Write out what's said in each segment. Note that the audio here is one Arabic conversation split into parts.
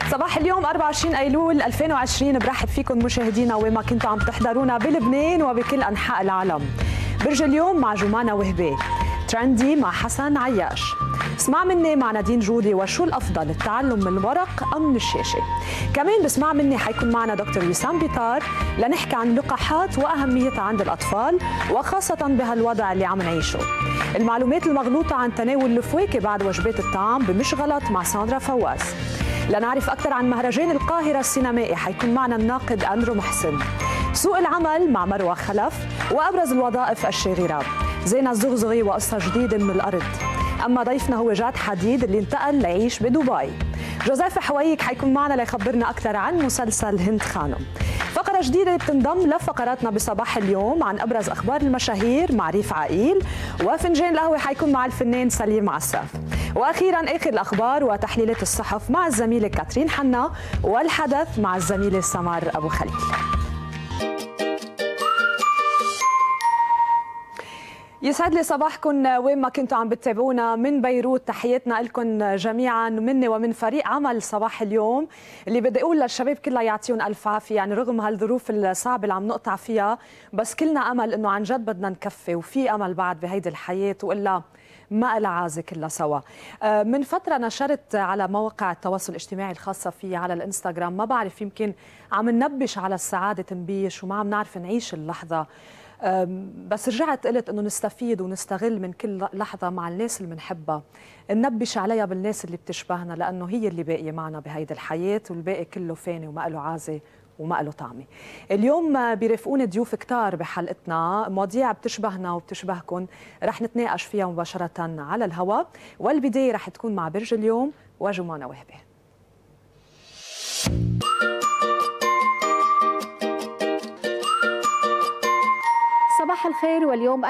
صباح اليوم 24 أيلول 2020 برحب فيكم مشاهدينا وين ما كنتوا عم تحضرونا بلبنان وبكل أنحاء العالم. برج اليوم مع جمانة وهبي، ترندي مع حسن عياش، اسمع مني مع نادين جودي. وشو الأفضل التعلم من الورق أم من الشاشة؟ كمان بسمع مني حيكون معنا دكتور وسام بيطار لنحكي عن اللقاحات وأهميتها عند الأطفال وخاصة بهالوضع اللي عم نعيشه. المعلومات المغلوطة عن تناول الفواكه بعد وجبات الطعام بمش غلط مع ساندرا فواز. لنعرف أكثر عن مهرجان القاهرة السينمائي حيكون معنا الناقد أندرو محسن. سوق العمل مع مروة خلف وأبرز الوظائف الشاغرة. زينة الزغزغي وقصة جديدة من الأرض. أما ضيفنا هو جاد حديد اللي انتقل ليعيش بدبي. جوزيف حويك حيكون معنا ليخبرنا أكثر عن مسلسل هند خانم. فقرة جديدة بتنضم لفقراتنا بصباح اليوم عن أبرز أخبار المشاهير مع ريف عقيل، وفنجان القهوة حيكون مع الفنان سليم عساف. وأخيرا آخر الأخبار وتحليلات الصحف مع الزميلة كاترين حنا والحدث مع الزميلة سمر أبو خليل. يسعد لي صباحكم وين ما كنتوا عم بتتابعونا من بيروت. تحياتنا لكم جميعا مني ومن فريق عمل صباح اليوم اللي بدي اقول للشباب كلها يعطيهم الف عافيه، يعني رغم هالظروف الصعبه اللي عم نقطع فيها بس كلنا امل انه عن جد بدنا نكفي وفي امل بعد بهيدي الحياه والا ما لها عازه كلها سوا. من فتره نشرت على مواقع التواصل الاجتماعي الخاصه فيي على الانستغرام، ما بعرف يمكن عم ننبش على السعاده تنبيش وما عم نعرف نعيش اللحظه، بس رجعت قلت انه نستفيد ونستغل من كل لحظه مع الناس اللي بنحبها، ننبش عليها بالناس اللي بتشبهنا لانه هي اللي باقيه معنا بهيدي الحياه والباقي كله فاني وما له عازه وما له طعمه. اليوم بيرافقوني ضيوف كتار بحلقتنا، مواضيع بتشبهنا وبتشبهكم رح نتناقش فيها مباشره على الهواء، والبدايه رح تكون مع برج اليوم وجمانة وهبي. صباح الخير، واليوم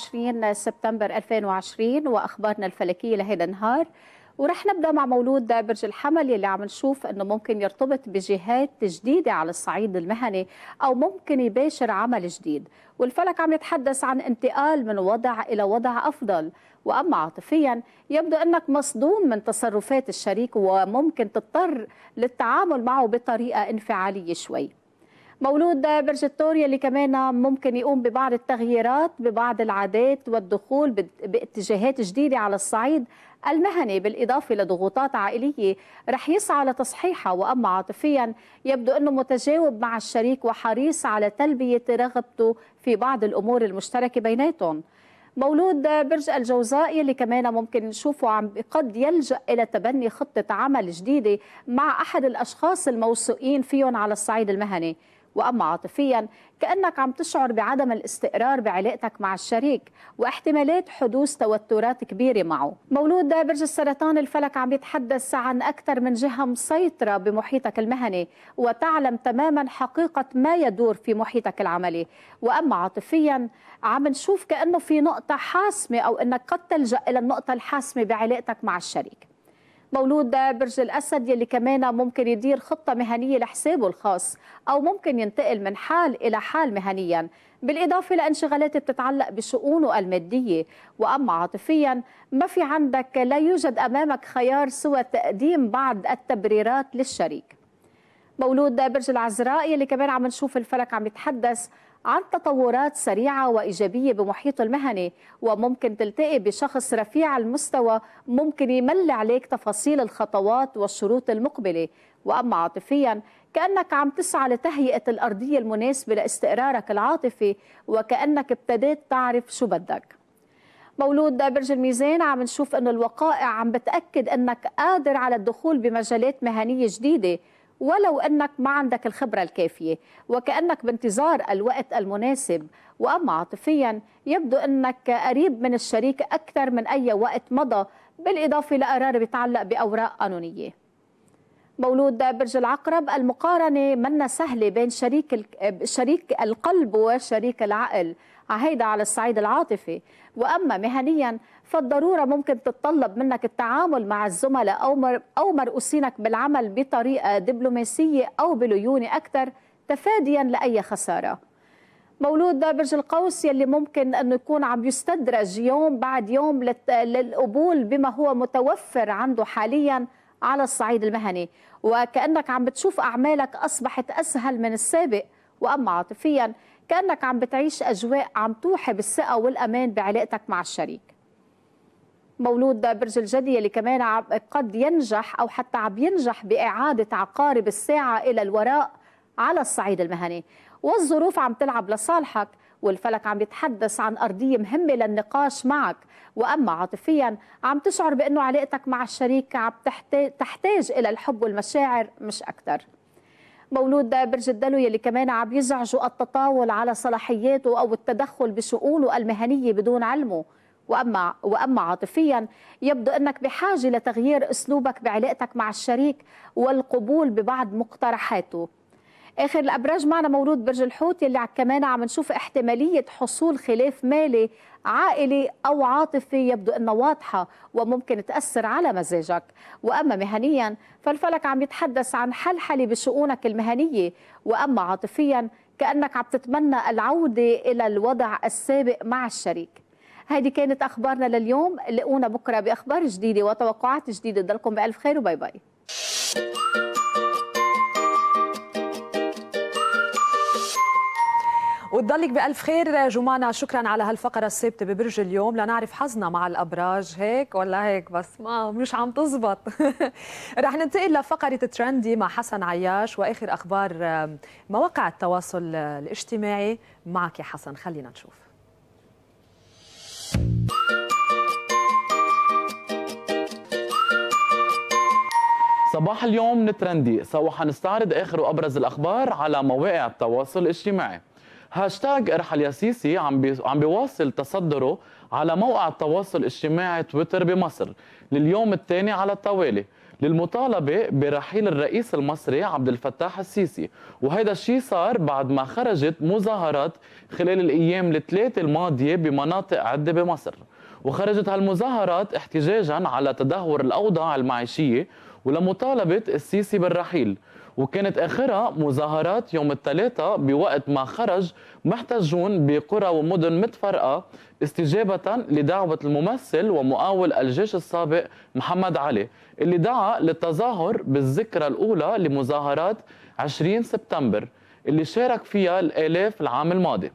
24 سبتمبر 2020 وأخبارنا الفلكية لهذا النهار. ورح نبدأ مع مولود برج الحمل يلي عم نشوف أنه ممكن يرتبط بجهات جديدة على الصعيد المهني أو ممكن يباشر عمل جديد، والفلك عم يتحدث عن انتقال من وضع إلى وضع أفضل. وأما عاطفيا يبدو أنك مصدوم من تصرفات الشريك وممكن تضطر للتعامل معه بطريقة انفعالية شوي. مولود برج الثور يلي كمان ممكن يقوم ببعض التغييرات ببعض العادات والدخول باتجاهات جديدة على الصعيد المهني بالإضافة لضغوطات عائلية رح يسعى لتصحيحها. وأما عاطفيا يبدو أنه متجاوب مع الشريك وحريص على تلبية رغبته في بعض الأمور المشتركة بيناتهم. مولود برج الجوزاء اللي كمان ممكن نشوفه قد يلجأ إلى تبني خطة عمل جديدة مع أحد الأشخاص الموثوقين فيهم على الصعيد المهني. وأما عاطفيا كأنك عم تشعر بعدم الاستقرار بعلاقتك مع الشريك واحتمالات حدوث توترات كبيرة معه. مولود برج السرطان الفلك عم يتحدث عن أكثر من جهة مسيطرة بمحيطك المهني وتعلم تماما حقيقة ما يدور في محيطك العملي. وأما عاطفيا عم نشوف كأنه في نقطة حاسمة أو أنك قد تلجأ إلى النقطة الحاسمة بعلاقتك مع الشريك. مولود برج الأسد يلي كمان ممكن يدير خطة مهنية لحسابه الخاص أو ممكن ينتقل من حال إلى حال مهنيا بالإضافة لانشغالات بتتعلق بشؤونه المادية. وأما عاطفيا ما في عندك، لا يوجد أمامك خيار سوى تقديم بعض التبريرات للشريك. مولود برج العذراء يلي كمان عم نشوف الفلك عم يتحدث عن تطورات سريعة وإيجابية بمحيطه المهني وممكن تلتقي بشخص رفيع المستوى ممكن يملي عليك تفاصيل الخطوات والشروط المقبلة. وأما عاطفيا كأنك عم تسعى لتهيئة الأرضية المناسبة لاستقرارك العاطفي وكأنك ابتديت تعرف شو بدك. مولود برج الميزان عم نشوف أنه الوقائع عم بتأكد أنك قادر على الدخول بمجالات مهنية جديدة ولو أنك ما عندك الخبرة الكافية وكأنك بانتظار الوقت المناسب. وأما عاطفيا يبدو أنك قريب من الشريك أكثر من أي وقت مضى بالإضافة لقرار بيتعلق بأوراق قانونية. مولود برج العقرب المقارنة منا سهلة بين شريك القلب وشريك العقل هيدا على الصعيد العاطفي. وأما مهنيا فالضرورة ممكن تتطلب منك التعامل مع الزملاء أو مرؤوسينك بالعمل بطريقة دبلوماسية أو بليونة أكثر تفاديا لأي خسارة. مولود برج القوس يلي ممكن أنه يكون عم يستدرج يوم بعد يوم للقبول بما هو متوفر عنده حاليا على الصعيد المهني، وكأنك عم بتشوف أعمالك أصبحت أسهل من السابق. وأما عاطفيا كأنك عم بتعيش أجواء عم توحي بالثقة والأمان بعلاقتك مع الشريك. مولود برج الجدي اللي كمان قد ينجح أو حتى عم ينجح بإعادة عقارب الساعة إلى الوراء على الصعيد المهني، والظروف عم تلعب لصالحك، والفلك عم يتحدث عن أرضية مهمة للنقاش معك. وأما عاطفيا عم تشعر بأنه علاقتك مع الشريك عم تحتاج إلى الحب والمشاعر مش أكتر. مولود برج الدلو يلي كمان عم يزعجوا التطاول على صلاحياته أو التدخل بشؤونه المهنية بدون علمه. وأما عاطفيا يبدو أنك بحاجة لتغيير أسلوبك بعلاقتك مع الشريك والقبول ببعض مقترحاته. آخر الأبراج معنا مولود برج الحوت يلي كمان عم نشوف احتمالية حصول خلاف مالي عائلي أو عاطفي يبدو أنه واضحة وممكن تأثر على مزاجك. وأما مهنيا فالفلك عم يتحدث عن حلحلة بشؤونك المهنية. وأما عاطفيا كأنك عم تتمنى العودة إلى الوضع السابق مع الشريك. هذه كانت أخبارنا لليوم، لقونا بكرة بأخبار جديدة وتوقعات جديدة. ضلكم بألف خير وباي باي. وتضلك بألف خير جمانة. شكرا على هالفقرة الثابتة ببرج اليوم لنعرف حظنا مع الأبراج هيك ولا هيك، بس ما مش عم تزبط. رح ننتقل لفقرة ترندي مع حسن عياش وآخر أخبار مواقع التواصل الاجتماعي معك يا حسن. خلينا نشوف. صباح اليوم نترندي سوا حنستعرض آخر وأبرز الأخبار على مواقع التواصل الاجتماعي. هاشتاج ارحل يا سيسي عم بيواصل تصدره على موقع التواصل الاجتماعي تويتر بمصر لليوم الثاني على التوالي للمطالبة برحيل الرئيس المصري عبد الفتاح السيسي، وهذا الشيء صار بعد ما خرجت مظاهرات خلال الأيام الثلاثة الماضية بمناطق عدة بمصر. وخرجت هالمظاهرات احتجاجا على تدهور الأوضاع المعيشية ولمطالبة السيسي بالرحيل، وكانت آخرها مظاهرات يوم الثلاثاء بوقت ما خرج محتجون بقرى ومدن متفرقة استجابة لدعوة الممثل ومقاول الجيش السابق محمد علي اللي دعا للتظاهر بالذكرى الأولى لمظاهرات 20 سبتمبر اللي شارك فيها الآلاف العام الماضي.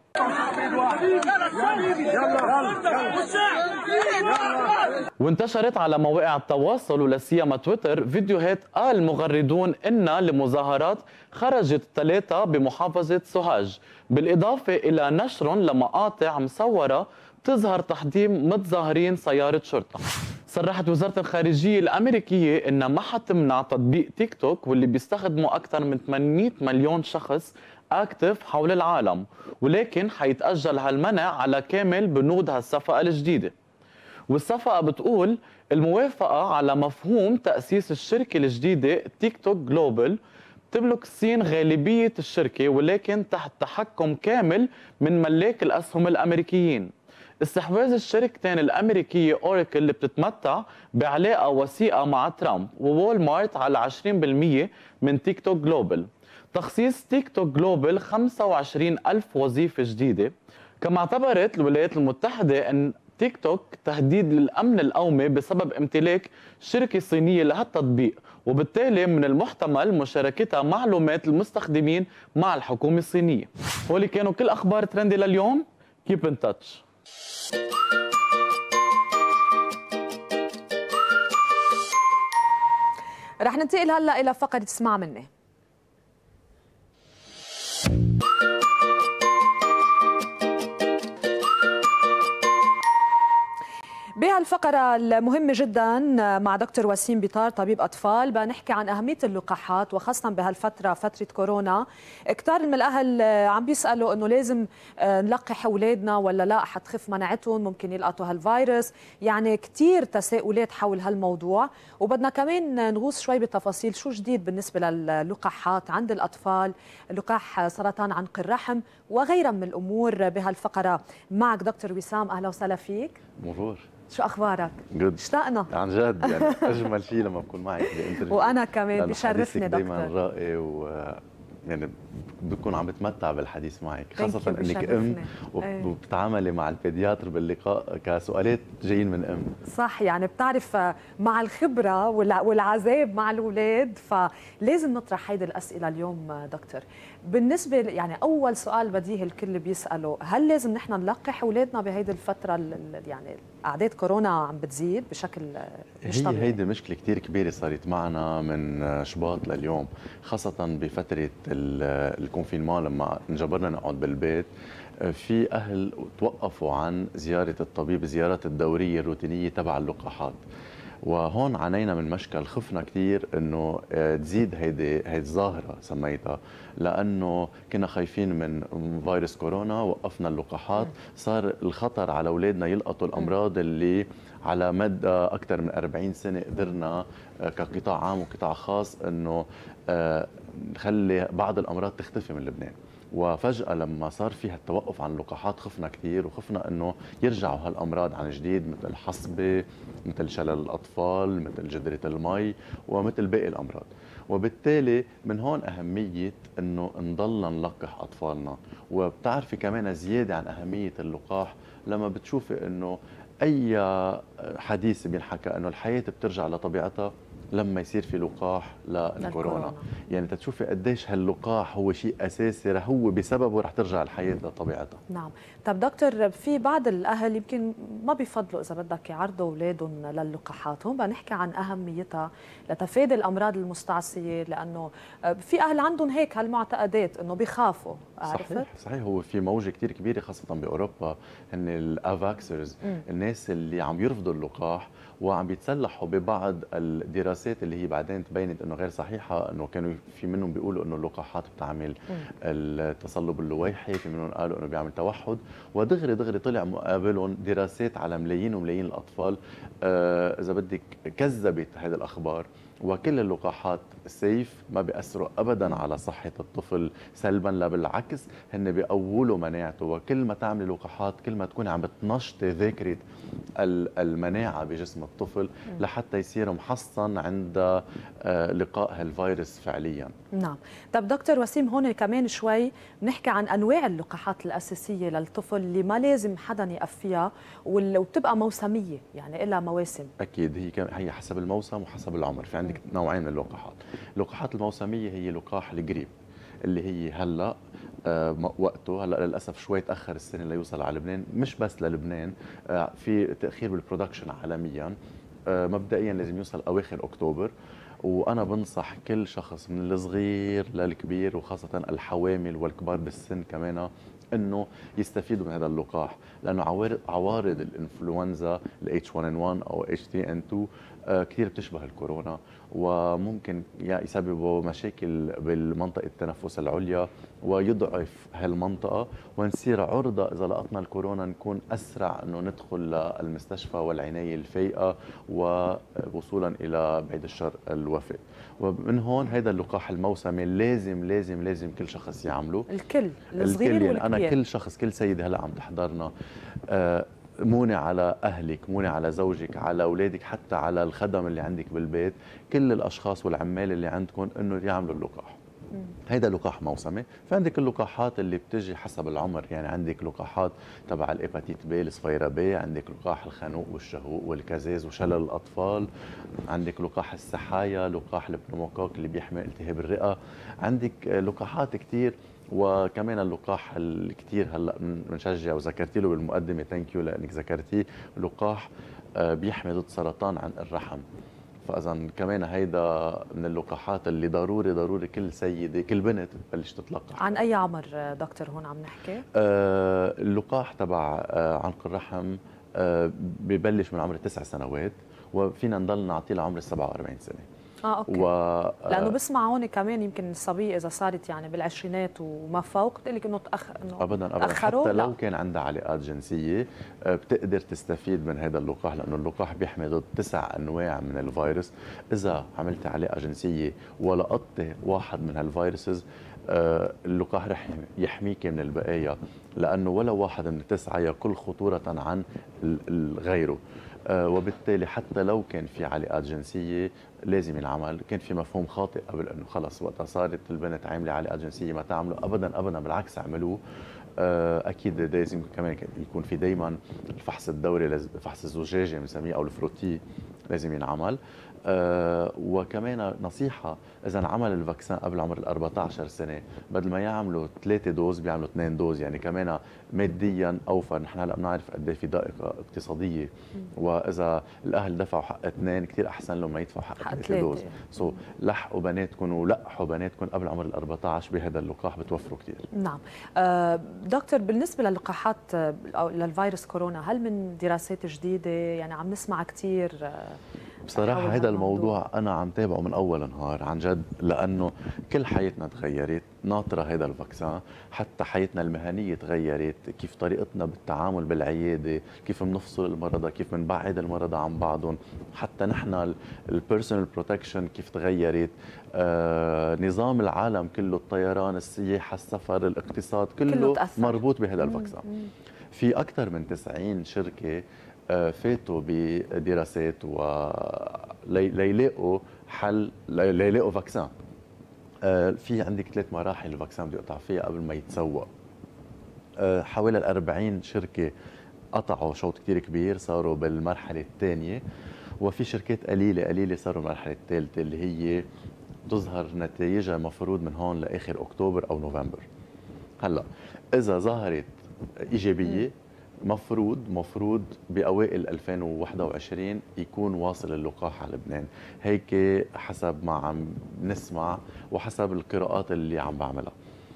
وانتشرت على مواقع التواصل ولا سيما تويتر فيديوهات قال المغردون إن لمظاهرات خرجت الثلاثة بمحافظة سوهاج، بالإضافة إلى نشر لمقاطع مصورة تظهر تحطيم متظاهرين سيارة شرطة. صرحت وزارة الخارجية الأمريكية إنها ما حتمنع تطبيق تيك توك واللي بيستخدمه أكثر من 800 مليون شخص اكتف حول العالم، ولكن حيتأجل هالمنع على كامل بنود هالصفقة الجديدة. والصفقة بتقول الموافقة على مفهوم تأسيس الشركة الجديدة تيك توك جلوبال. تملك الصين غالبية الشركة ولكن تحت تحكم كامل من ملاك الأسهم الأمريكيين. استحواذ الشركتين الأمريكية أوراكل اللي بتتمتع بعلاقة وثيقة مع ترامب ووول مارت على 20% من تيك توك جلوبال. تخصيص تيك توك جلوبال 25,000 وظيفة جديدة. كما اعتبرت الولايات المتحدة أن تيك توك تهديد للأمن القومي بسبب امتلاك شركة صينية لهالتطبيق، وبالتالي من المحتمل مشاركتها معلومات المستخدمين مع الحكومة الصينية. هولي كانوا كل أخبار ترندي لليوم. Keep in touch. رح ننتقل هلا إلى فقرة اسمع مني. بهالفقرة المهمة جدا مع دكتور وسيم بيطار طبيب أطفال بنحكي عن أهمية اللقاحات، وخاصة بهالفترة فترة كورونا. كتار من الأهل عم بيسألوا إنه لازم نلقح أولادنا ولا لا، حتخف مناعتهم، ممكن يلقطوا هالفيروس. يعني كتير تساؤلات حول هالموضوع، وبدنا كمان نغوص شوي بالتفاصيل شو جديد بالنسبة للقاحات عند الأطفال، لقاح سرطان عنق الرحم وغيرها من الأمور. بهالفقرة معك دكتور وسام، أهلا وسهلا فيك. مرور، شو اخبارك؟ جود، اشتقنا عن جد. يعني اجمل شيء لما بكون معك بانترفيو، وانا كمان بشرفني دكتور. دائما رائع يعني بكون عم بتمتع بالحديث معك، خاصة انك وبتتعاملي مع البيدياتر باللقاء كسؤالات جايين من ام. صح، يعني بتعرف مع الخبرة والعذاب مع الأولاد، فلازم نطرح هيدي الأسئلة اليوم دكتور. بالنسبة يعني أول سؤال بديهي الكل بيسأله، هل لازم نحن نلقح أولادنا بهيدي الفترة يعني أعداد كورونا عم بتزيد بشكل مش طبيعي؟ هيدي مشكلة كتير كبيرة صارت معنا من شباط لليوم، خاصة بفترة الكونفينمون لما انجبرنا نقعد بالبيت. في أهل توقفوا عن زيارة الطبيب، الزيارات الدورية الروتينية تبع اللقاحات، وهون عانينا من مشكل. خفنا كثير انه تزيد هيدي الظاهره سميتها، لانه كنا خايفين من فيروس كورونا، وقفنا اللقاحات. صار الخطر على اولادنا يلقطوا الامراض اللي على مدى اكثر من 40 سنه قدرنا كقطاع عام وقطاع خاص انه نخلي بعض الامراض تختفي من لبنان. وفجأة لما صار فيها التوقف عن اللقاحات خفنا كثير، وخفنا انه يرجعوا هالامراض عن جديد، مثل الحصبة، مثل شلل الاطفال، مثل جدرة المي، ومثل باقي الامراض. وبالتالي من هون اهمية انه نضلنا نلقح اطفالنا. وبتعرفي كمان زيادة عن اهمية اللقاح لما بتشوفي انه اي حديث بينحكى انه الحياة بترجع لطبيعتها لما يصير في لقاح للكورونا. يعني تشوفي قديش هاللقاح هو شيء اساسي، هو بسببه رح ترجع الحياه لطبيعتها. نعم. طب دكتور، في بعض الاهل يمكن ما بيفضلوا اذا بدك يعرضوا اولادهم للقاحات، هون بنحكي عن اهميتها لتفادي الامراض المستعصيه، لانه في اهل عندهم هيك هالمعتقدات انه بيخافوا. عرفت؟ صحيح. هو في موجه كثير كبيره خاصه باوروبا، هن الافاكسرز، الناس اللي عم يرفضوا اللقاح وعم بيتسلحوا ببعض الدراسات اللي هي بعدين تبينت انه غير صحيحه، انه كانوا في منهم بيقولوا انه اللقاحات بتعمل التصلب اللويحي، في منهم قالوا انه بيعمل توحد، ودغري دغري طلع مقابلهم دراسات على ملايين وملايين الاطفال اذا بدك كذبت هذه الاخبار. وكل اللقاحات سيف، ما بيأثروا ابدا على صحه الطفل سلبا، لا بالعكس هن بيقووا مناعته. وكل ما تعملي لقاحات كل ما تكوني عم بتنشطي ذاكره المناعه بجسم الطفل لحتى يصير محصن عند لقاء هالفيروس فعليا. نعم. طب دكتور وسيم، هون كمان شوي نحكي عن انواع اللقاحات الاساسيه للطفل اللي ما لازم حدا يقف فيها وبتبقى موسميه، يعني لها مواسم. اكيد هي حسب الموسم وحسب العمر. في عندك نوعين من اللقاحات. اللقاحات الموسميه هي لقاح الجريب اللي هي هلا وقته، هلا للاسف شوي تاخر السنه ليوصل على لبنان، مش بس للبنان، في تاخير بالبرودكشن عالميا. مبدئيا لازم يوصل اواخر اكتوبر. وانا بنصح كل شخص من الصغير للكبير، وخاصه الحوامل والكبار بالسن كمان، انه يستفيدوا من هذا اللقاح، لانه عوارض الانفلونزا H1N1 او H3N2 كثير بتشبه الكورونا، وممكن يسببوا مشاكل بالمنطقه التنفس العليا ويضعف هالمنطقه، ونصير عرضه اذا لقطنا الكورونا نكون اسرع انه ندخل للمستشفى والعنايه الفائقه ووصولا الى بعيد الشر الوفاه. ومن هون هذا اللقاح الموسمي لازم لازم لازم كل شخص يعمله، الكل الصغير والكبير. يعني انا كل شخص، كل سيده هلا عم تحضرنا، موني على أهلك، موني على زوجك، على أولادك، حتى على الخدم اللي عندك بالبيت، كل الأشخاص والعمال اللي عندكم إنه يعملوا اللقاح. هيدا لقاح موسمي. فعندك اللقاحات اللي بتجي حسب العمر، يعني عندك لقاحات تبع الهيباتيت بي، الصفيرة بي، عندك لقاح الخنوق والشهوق والكزاز وشلل الأطفال، عندك لقاح السحايا، لقاح البنوموكوك اللي بيحمي التهاب الرئة، عندك لقاحات كتير. وكمان اللقاح الكتير هلا بنشجع وذكرتي له بالمقدمه، ثانك يو لانك ذكرتيه، لقاح بيحمي ضد سرطان عنق الرحم. فاذا كمان هيدا من اللقاحات اللي ضروري ضروري كل سيده كل بنت تبلش تتلقح. عن اي عمر دكتور هون عم نحكي؟ اللقاح تبع عنق الرحم ببلش من عمر 9 سنوات، وفينا نضل نعطيه لعمر 47 سنه. اوكي. لانه بسمع هون كمان يمكن الصبيه اذا صارت يعني بالعشرينات وما فوق بتقول لك انه ابدا حتى لو كان عندها علاقات جنسيه بتقدر تستفيد من هذا اللقاح، لانه اللقاح بيحمي ضد 9 انواع من الفيروس. اذا عملت علاقه جنسيه ولقطت واحد من هالفيروسز، اللقاح رح يحميك من البقايا، لانه ولا واحد من 9 يقل خطوره عن غيره. وبالتالي حتى لو كان في علاقات جنسيه لازم ينعمل. كان في مفهوم خاطئ قبل انه خلص وقتها صارت البنت عامله علاقات جنسيه ما تعملوا، ابدا ابدا بالعكس اعملوه. اكيد لازم كمان يكون في دائما الفحص الدوري، فحص الزجاجه بنسميه او الفروتي لازم ينعمل. وكمان نصيحه، اذا انعمل الفاكسين قبل عمر ال 14 سنه بدل ما يعملوا 3 دوز بيعملوا 2 دوز، يعني كمان ماديا اوفر. نحن هلا بنعرف قد ايه في ضائقه اقتصاديه، واذا الاهل دفعوا حق 2 كثير احسن لهم ما يدفعوا حق 3 دوز. لحقوا بناتكم ولقحوا بناتكم قبل عمر ال 14 بهذا اللقاح بتوفروا كثير. نعم. دكتور، بالنسبه للقاحات او للفيروس كورونا، هل من دراسات جديده؟ يعني عم نسمع كثير بصراحة هذا الموضوع أنا عم تابعه من أول نهار عن جد، لأنه كل حياتنا تغيرت ناطرة هذا الفاكسان. حتى حياتنا المهنية تغيرت، كيف طريقتنا بالتعامل بالعيادة، كيف بنفصل المرضى، كيف بنبعد المرضى عن بعضهم. حتى نحن البيرسونال بروتكشن كيف تغيرت. نظام العالم كله، الطيران، السياحة، السفر، الاقتصاد، كله مربوط بهذا الفاكسان. في أكثر من 90 شركة فاتوا بدراسات ليلاقوا حل، ليلاقوا فاكسان. في عندك 3 مراحل الفاكسان بده يقطع فيها قبل ما يتسوق. حوالي 40 شركة قطعوا شوط كتير كبير، صاروا بالمرحلة الثانية، وفي شركات قليلة صاروا بالمرحلة الثالثة اللي هي تظهر نتائجها مفروض من هون لآخر أكتوبر أو نوفمبر. هلا إذا ظهرت إيجابية مفروض بأوائل 2021 يكون واصل اللقاح على لبنان، هيك حسب ما عم نسمع وحسب القراءات اللي عم بعملها.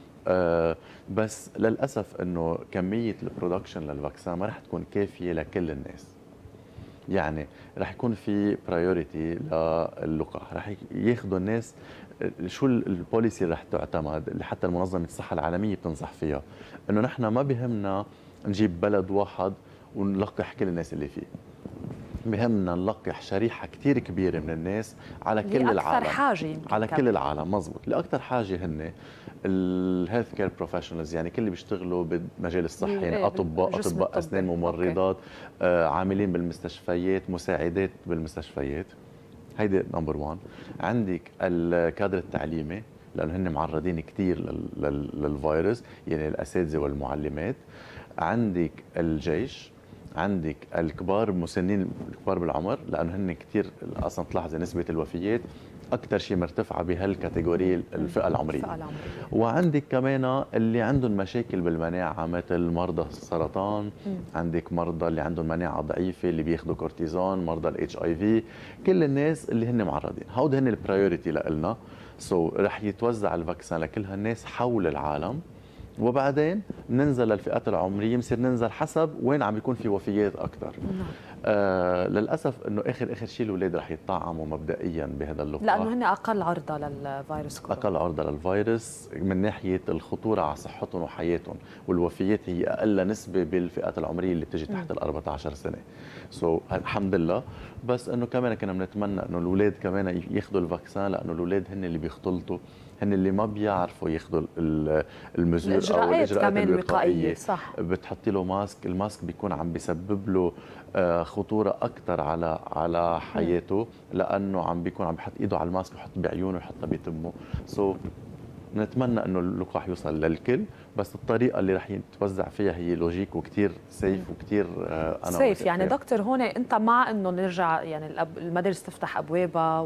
بس للأسف إنه كمية البرودكشن للفاكسين ما رح تكون كافية لكل الناس. يعني رح يكون في برايورتي للقاح، رح ياخذوا الناس شو البوليسي رح تعتمد اللي حتى منظمة الصحة العالمية بتنصح فيها، إنه نحن ما بهمنا نجيب بلد واحد ونلقح كل الناس اللي فيه. بهمنا نلقح شريحة كتير كبيرة من الناس على كل العالم، حاجة على كل العالم. مزبوط. لأكثر حاجة هن الهيلث كير بروفيشنالز، يعني كل اللي بيشتغلوا بالمجال الصحي، يعني أطباء أسنان، ممرضات، عاملين بالمستشفيات، مساعدات بالمستشفيات. هيدي نمبر 1. عندك الكادر التعليمي، لأنه هن معرضين كتير للفيروس، يعني الأساتذة والمعلمات. عندك الجيش، عندك الكبار، المسنين الكبار بالعمر، لانه هن كثير اصلا تلاحظي نسبه الوفيات اكثر شيء مرتفعه بهالكاتيجوري الفئه العمريه. وعندك كمان اللي عندهم مشاكل بالمناعه مثل مرضى السرطان، عندك مرضى اللي عندهم مناعه ضعيفه اللي بياخذوا كورتيزون، مرضى الاتش اي في، كل الناس اللي هن معرضين. هود هن البرايورتي لنا. رح يتوزع الفاكسين لكل هالناس حول العالم، وبعدين ننزل للفئات العمريه، بنصير ننزل حسب وين عم بيكون في وفيات اكثر. للاسف انه اخر شيء الاولاد رح يتطعموا مبدئيا بهذا اللقاح، لانه هن اقل عرضه للفيروس كورونا. اقل عرضه للفيروس من ناحيه الخطوره على صحتهم وحياتهم، والوفيات هي اقل نسبه بالفئات العمريه اللي بتجي تحت ال 14 سنه. الحمد لله. بس انه كمان كنا بنتمنى انه الاولاد كمان ياخذوا الفاكسين، لانه الاولاد هن اللي بيختلطوا، هن اللي ما بيعرفوا ياخذوا المزور او الاجراءات الوقائيه. صح. بتحطي له ماسك، الماسك بيكون عم بيسبب له خطوره اكثر على حياته، لانه عم بيكون عم بحط ايده على الماسك ويحط بعيونه ويحطها بتمه. نتمنى انه اللقاح يوصل للكل، بس الطريقه اللي رح يتوزع فيها هي لوجيك وكثير سيف وكثير انا سيف. يعني دكتور، هون انت مع انه نرجع يعني المدارس تفتح ابوابها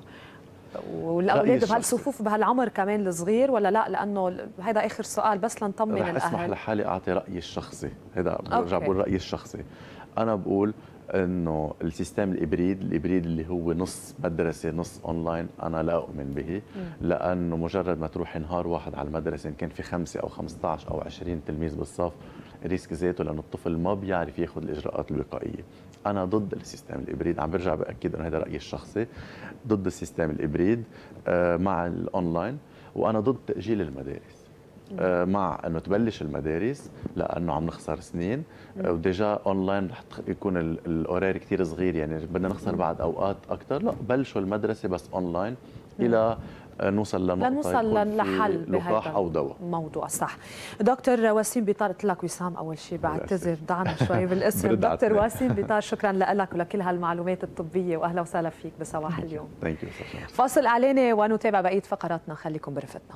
والاولاد بهالصفوف بهالعمر كمان الصغير، ولا لا؟ لانه هذا اخر سؤال بس لنطمن الاهل. رح اسمح لحالي اعطي رايي الشخصي، هذا برجع بقول رايي الشخصي. انا بقول انه السيستم الابريد اللي هو نص مدرسه نص اونلاين، انا لا اؤمن به. لانه مجرد ما تروحي نهار واحد على المدرسه ان كان في 5 أو 15 أو 20 تلميذ بالصف، ريسك ذاته، لانه الطفل ما بيعرف ياخذ الاجراءات الوقائيه. انا ضد السيستم الابريد، عم برجع باكد انه هذا رايي الشخصي، ضد السيستم الابريد مع الاونلاين. وانا ضد تاجيل المدارس، مع انه تبلش المدارس لانه عم نخسر سنين، وديجا اونلاين رح يكون الاورير كثير صغير، يعني بدنا نخسر بعد اوقات اكثر. لا، بلشوا المدرسه بس اونلاين الى نوصل لحل لقاح او دواء. الموضوع صح. دكتور وسيم بيطار، قلت لك وسام اول شيء، بعتذر ضعنا شوي بالاسم. دكتور وسيم بيطار، شكرا لك ولكل هالمعلومات الطبيه، واهلا وسهلا فيك بصباح اليوم. فاصل اعلاني ونتابع بقيه فقراتنا، خليكم برفتنا.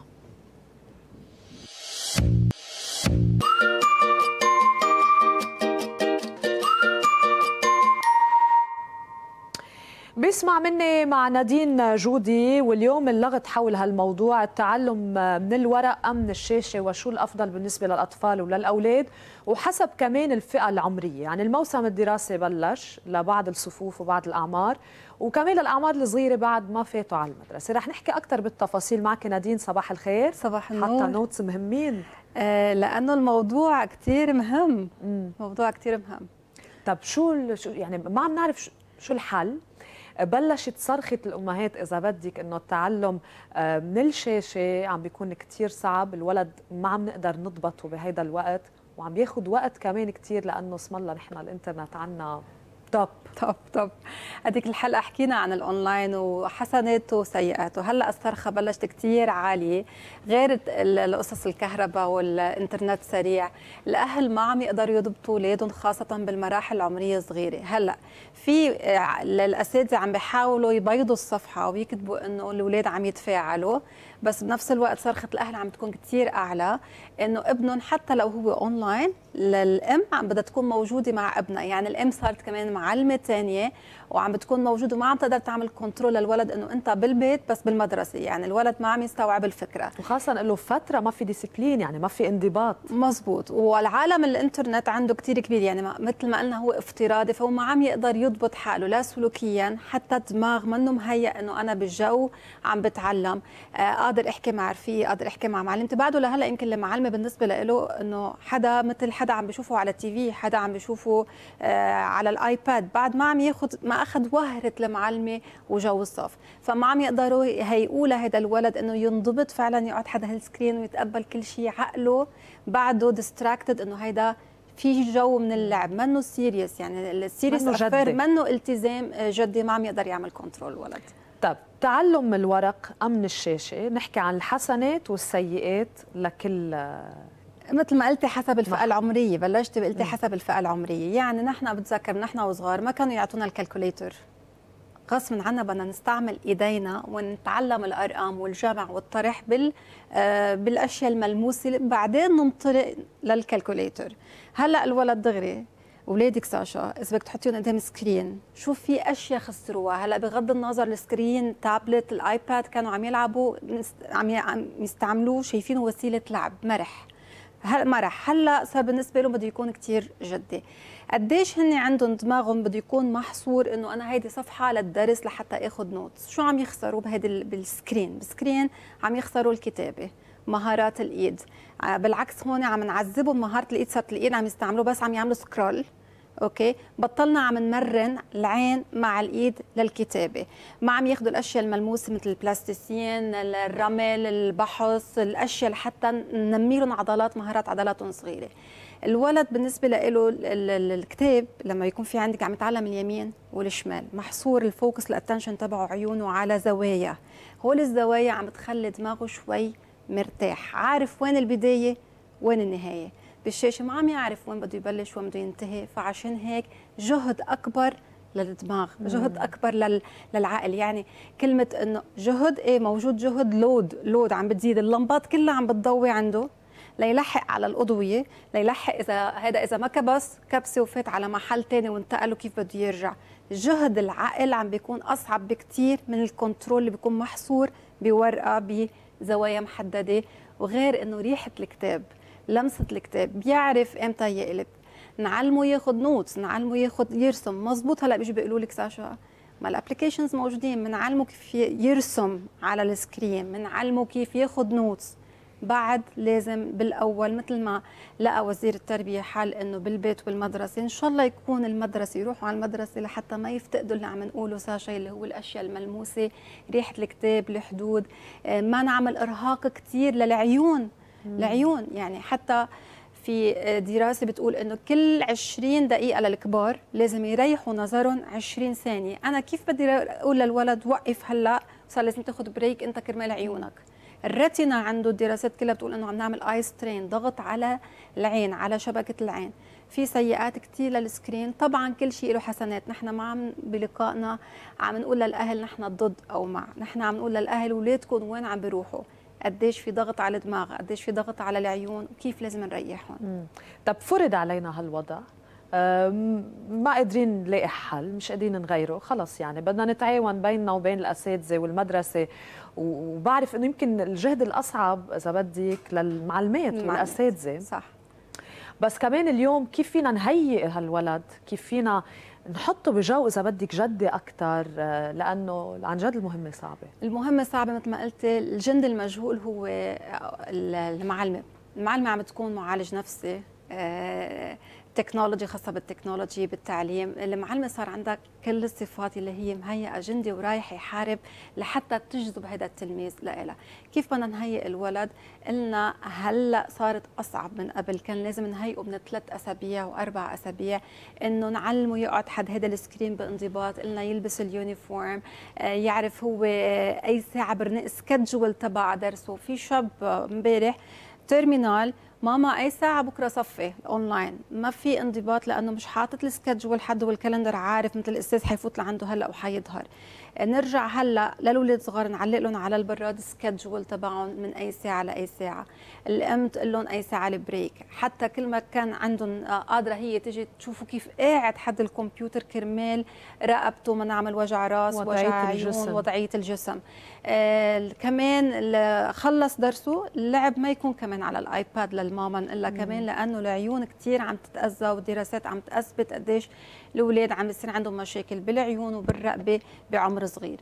بيسمع مني مع نادين جودي، واليوم اللغط حول هالموضوع، التعلم من الورق أم من الشاشة، وشو الأفضل بالنسبة للأطفال وللأولاد، وحسب كمان الفئة العمرية. يعني الموسم الدراسي بلش لبعض الصفوف وبعض الأعمار، وكمان للأعمار الصغيرة بعد ما فاتوا على المدرسة. رح نحكي أكثر بالتفاصيل معك نادين. صباح الخير. صباح النور. حتى نوتس مهمين لأنه الموضوع كتير مهم. موضوع كتير مهم. طب شو يعني ما عم نعرف شو الحل. بلشت صرخة الأمهات إذا بدك إنه التعلم من الشاشة عم بيكون كتير صعب، الولد ما عم نقدر نضبطه بهيدا الوقت، وعم بياخد وقت كمان كتير، لأنه اسم الله نحن الإنترنت عنا توب. هذيك الحلقة حكينا عن الأونلاين وحسناته وسيئاته. هلأ الصرخة بلشت كتير عالية، غير القصص الكهرباء والإنترنت سريع. الأهل ما عم يقدروا يضبطوا أولادهم خاصة بالمراحل العمرية الصغيرة. هلأ في الأساتذة عم بيحاولوا يبيضوا الصفحة ويكتبوا إنه الأولاد عم يتفاعلوا، بس بنفس الوقت صرخة الأهل عم تكون كتير أعلى، إنه ابنهم حتى لو هو أونلاين الأم عم بدها تكون موجودة مع ابنها. يعني الأم صارت كمان معلمة ثانية وعم بتكون موجودة، وما عم تقدر تعمل كنترول للولد إنه أنت بالبيت بس بالمدرسة. يعني الولد ما عم يستوعب الفكرة، وخاصة له فترة ما في ديسيبلين، يعني ما في انضباط. مزبوط. والعالم الإنترنت عنده كتير كبير، يعني مثل ما قلنا هو افتراضي، فهو ما عم يقدر يضبط حاله لا سلوكيا، حتى الدماغ منه مهيأ إنه أنا بالجو عم بتعلم. قادر أحكي مع رفيقي، قادر أحكي مع معلمتي. بعده لهلا يمكن المعلمة بالنسبة له إنه حدا مثل حدا عم بيشوفه على التي في، حدا عم بيشوفه على الايباد، بعد ما عم ياخذ ما اخذ وهره المعلمه وجو الصف، فما عم يقدروا يهيئوا لهذا الولد انه ينضبط فعلا، يقعد حدا هالسكرين ويتقبل كل شيء. عقله بعده ديستراكتد، انه هيدا في جو من اللعب، منه سيريس. يعني السيريس افير منه التزام جدي، ما عم يقدر يعمل كنترول الولد. طب تعلم الورق ام من الشاشه، نحكي عن الحسنات والسيئات لكل، مثل ما قلتي حسب الفئة العمرية. بلشتي قلتي حسب الفئة العمرية. يعني نحن بتذكر نحن وصغار ما كانوا يعطونا الكالكوليتر، غصب عنا بدنا نستعمل ايدينا ونتعلم الارقام والجمع والطرح بالاشياء الملموسة، بعدين ننطلق للكالكوليتر. هلا الولد دغري، اولادك ساشا اذا بدك تحطيهم قدام سكرين، شوف في اشياء خسروها. هلا بغض النظر السكرين، تابلت، الايباد، كانوا عم يلعبوا، عم يستعملوه شايفينه وسيلة لعب، مرح. هلا صار بالنسبه لهم بده يكون كثير جدي. قديش هن عندهم دماغهم بده يكون محصور انه انا هيدي صفحه للدرس لحتى اخذ نوتس. شو عم يخسروا بهيدي بالسكرين؟ عم يخسروا الكتابه، مهارات الايد. بالعكس هون عم نعذبهم مهاره الايد. صارت الايد عم يستعملوا بس عم يعملوا سكرول. اوكي، بطلنا عم نمرن العين مع الايد للكتابه. ما عم ياخذوا الاشياء الملموسه مثل البلاستيسيين، الرمل، البحث، الاشياء لحتى ننمي لهم عضلات، مهارات عضلاتهم صغيره. الولد بالنسبه له الكتاب لما يكون في عندك عم يتعلم اليمين والشمال، محصور الفوكس الاتنشن تبعه عيونه على زوايا. هول الزوايا عم تخلي دماغه شوي مرتاح، عارف وين البدايه وين النهايه. بالشاشه ما عم يعرف وين بده يبلش وين بده ينتهي، فعشان هيك جهد اكبر للدماغ، جهد اكبر للعقل. يعني كلمه انه جهد موجود، جهد لود عم بتزيد، اللمبات كلها عم بتضوي عنده ليلحق على الأضوية، ليلحق إذا ما كبسه وفات على محل تاني وانتقل وكيف بده يرجع. جهد العقل عم بيكون أصعب بكتير من الكنترول اللي بيكون محصور بورقة بزوايا محددة. وغير إنه ريحة الكتاب، لمسة الكتاب، بيعرف إمتى يقلب. نعلمه ياخد نوتس، نعلمه يرسم. مزبوط. هلا بيجوا بيقولوا لك ساشا ما الابلكيشنز موجودين، بنعلمه كيف يرسم على السكرين، بنعلمه كيف ياخد نوتس. بعد لازم بالاول مثل ما لقى وزير التربيه حل انه بالبيت وبالمدرسه، ان شاء الله يكون المدرسه يروحوا على المدرسه لحتى ما يفتقدوا اللي عم نقوله ساشا، اللي هو الاشياء الملموسه، ريحه الكتاب، الحدود. ما نعمل ارهاق كثير للعيون. العيون يعني حتى في دراسه بتقول انه كل 20 دقيقه للكبار لازم يريحوا نظرهم 20 ثانيه. انا كيف بدي اقول للولد وقف هلا صار لازم تاخذ بريك انت كرمال عيونك. الريتنا عنده الدراسات كلها بتقول انه عم نعمل اي سترين، ضغط على العين، على شبكه العين. في سيئات كثير للسكرين. طبعا كل شيء له حسنات. نحن ما عم بلقائنا عم نقول للاهل نحن ضد او مع، نحن عم نقول للاهل اولادكم وين عم بيروحوا، قديش في ضغط على الدماغ، قديش في ضغط على العيون، وكيف لازم نريحهم. طب فرض علينا هالوضع، ما قادرين نلاقي حل، مش قادرين نغيره، خلص يعني بدنا نتعاون بيننا وبين الاساتذه والمدرسه، وبعرف انه يمكن الجهد الاصعب اذا بدك للمعلمات والاساتذه، صح. بس كمان اليوم كيف فينا نهيئ هالولد، كيف فينا نحطه بجو اذا بدك جدي اكثر، لانه عن جد المهمه صعبه. المهمه صعبه مثل ما قلت. الجند المجهول هو المعلمه. المعلمه عم تكون معالج نفسي، تكنولوجي خاصه بالتكنولوجي بالتعليم. المعلمه صار عندها كل الصفات اللي هي مهيئه جندي ورايح يحارب لحتى تجذب هذا التلميذ لها. كيف بدنا نهيئ الولد؟ قلنا هلا صارت اصعب من قبل، كان لازم نهيئه من 3 أسابيع و4 أسابيع، انه نعلمه يقعد حد هذا السكرين بانضباط، قلنا يلبس اليونيفورم، يعرف هو اي ساعه برنق سكجول تبع درسه. في شاب امبارح تيرمينال، ماما اي ساعه بكره صفي اونلاين، ما في انضباط لانه مش حاطط السكجول حد والكالندر عارف مثل الاستاذ حيفوت لعنده هلا وحيظهر. نرجع هلا للاولاد صغار نعلق لهم على البراد سكجول تبعهم من اي ساعه لاي ساعه، الام تقول لهم اي ساعه البريك، حتى كل ما كان عندهم قادره هي تجي تشوفوا كيف قاعد حد الكمبيوتر كرمال رقبته ما نعمل وجع راس، وجع عيون، وضعيه الجسم. كمان خلص درسه اللعب ما يكون كمان على الايباد للماما، نقول كمان لانه العيون كثير عم تتاذى، والدراسات عم تثبت قديش الاولاد عم يصير عندهم مشاكل بالعيون وبالرقبه بعمر صغير.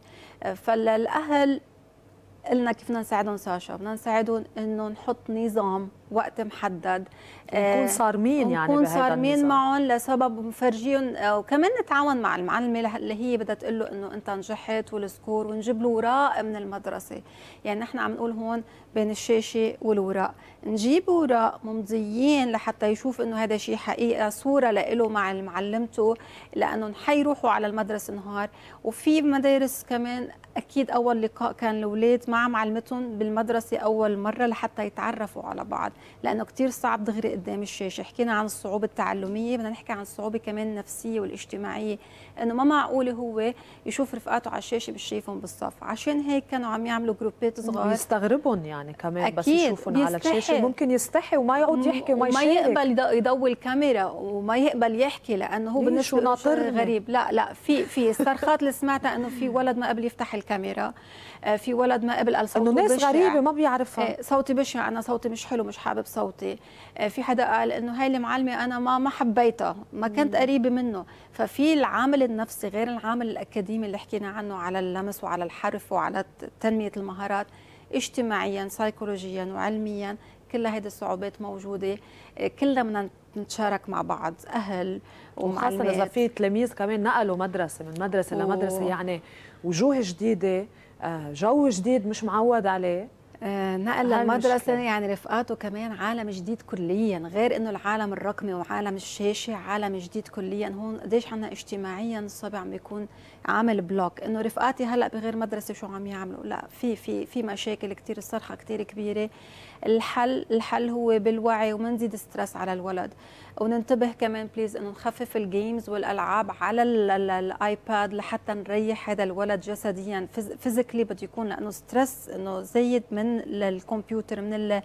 فالاهل قلنا كيف بدنا نساعدهم ساشا؟ بدنا نساعدهم انه نحط نظام وقت محدد، نكون صارمين يعني نكون صارمين معهم لسبب مفرجيهم، وكمان نتعاون مع المعلمه اللي هي بدها تقول له انه انت نجحت والسكور، ونجيب له وراء من المدرسه. يعني نحن عم نقول هون بين الشاشه والوراء، نجيب وراء ممضيين لحتى يشوف انه هذا شيء حقيقه، صوره له مع معلمته، لانه حيروحوا على المدرسه نهار. وفي مدارس كمان اكيد اول لقاء كان الاولاد مع معلمتهم بالمدرسه اول مره لحتى يتعرفوا على بعض، لانه كثير صعب دغري قدام الشاشه. حكينا عن الصعوبه التعلميه، بدنا نحكي عن الصعوبه كمان النفسيه والاجتماعيه، انه ما معقول هو يشوف رفقاته على الشاشه مش شايفهم بالصف. عشان هيك كانوا عم يعملوا جروبات صغار. يستغربهم يعني كمان بس يشوفهم على الشاشه، ممكن يستحي وما يقعد يحكي وما يقبل يضوي الكاميرا وما يقبل يحكي، لانه هو بالنسبه له غريب. لا في الصرخات اللي سمعتها انه في ولد ما قبل يفتح الكاميرا، في ولد ما قبل قال صوته انه ناس غريبه ما بيعرفها، صوتي بشع، انا صوتي مش حلو، مش حابب صوتي. في حدا قال انه هاي المعلمه انا ما حبيتها، ما كنت قريبه منه. ففي العامل النفسي غير العامل الاكاديمي اللي حكينا عنه على اللمس وعلى الحرف وعلى تنميه المهارات، اجتماعيا سيكولوجيا وعلميا كل هذه الصعوبات موجوده. كلنا بدنا نتشارك مع بعض، اهل ومعلمات، وخاصه اذا في تلاميذ كمان نقلوا مدرسه من مدرسه لمدرسه، يعني وجوه جديده، جو جديد مش معود عليه، نقل المدرسة، يعني رفقاته كمان عالم جديد كليا، غير انه العالم الرقمي وعالم الشاشة، عالم جديد كليا. هون قديش عنا اجتماعيا الصبي عم بيكون عامل بلوك، انه رفقاتي هلا بغير مدرسة شو عم يعملوا. لا، في مشاكل كثير، الصرخة كثير كبيرة. الحل هو بالوعي، وما نزيد ستريس على الولد، وننتبه كمان بليز انه نخفف الجيمز والالعاب على الايباد لحتى نريح هذا الولد جسديا، فيزيكلي بده يكون، لانه ستريس انه زايد من الكمبيوتر، من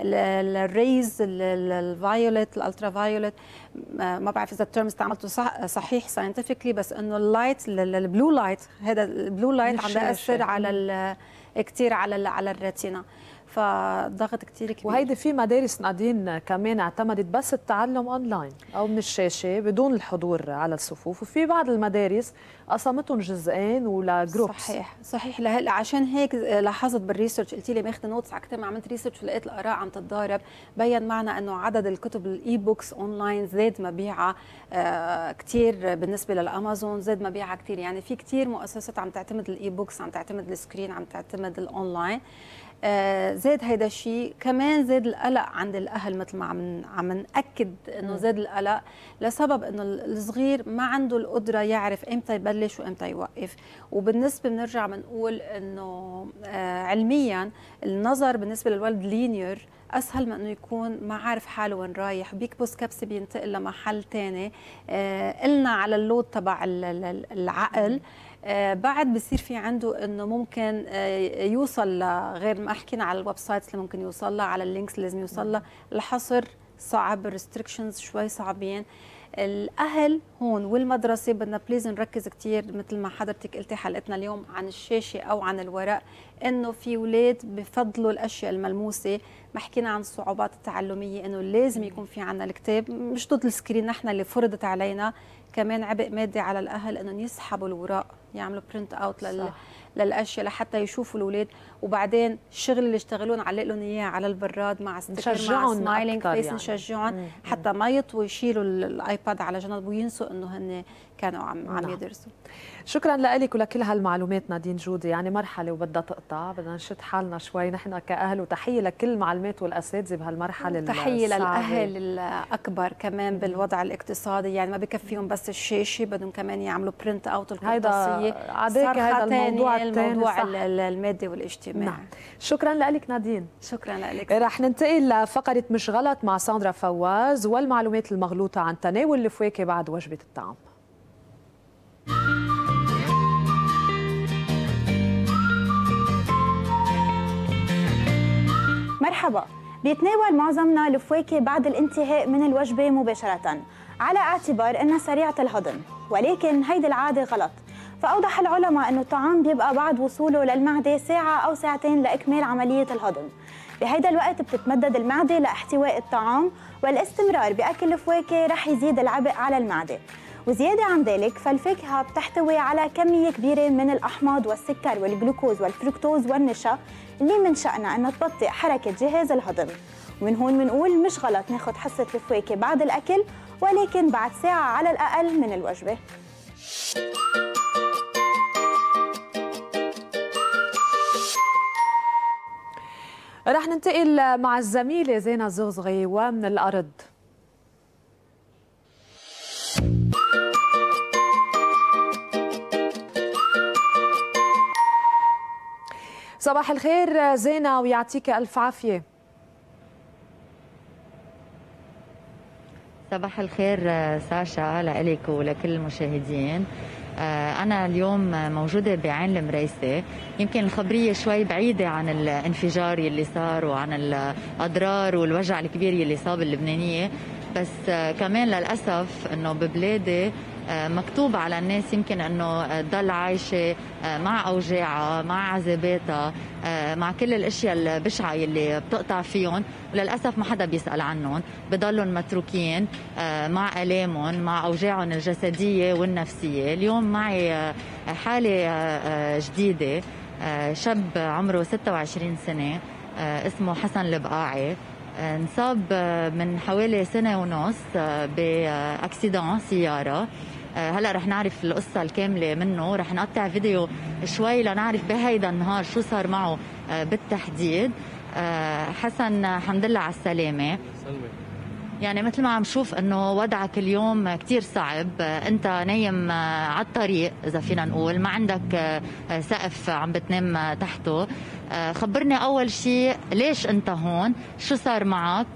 الريز الفايولت الالترا فايولت. ما بعرف اذا الترم استعملته صحيح ساينتفكلي، بس انه اللايت البلو لايت، هذا البلو لايت عم بياثر على كثير على الريتينا، فضغط كثير كبير. وهيدي في مدارس قاعدين كمان اعتمدت بس التعلم اونلاين او من الشاشه بدون الحضور على الصفوف، وفي بعض المدارس قسمتهم جزئين ولا جروبس. صحيح لهلا. عشان هيك لاحظت بالريسيرش، قلت لي ماخذه نوتس على كتاب، عملت ريسيرش ولقيت الاراء عم تتضارب. بين معنا انه عدد الكتب الاي بوكس اونلاين زاد مبيعها كثير بالنسبه للامازون، زاد مبيعها كثير. يعني في كثير مؤسسات عم تعتمد الاي بوكس، عم تعتمد السكرين، عم تعتمد الاونلاين. زاد هيدا الشيء. كمان زاد القلق عند الاهل، مثل ما عم ناكد انه زاد القلق لسبب انه الصغير ما عنده القدره يعرف امتى يبلش يبلش وامتى يوقف. وبالنسبه بنرجع بنقول انه علميا النظر بالنسبه للولد لينير اسهل من انه يكون ما عارف حاله وين رايح، بيكبس كبسه بينتقل لمحل ثاني. قلنا على اللود تبع العقل، بعد بصير في عنده انه ممكن يوصل غير ما حكينا على الويب سايتس اللي ممكن يوصل لها، على اللينكس اللي لازم يوصل لها، الحصر صعب، الريستريكشنز شوي صعبين. الاهل هون والمدرسه بدنا بليز نركز كثير مثل ما حضرتك قلتي حلقتنا اليوم عن الشاشه او عن الورق، انه في اولاد بفضلوا الاشياء الملموسه. ما حكينا عن الصعوبات التعلميه، انه لازم يكون في عندنا الكتاب، مش ضد السكرين، نحن اللي فرضت علينا كمان عبء مادي على الاهل انهم يسحبوا الوراق، يعملوا برنت اوت للاشياء لحتى يشوفوا الاولاد. وبعدين الشغل اللي يشتغلون نعلق لهم اياه على البراد مع ستيكر مع سمايلينج فيس، يعني نشجعهم حتى ما يطوا يشيلوا الايباد على جنب وينسوا انه هن كانوا عم يدرسوا. شكرا لك ولكل هالمعلومات نادين جودي. يعني مرحله وبدها تقطع، بدنا نشد حالنا شوي نحن كاهل، وتحيه لكل المعلمات والاساتذه بهالمرحله. تحيه للاهل الاكبر كمان بالوضع الاقتصادي، يعني ما بكفيهم بس الشاشه، بدهم كمان يعملوا برنت اوت القرطاسيه. هذا الموضوع المادي والاجتماعي. نعم. شكرا لك نادين. شكرا لك. رح ننتقل لفقره مش غلط مع ساندرا فواز والمعلومات المغلوطه عن تناول الفواكه بعد وجبه الطعام. مرحبا. بيتناول معظمنا الفواكه بعد الانتهاء من الوجبة مباشرة على اعتبار انها سريعة الهضم، ولكن هيدي العادة غلط. فأوضح العلماء انه الطعام بيبقى بعد وصوله للمعدة ساعة أو ساعتين لإكمال عملية الهضم. بهيدا الوقت بتتمدد المعدة لاحتواء الطعام، والاستمرار بأكل الفواكه رح يزيد العبء على المعدة. وزيادة عن ذلك فالفاكهة بتحتوي على كمية كبيرة من الأحماض والسكر والجلوكوز والفركتوز والنشا، اللي من شأنها أنها تبطئ حركة جهاز الهضم. ومن هون بنقول مش غلط ناخد حصة الفواكه بعد الأكل، ولكن بعد ساعة على الأقل من الوجبة. رح ننتقل مع الزميلة زينة الزغزغي ومن الأرض. صباح الخير زينة ويعطيك ألف عافية. صباح الخير ساشا لك ولكل المشاهدين. أنا اليوم موجودة بعين المريسة، يمكن الخبرية شوي بعيدة عن الانفجار اللي صار وعن الأضرار والوجع الكبير اللي صاب اللبنانية، بس كمان للأسف أنه ببلادي مكتوب على الناس يمكن أنه تضل عايشة مع أوجاعها، مع عذاباتها، مع كل الأشياء البشعة اللي بتقطع فيهم، وللأسف ما حدا بيسأل عنهم، بضلهم متروكين مع آلامهم، مع أوجاعهم الجسدية والنفسية. اليوم معي حالة جديدة، شاب عمره 26 سنة اسمه حسن البقاعي، انصاب من حوالي سنة ونص بأكسيدان سيارة. هلا رح نعرف القصة الكاملة منه، رح نقطع فيديو شوي لنعرف بهيدا النهار شو صار معه بالتحديد. حسن الحمد لله على السلامة. يعني مثل ما عم شوف انه وضعك اليوم كتير صعب، انت نايم على الطريق اذا فينا نقول، ما عندك سقف عم بتنام تحته. خبرني اول شيء ليش انت هون، شو صار معك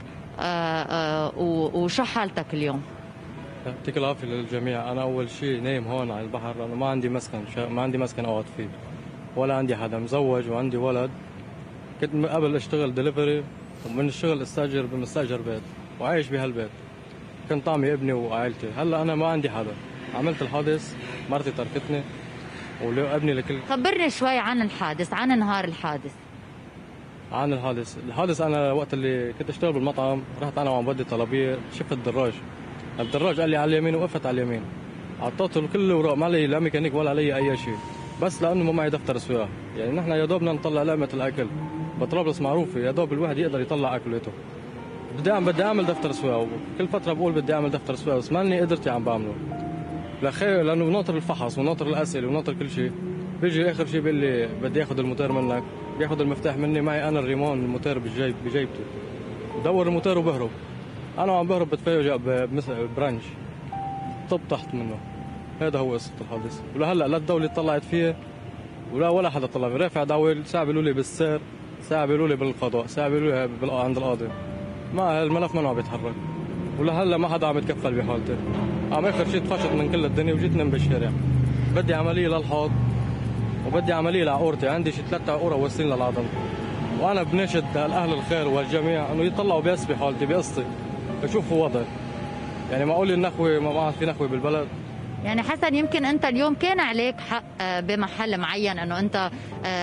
وشو حالتك اليوم؟ يعطيك العافية للجميع. أنا أول شيء نايم هون على البحر، أنا ما عندي مسكن أقعد فيه، ولا عندي حدا، مزوج وعندي ولد. كنت قبل أشتغل دليفري، ومن الشغل استأجر بمستأجر بيت وعايش بهالبيت، كنت طعمي ابني وعائلتي. هلا أنا ما عندي حدا، عملت الحادث، مرتي تركتني وابني لكل. خبرني شوي عن الحادث، عن نهار الحادث. عن الحادث أنا وقت اللي كنت أشتغل بالمطعم، رحت أنا وعم بدي طلبية، شفت الدراج قال لي على اليمين، وقفت على اليمين، عطيته كل الأوراق، ما علي لا ميكانيك ولا علي أي شيء، بس لأنه ما معي دفتر سواقة. يعني نحن يا دوبنا نطلع لقمة الأكل، بطرابلس معروفة يا دوب الواحد يقدر يطلع أكلته. بدي أعمل دفتر سواقة، كل فترة بقول بدي أعمل دفتر سواقة، بس ماني قدرتي عم بعمله. لخير لأنه بناطر الفحص وناطر الأسئلة وناطر كل شيء، بيجي آخر شيء بيقول لي بدي ياخذ الموتور منك، بياخذ المفتاح مني، معي أنا الريمون الموتور بجيبته، بدور الموتور وبهرب. أنا وعم بهرب بتفاجئ برنش طب تحت منه، هذا هو قصه الحادث. ولهلا لا الدوله طلعت فيه ولا حدا طلع فيه. رافع دعوه، ساعه بيقولوا لي بالسير، ساعه بيقولوا لي بالقضاء، ساعه بيقولوا لي عند القاضي. ما الملف ما عم بيتحرك، ولهلا ما حدا عم يتكفل بحالتي. عم اخر شيء طفشت من كل الدنيا وجيت نم بالشارع. بدي عمليه للحوض وبدي عمليه لعقورتي، عندي شي 3 عقوره واصلين للعظم. وانا بناشد اهل الخير والجميع انه يطلعوا بس بحالتي بقصتي، يشوفوا وضعي. يعني معقول النخوه ما عاد في نخوه بالبلد؟ يعني حسن يمكن انت اليوم كان عليك حق بمحل معين انه انت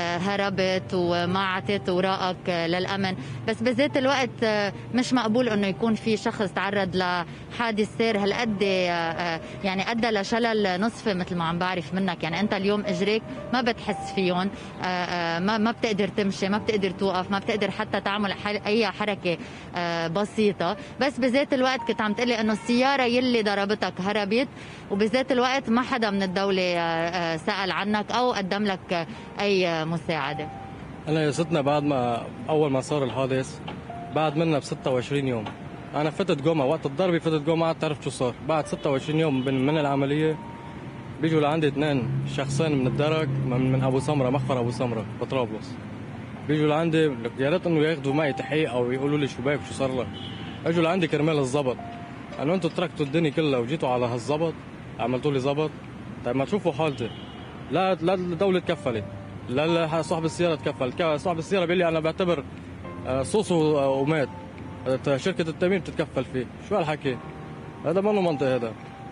هربت وما اعطيت اوراقك للامن، بس بذات الوقت مش مقبول انه يكون في شخص تعرض لحادث سير هالقد يعني ادى لشلل نصفي مثل ما عم بعرف منك. يعني انت اليوم اجريك ما بتحس فيهم، ما بتقدر تمشي، ما بتقدر توقف، ما بتقدر حتى تعمل اي حركه بسيطه، بس بذات الوقت كنت عم تقلي انه السياره يلي ضربتك هربت، وبذات الوقت ما حدا من الدولة سأل عنك أو قدم لك أي مساعدة. أنا يا ستنا بعد ما أول ما صار الحادث بعد منا ب 26 يوم أنا فتت جمعة وقت الضربة، فتت جمعة ما تعرف شو صار. بعد 26 يوم من العملية بيجوا لعندي 2 شخصين من الدرك من أبو سمرة، مخفر أبو سمرة بطرابلس. بيجوا لعندي يا ريت إنه ياخذوا معي تحقيق أو يقولوا لي شو باك شو صار لك. اجوا لعندي كرمال الضبط، قالوا أنتم تركتوا الدنيا كلها وجيتوا على هالضبط عملتوا لي ضبط. طيب ما تشوفوا حالتي، لا الدولة تكفلت، لا صاحب السيارة تكفل. صاحب السيارة بيقول لي أنا بعتبر صوصه ومات، شركة التأمين بتتكفل فيه. شو هالحكي؟ هذا ما له منطق هذا.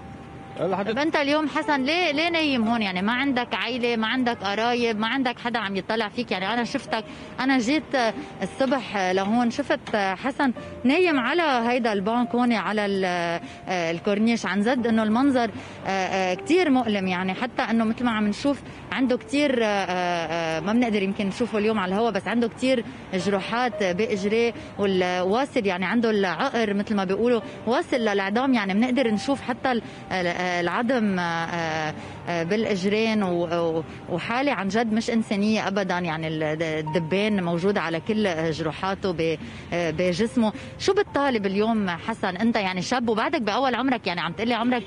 طيب انت اليوم حسن ليه نايم هون؟ يعني ما عندك عائله، ما عندك قرايب، ما عندك حدا عم يطلع فيك؟ يعني انا شفتك، انا جيت الصبح لهون شفت حسن نايم على هيدا البانك هون على الكورنيش. عن جد انه المنظر كثير مؤلم، يعني حتى انه مثل ما عم نشوف عنده كثير ما بنقدر يمكن نشوفه اليوم على الهواء، بس عنده كثير جروحات باجريه والواصل، يعني عنده العقر مثل ما بيقولوا واصل للعظام. يعني بنقدر نشوف حتى العظم بالاجرين، وحاله عن جد مش انسانيه ابدا. يعني الدبان موجوده على كل جروحاته بجسمه. شو بتطالب اليوم حسن انت؟ يعني شاب وبعدك باول عمرك، يعني عم تقلي عمرك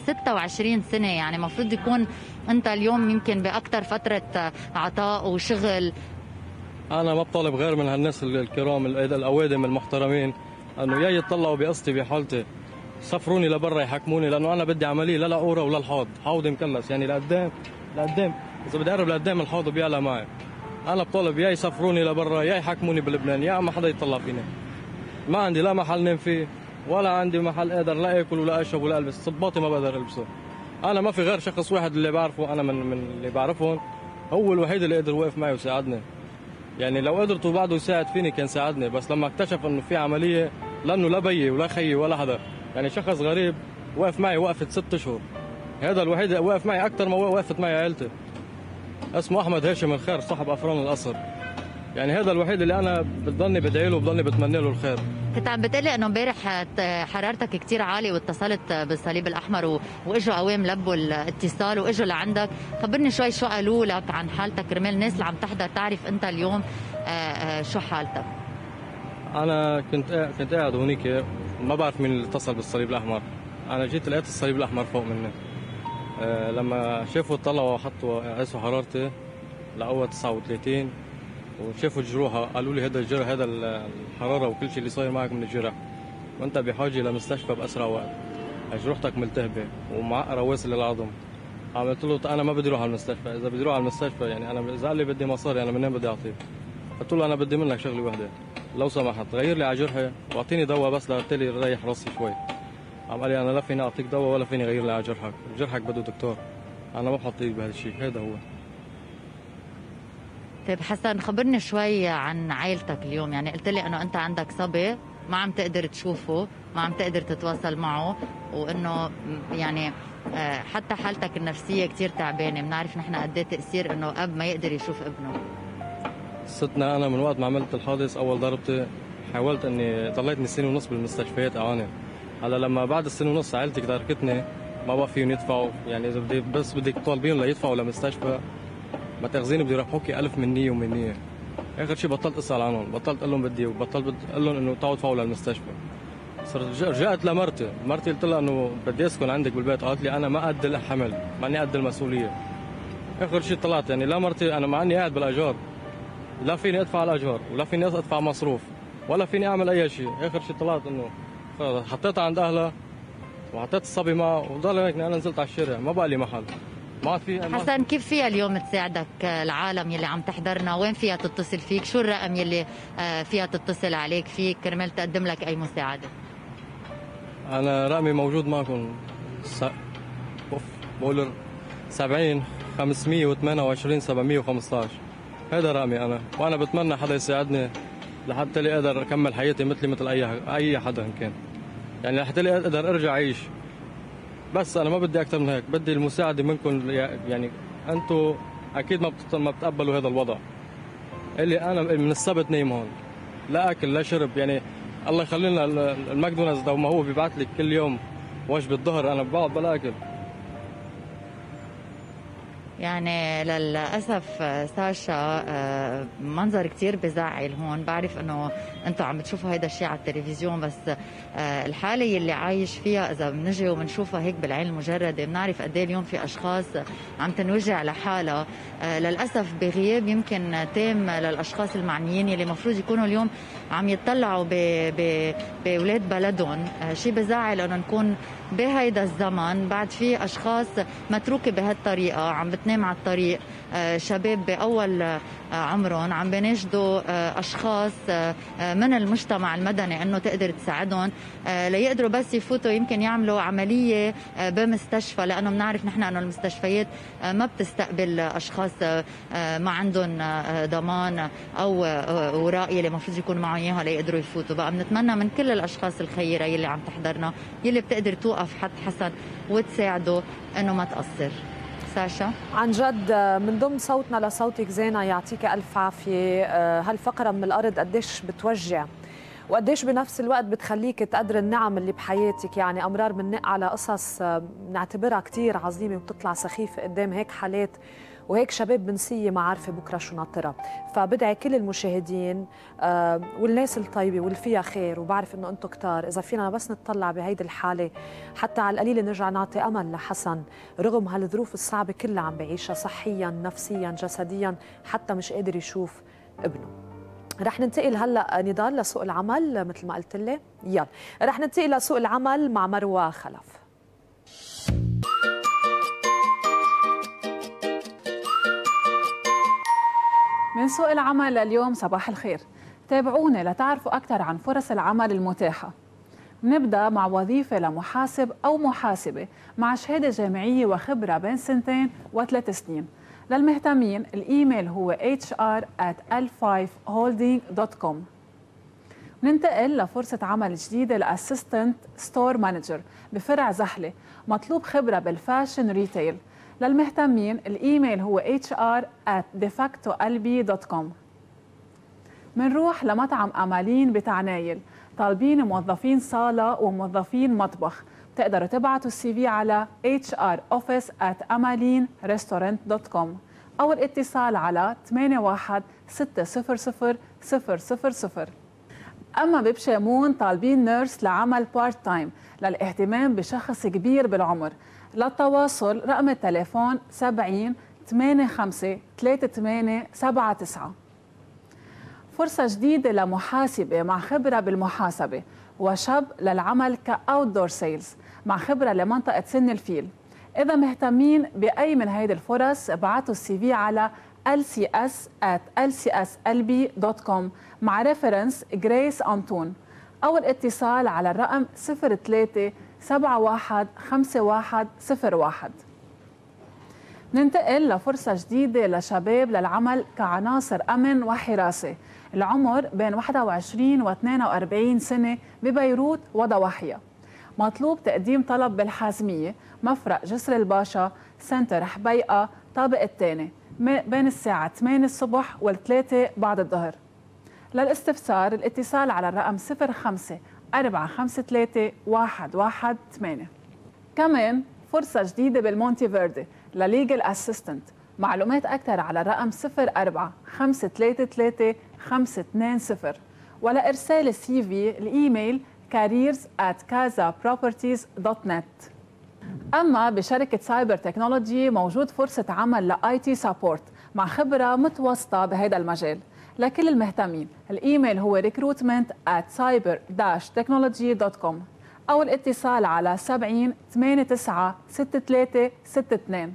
26 سنه، يعني المفروض يكون انت اليوم يمكن باكثر فتره عطاء وشغل. انا ما بطالب غير من هالناس الكرام الاوادم المحترمين انه يا يطلعوا بقصتي بحالتي، سفروني لبرا يحكموني، لانه انا بدي عمليه لا لقوره ولا الحوض، حوضي مكلس يعني لقدام اذا بدي اقرب لقدام الحوض بيعلى معي. انا بطالب يا يسفروني لبرا يا يحكموني بلبنان، يا ما حدا يطلع فيني. ما عندي لا محل نام فيه ولا عندي محل اقدر لا اكل ولا اشرب ولا البس، صباطي ما بقدر البسه. انا ما في غير شخص واحد اللي بعرفه انا من اللي بعرفهم، هو الوحيد اللي قدر وقف معي وساعدني. يعني لو قدرت بعده يساعد فيني كان ساعدني، بس لما اكتشف انه في عمليه لانه لا بيي ولا خيي ولا حدا، يعني شخص غريب وقف معي وقفت 6 اشهر. هذا الوحيد اللي وقف معي اكثر ما وقفت معي عائلتي. اسمه احمد هاشم الخير، صاحب افران القصر. يعني هذا الوحيد اللي انا بضلني بدعي له وبضلني بتمنى له الخير. كنت عم بتقلي انه امبارح حرارتك كثير عاليه واتصلت بالصليب الاحمر واجوا قوام لبوا الاتصال واجوا لعندك. خبرني شوي شو قالوا لك عن حالتك كرمال الناس اللي عم تحضر تعرف انت اليوم شو حالتك. انا كنت قاعد هونيك، ما بعرف مين اللي اتصل بالصليب الاحمر. انا جيت لقيت الصليب الاحمر فوق مني. لما شافوا طلعوا حطوا قاسوا حرارتي لقوها 39 وشافوا الجروح قالوا لي هذا الجرح، هذا الحراره وكل شيء اللي صاير معك من الجرح، وانت بحاجه لمستشفى باسرع وقت. جروحتك ملتهبه ومعقره واصل للعظم. قلت له انا ما بدي اروح على المستشفى، اذا بدي اروح على المستشفى يعني انا اذا قال لي بدي مصاري انا منين بدي اعطيه؟ قلت له انا بدي منك شغله واحده، لو سمحت غير لي على جرحي واعطيني دواء بس لتالي ريح راسي شوي. قال لي انا لا فيني اعطيك دواء ولا فيني غير لي على جرحك بده دكتور، انا ما بحط ايدي بهذا الشيء. هذا هو. طيب حسن خبرني شوي عن عائلتك اليوم. يعني قلت لي انه انت عندك صبي ما عم تقدر تشوفه، ما عم تقدر تتواصل معه، وانه يعني حتى حالتك النفسيه كثير تعبانه. بنعرف نحن قد ايه تاثير انه اب ما يقدر يشوف ابنه. ستنا انا من وقت ما عملت الحادث اول ضربتي حاولت اني ضليتني 1.5 سنة بالمستشفيات اعاني. هلا لما بعد 1.5 سنة عائلتي تركتني ما بقى فيهم يدفعوا، يعني اذا بدك تطالبيهم ليدفعوا لمستشفى ما تاخذيني بدي يربحوكي 1000 من نيه ومن نيه. اخر شيء بطلت اسال عنهم، بطلت اقول لهم بدي، وبطلت اقول لهم انه تعالوا ادفعوا للمستشفى. رجعت لمرتي، قلت لها انه بدي اسكن عندك بالبيت، قالت لي انا ما قد الحمل، ماني قد المسؤوليه. اخر شيء طلعت يعني لا مرتي، انا مع اني قاعد بالاجار لا فيني ادفع الاجار ولا فيني ادفع مصروف ولا فيني اعمل اي شيء. اخر شيء طلعت انه حطيتها عند اهلها وحطيت الصبي معه وضل هيك. انا نزلت على الشارع، ما بقى لي محل، ما عاد في. حسن، كيف فيها اليوم تساعدك العالم يلي عم تحضرنا؟ وين فيها تتصل فيك؟ شو الرقم يلي فيها تتصل عليك فيك كرمال تقدم لك اي مساعده؟ انا رقمي موجود معكم، بقول 70 528 715. هذا رقمي انا، وانا بتمنى حدا يساعدني لحتى لي اقدر اكمل حياتي مثل اي حدا كان، يعني لحتى لي اقدر ارجع اعيش. بس انا ما بدي اكثر من هيك، بدي المساعده منكم. يعني انتم اكيد ما بتقبلوا هذا الوضع اللي انا من السبت نايم هون، لا اكل لا شرب. يعني الله يخلي لنا الماكدونالدز ده، ما هو بيبعث لي كل يوم وجبه الظهر، انا بقعد بلا اكل. يعني للأسف ساشا منظر كتير بزعل هون. بعرف انه انتم عم بتشوفوا هيدا الشيء على التلفزيون، بس الحالة اللي عايش فيها اذا بنجي وبنشوفها هيك بالعين المجردة بنعرف قد ايه اليوم في اشخاص عم تنوجع لحالها للأسف بغياب يمكن تام للاشخاص المعنيين اللي المفروض يكونوا اليوم عم يتطلعوا بولاد بلدهم. شيء بزعل انه نكون بهيدا الزمن بعد في اشخاص متروكه بهالطريقه عم بتنام على الطريق، شباب باول عمرهم عم بيناشدوا اشخاص من المجتمع المدني انه تقدر تساعدهم ليقدروا بس يفوتوا يمكن يعملوا عمليه بمستشفى، لانه بنعرف نحن انه المستشفيات ما بتستقبل اشخاص ما عندهم ضمان او اوراق اللي المفروض يكون معهم اياها ليقدروا يفوتوا. بقى بنتمنى من كل الاشخاص الخيره يلي عم تحضرنا يلي بتقدر توقف حد حسن وتساعده انه ما تقصر. ساشا، عن جد من ضمن صوتنا لصوتك زينة، يعطيك ألف عافية. هالفقرة من الأرض قديش بتوجع وقديش بنفس الوقت بتخليك تقدر النعم اللي بحياتك. يعني أمرار بننق على قصص نعتبرها كتير عظيمة وبتطلع سخيفة قدام هيك حالات وهيك شباب بنسية ما عارفة بكرة شو ناطرة. فبدعي كل المشاهدين والناس الطيبة واللي فيها خير، وبعرف انه انتم كتار، اذا فينا بس نتطلع بهيدي الحالة حتى على القليل نرجع نعطي امل لحسن رغم هالظروف الصعبة كلها عم بعيشها صحيا نفسيا جسديا، حتى مش قادر يشوف ابنه. رح ننتقل هلا نضال لسوق العمل مثل ما قلت لي. يلا رح ننتقل لسوق العمل مع مروى خلف. من سوق العمل اليوم صباح الخير، تابعونا لتعرفوا أكثر عن فرص العمل المتاحة. نبدأ مع وظيفة لمحاسب أو محاسبة مع شهادة جامعية وخبرة بين 2 و3 سنين. للمهتمين الإيميل هو hr@l5holding.com. ننتقل لفرصة عمل جديدة لأسيستنت ستور مانجر بفرع زحلة، مطلوب خبرة بالفاشن ريتيل. للمهتمين الإيميل هو hr@defactolb.com. منروح لمطعم أمالين بتعنايل، طالبين موظفين صالة وموظفين مطبخ. بتقدروا تبعتوا CV على hroffice@amalinrestaurant.com أو الاتصال على 81600000. أما ببشامون طالبين نيرس لعمل بارت تايم للاهتمام بشخص كبير بالعمر. للتواصل رقم التليفون 70 85 38 79. فرصة جديدة لمحاسبة مع خبرة بالمحاسبة وشاب للعمل كأوتدور سيلز مع خبرة لمنطقة سن الفيل. إذا مهتمين بأي من هيدي الفرص ابعتوا CV على lcs@lcslb.com مع ريفرنس جريس أنطون أو الاتصال على الرقم 03 71 5101. ننتقل لفرصة جديدة لشباب للعمل كعناصر أمن وحراسة، العمر بين 21 و 42 سنة ببيروت وضواحيها. مطلوب تقديم طلب بالحازمية، مفرق جسر الباشا، سنتر حبيقة، طابق الثاني، بين الساعة 8 الصبح و3 بعد الظهر. للاستفسار الاتصال على الرقم 05 453 118. كمان فرصة جديدة بالمونتي فيردي لليجل اسيستنت، معلومات أكثر على الرقم 04 533 520 ولا إرسال CV الإيميل careers@casaproperties.net. أما بشركة سايبر تكنولوجي موجود فرصة عمل لآي تي سابورت مع خبرة متوسطة بهذا المجال. لكل المهتمين الإيميل هو recruitment@cyber-technology.com أو الاتصال على 70 89 63 62.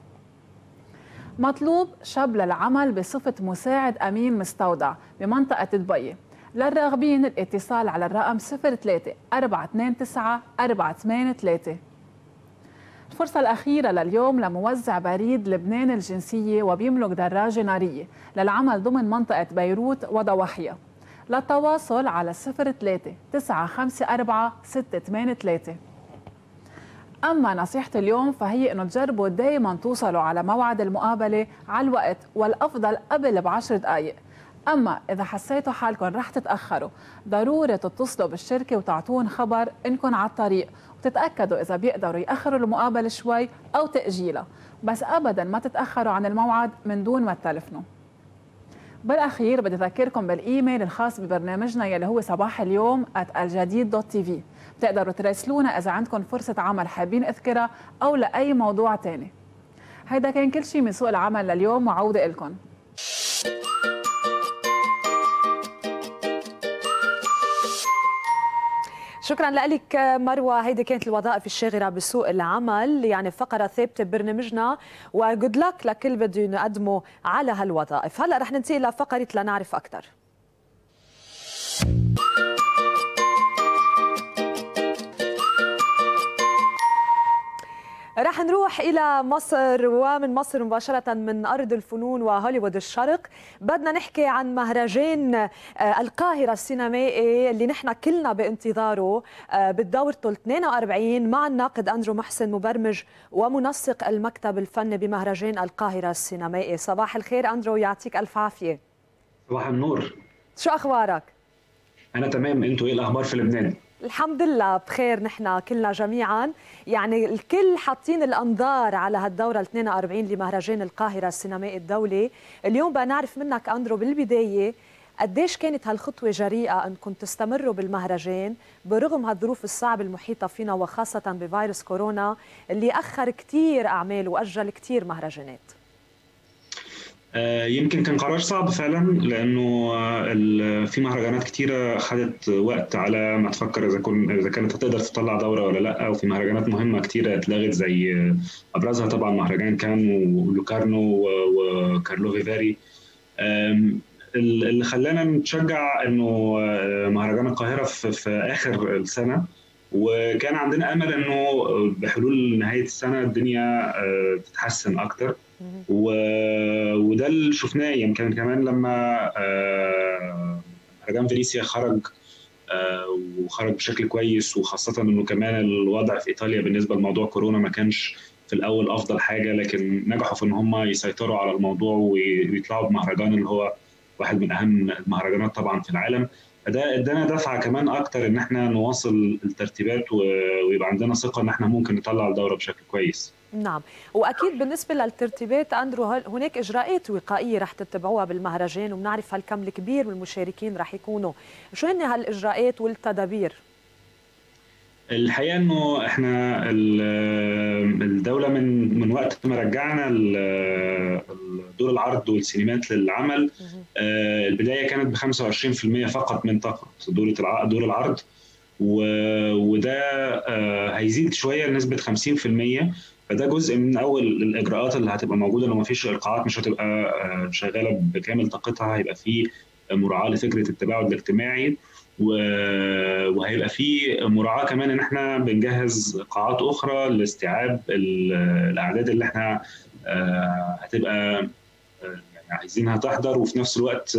مطلوب شاب للعمل بصفة مساعد أمين مستودع بمنطقة دبي. للراغبين الاتصال على الرقم 03 429 483. الفرصة الأخيرة لليوم لموزع بريد لبنان الجنسية وبيملك دراجة نارية للعمل ضمن منطقة بيروت وضواحيها. للتواصل على 03 954 683. أما نصيحة اليوم فهي أنه تجربوا دايما توصلوا على موعد المقابلة على الوقت، والأفضل قبل ب10 دقائق. أما إذا حسيتوا حالكم رح تتأخروا ضروري تتصلوا بالشركة وتعطون خبر إنكم على الطريق، وتتأكدوا إذا بيقدروا يأخروا المقابلة شوي أو تأجيلها، بس أبدا ما تتأخروا عن الموعد من دون ما تتلفنوا. بالأخير بدي أذكركم بالإيميل الخاص ببرنامجنا يلي هو صباح اليوم @الجديد.tv. بتقدروا تراسلونا إذا عندكم فرصة عمل حابين أذكرها أو لأي موضوع تاني. هيدا كان كل شيء من سوق العمل لليوم، وعودة إلكم. شكرا لك مروه. هيدي كانت الوظائف الشاغره بسوق العمل، يعني فقره ثابته ببرنامجنا، وجود لك لكل بده يقدموا على هالوظائف. هلا رح ننتقل لفقره لنعرف اكثر. رح نروح إلى مصر، ومن مصر مباشرة من أرض الفنون وهوليوود الشرق بدنا نحكي عن مهرجان القاهرة السينمائي اللي نحن كلنا بانتظاره بالدورته 42 مع الناقد أندرو محسن، مبرمج ومنسق المكتب الفني بمهرجان القاهرة السينمائي. صباح الخير أندرو، يعطيك ألف عافية. صباح النور. شو أخبارك؟ أنا تمام، أنتوا إيه الأخبار في لبنان؟ الحمد لله بخير، نحن كلنا جميعا، يعني الكل حاطين الأنظار على هالدورة 42 لمهرجان القاهرة السينمائي الدولي. اليوم بقى نعرف منك أندرو بالبداية قديش كانت هالخطوة جريئة أنكم تستمروا بالمهرجان برغم هالظروف الصعبة المحيطة فينا، وخاصة بفيروس كورونا اللي أخر كتير أعمال وأجل كتير مهرجانات. يمكن كان قرار صعب فعلا، لانه في مهرجانات كتيره خدت وقت على ما تفكر اذا كانت هتقدر تطلع دوره ولا لا، وفي مهرجانات مهمه كتيره اتلغت، زي ابرزها طبعا مهرجان كان ولوكارنو وكارلوفي فاري. اللي خلانا نتشجع انه مهرجان القاهره في اخر السنه، وكان عندنا امل انه بحلول نهايه السنه الدنيا تتحسن اكتر، وده اللي شفناه. يمكن كمان لما مهرجان فينيسيا خرج وخرج بشكل كويس، وخاصه انه كمان الوضع في ايطاليا بالنسبه لموضوع كورونا ما كانش في الاول افضل حاجه، لكن نجحوا في ان هم يسيطروا على الموضوع ويطلعوا بمهرجان اللي هو واحد من اهم المهرجانات طبعا في العالم. فده ادانا دفعه كمان اكتر ان احنا نواصل الترتيبات ويبقى عندنا ثقه ان احنا ممكن نطلع الدوره بشكل كويس. نعم، واكيد بالنسبه للترتيبات اندرو هناك اجراءات وقائيه رح تتبعوها بالمهرجان، وبنعرف هالكم الكبير من المشاركين رح يكونوا، شو هن هالاجراءات والتدابير؟ الحقيقه انه احنا الدوله من وقت ما رجعنا دور العرض والسينمات للعمل، البدايه كانت ب 25% فقط من طاقه دور العرض، وده هيزيد شويه لنسبه 50%. فده جزء من اول الاجراءات اللي هتبقى موجوده، لو ما فيش القاعات مش هتبقى شغاله بكامل طاقتها، هيبقى في مراعاه لفكره التباعد الاجتماعي، وهيبقى في مراعاه كمان ان احنا بنجهز قاعات اخرى لاستيعاب الاعداد اللي احنا هتبقى يعني عايزينها تحضر، وفي نفس الوقت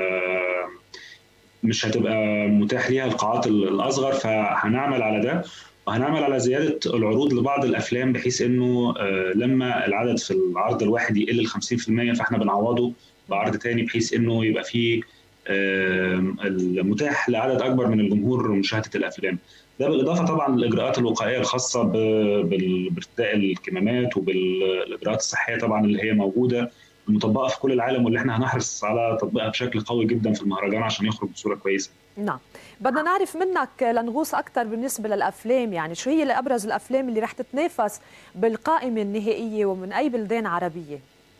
مش هتبقى متاح ليها القاعات الاصغر. فهنعمل على ده، وهنعمل على زياده العروض لبعض الافلام، بحيث انه لما العدد في العرض الواحد يقل 50% فاحنا بنعوضه بعرض تاني، بحيث انه يبقى فيه المتاح لعدد اكبر من الجمهور مشاهده الافلام. ده بالاضافه طبعا للاجراءات الوقائيه الخاصه بارتداء الكمامات وبالاجراءات الصحيه طبعا اللي هي موجوده، مطبقه في كل العالم، واللي احنا هنحرص على تطبيقها بشكل قوي جدا في المهرجان عشان يخرج بصوره كويسه. نعم، بدنا نعرف منك لنغوص اكثر بالنسبه للافلام، يعني شو هي ابرز الافلام اللي رح تتنافس بالقائمه النهائيه ومن اي بلدان عربيه؟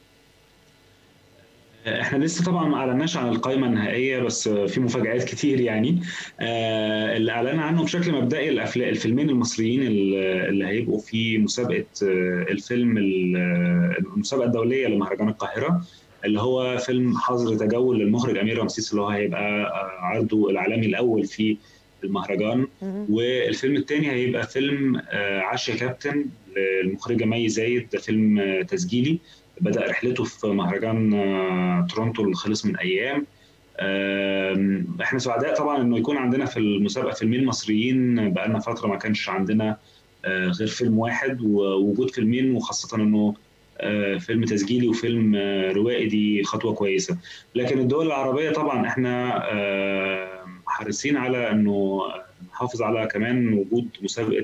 احنا لسه طبعا ما اعلناش عن القائمه النهائيه، بس في مفاجآت كتير يعني. اللي اعلن عنه بشكل مبدئي الفيلمين المصريين اللي هيبقوا في مسابقه الفيلم المسابقه الدوليه لمهرجان القاهره، اللي هو فيلم حظر تجول للمخرج امير رمسيس، اللي هو هيبقى عرضه العالمي الاول في المهرجان. والفيلم الثاني هيبقى فيلم عاش يا كابتن للمخرجه مي زايد، ده فيلم تسجيلي بدأ رحلته في مهرجان تورونتو اللي خلص من ايام. احنا سعداء طبعا انه يكون عندنا في المسابقه فيلمين مصريين، بقالنا فتره ما كانش عندنا غير فيلم واحد، ووجود فيلمين وخاصه انه فيلم تسجيلي وفيلم روائي دي خطوه كويسه. لكن الدول العربيه طبعا احنا حريصين على انه نحافظ على كمان وجود مسابقه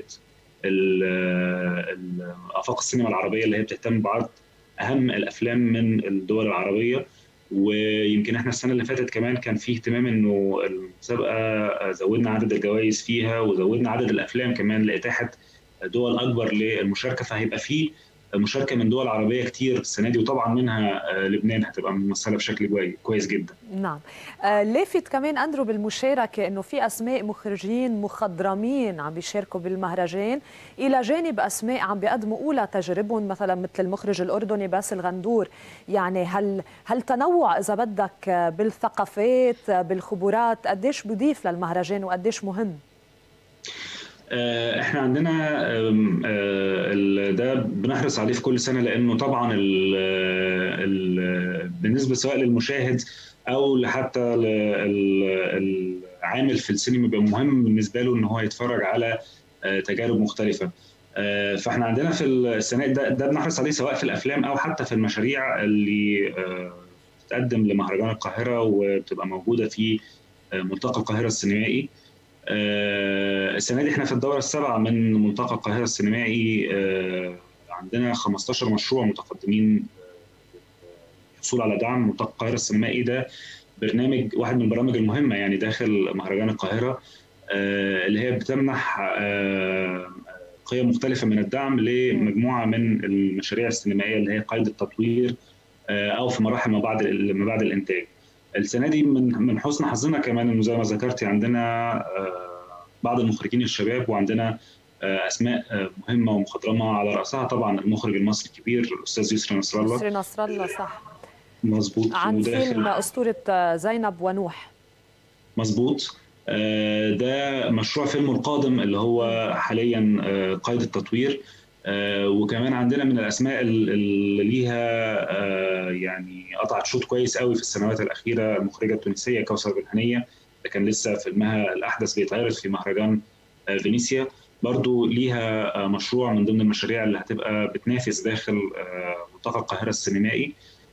افاق السينما العربيه اللي هي بتهتم بعرض اهم الافلام من الدول العربيه. ويمكن احنا السنه اللي فاتت كمان كان في اهتمام انه المسابقه زودنا عدد الجوائز فيها وزودنا عدد الافلام كمان لاتاحه دول اكبر للمشاركه، فهيبقى في مشاركه من دول عربيه كتير السنه دي، وطبعا منها لبنان هتبقى ممثله بشكل كويس جدا. نعم، لافت كمان اندرو بالمشاركه انه في اسماء مخرجين مخضرمين عم بيشاركوا بالمهرجان، الى جانب اسماء عم بيقدموا اولى تجاربهم مثلا مثل المخرج الاردني باسل غندور. يعني هل تنوع اذا بدك بالثقافات بالخبرات قديش بضيف للمهرجان وقديش مهم؟ احنا عندنا ده بنحرص عليه في كل سنه، لانه طبعا بالنسبه سواء للمشاهد او حتى العامل في السينما بيبقى مهم بالنسبه له ان هو يتفرج على تجارب مختلفه. فاحنا عندنا في السنه ده بنحرص عليه سواء في الافلام او حتى في المشاريع اللي بتقدم لمهرجان القاهره وبتبقى موجوده في ملتقى القاهره السينمائي. السنه دي احنا في الدوره السابعه من ملتقى القاهره السينمائي، عندنا 15 مشروع متقدمين للحصول على دعم. ملتقى القاهره السينمائي ده برنامج واحد من البرامج المهمه يعني داخل مهرجان القاهره، اللي هي بتمنح قيم مختلفه من الدعم لمجموعه من المشاريع السينمائيه اللي هي قيد التطوير او في مراحل ما بعد الانتاج. السنه دي من حسن حظنا كمان انه زي ما ذكرتي عندنا بعض المخرجين الشباب، وعندنا اسماء مهمه ومخضرمه على راسها طبعا المخرج المصري الكبير الاستاذ يسري نصر الله. يسري نصر الله صح مظبوط، عن فيلم اسطوره زينب ونوح. مظبوط، ده مشروع فيلمه القادم اللي هو حاليا قيد التطوير. وكمان عندنا من الاسماء اللي ليها يعني قطعت شوط كويس قوي في السنوات الاخيره المخرجه التونسيه كوثر بن-هنيه، ده كان لسه فيلمها الاحدث بيتعرض في مهرجان فينيسيا، برضو ليها مشروع من ضمن المشاريع اللي هتبقى بتنافس داخل ملتقى القاهره السينمائي.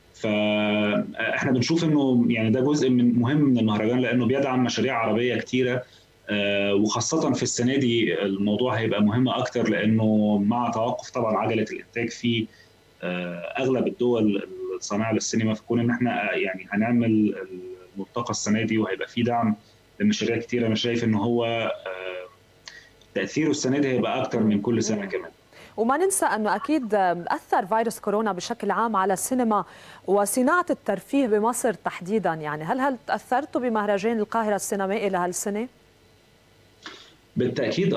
فاحنا بنشوف انه يعني ده جزء مهم من المهرجان لانه بيدعم مشاريع عربيه كتيره، وخاصة في السنة دي الموضوع هيبقى مهم أكتر لأنه مع توقف طبعا عجلة الإنتاج في أغلب الدول الصانعة للسينما، فكون إن إحنا يعني هنعمل الملتقى السنة دي وهيبقى في دعم لمشاريع كتيرة، أنا شايف إن هو تأثيره السنة دي هيبقى أكتر من كل سنة كمان. وما ننسى أنه أكيد أثر فيروس كورونا بشكل عام على السينما وصناعة الترفيه بمصر تحديدا، يعني هل تأثرتوا بمهرجان القاهرة السينمائي لهالسنة؟ بالتأكيد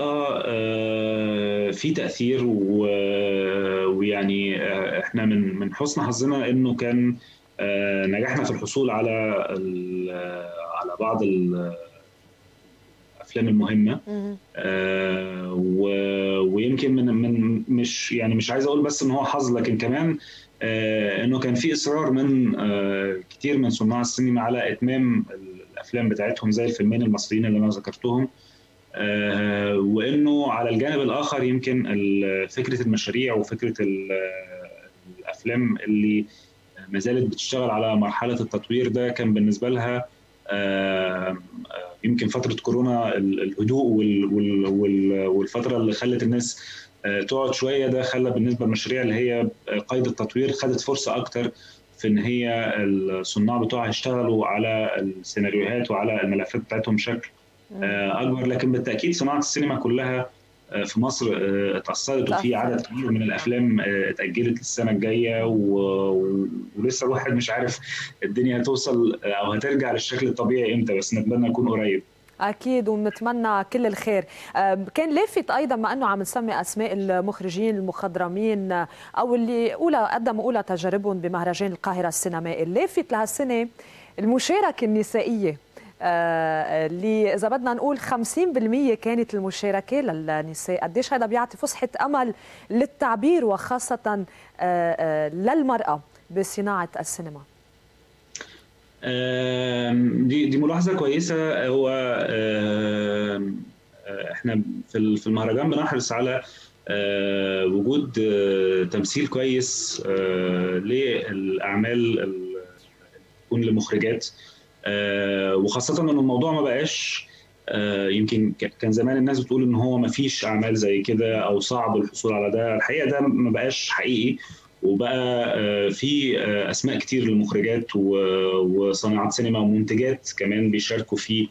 في تأثير، ويعني احنا من حسن حظنا انه كان نجحنا في الحصول على بعض الافلام المهمة، ويمكن من مش عايز اقول بس ان هو حظ، لكن كمان انه كان في اصرار من كتير من صناع السينما على اتمام الافلام بتاعتهم زي الفيلمين المصريين اللي انا ذكرتهم. وانه على الجانب الاخر يمكن فكره المشاريع وفكره الافلام اللي ما زالت بتشتغل على مرحله التطوير ده كان بالنسبه لها يمكن فتره كورونا الهدوء والفتره اللي خلت الناس تقعد شويه، ده خلى بالنسبه للمشاريع اللي هي قيد التطوير خدت فرصه اكتر في ان هي الصناع بتوعها يشتغلوا على السيناريوهات وعلى الملفات بتاعتهم بشكل اكبر. لكن بالتاكيد صناعه السينما كلها في مصر اتأثرت، وفي عدد كبير من الافلام اتأجلت للسنه الجايه، ولسه الواحد مش عارف الدنيا هتوصل او هترجع للشكل الطبيعي امتى، بس نتمنى يكون قريب. اكيد ونتمنى كل الخير. كان لافت ايضا ما انه عم نسمي اسماء المخرجين المخضرمين او اللي قدموا اولى تجاربهم بمهرجان القاهره السينمائي، اللافت لهالسنه المشاركه النسائيه اللي اذا بدنا نقول 50% كانت المشاركه للنساء. قديش هذا بيعطي فسحه امل للتعبير وخاصه للمراه بصناعه السينما؟ دي ملاحظه كويسه. هو احنا في المهرجان بنحرص على وجود تمثيل كويس للاعمال اللي تكون لمخرجات، وخاصه ان الموضوع ما بقاش يمكن كان زمان الناس بتقول ان هو ما فيش اعمال زي كده او صعب الحصول على ده. الحقيقه ده ما بقاش حقيقي، وبقى في اسماء كتير للمخرجات وصانعات سينما ومنتجات كمان بيشاركوا في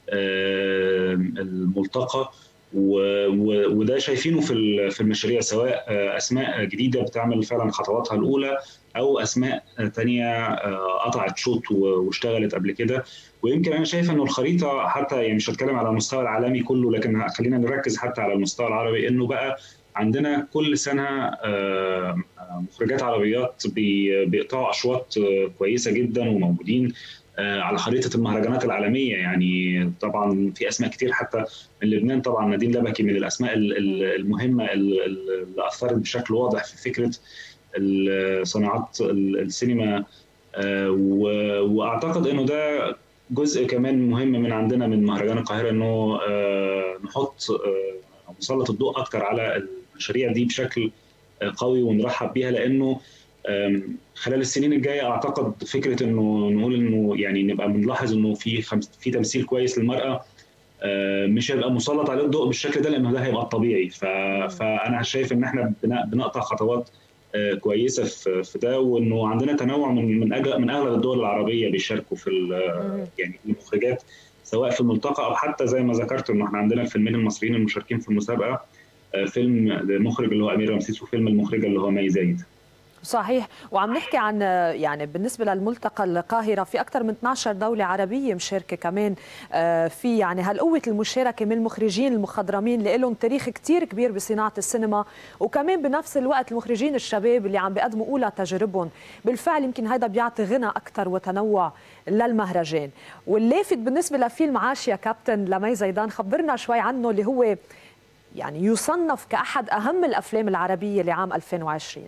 الملتقى، وده شايفينه في المشاريع، سواء اسماء جديده بتعمل فعلا خطواتها الاولى او اسماء تانية قطعت شوط واشتغلت قبل كده. ويمكن انا شايف انه الخريطه حتى، يعني مش هتكلم على المستوى العالمي كله، لكن خلينا نركز حتى على المستوى العربي، انه بقى عندنا كل سنه مخرجات عربيات بيقطعوا اشواط كويسه جدا وموجودين على خريطه المهرجانات العالميه. يعني طبعا في اسماء كتير حتى من لبنان، طبعا نادين لبكي من الاسماء المهمه اللي اثرت بشكل واضح في فكره صناعات السينما، واعتقد انه ده جزء كمان مهم من عندنا من مهرجان القاهره، انه نحط نسلط الضوء اكتر على المشاريع دي بشكل قوي ونرحب بيها، لانه خلال السنين الجايه اعتقد فكره انه نقول انه يعني نبقى بنلاحظ انه في تمثيل كويس للمراه مش هيبقى مسلط عليه الضوء بالشكل ده، لانه ده هيبقى الطبيعي. فانا شايف ان احنا بنقطع خطوات كويسه في ده، وانه عندنا تنوع من اغلب الدول العربيه بيشاركوا في يعني المخرجات، سواء في الملتقى او حتى زي ما ذكرت انه احنا عندنا الفيلمين المصريين المشاركين في المسابقه، فيلم المخرج اللي هو امير رمسيس وفيلم المخرجه اللي هو مي زايد. صحيح. وعم نحكي عن يعني بالنسبه للملتقى القاهره في اكثر من 12 دوله عربيه مشاركه كمان في يعني هالقوه المشاركه من المخرجين المخضرمين اللي لهم تاريخ كثير كبير بصناعه السينما، وكمان بنفس الوقت المخرجين الشباب اللي عم بيقدموا اولى تجاربهم. بالفعل يمكن هذا بيعطي غنى اكثر وتنوع للمهرجان. واللافت بالنسبه لفيلم عاش يا كابتن لمي زيدان، خبرنا شوي عنه، اللي هو يعني يصنف كأحد أهم الأفلام العربية لعام 2020.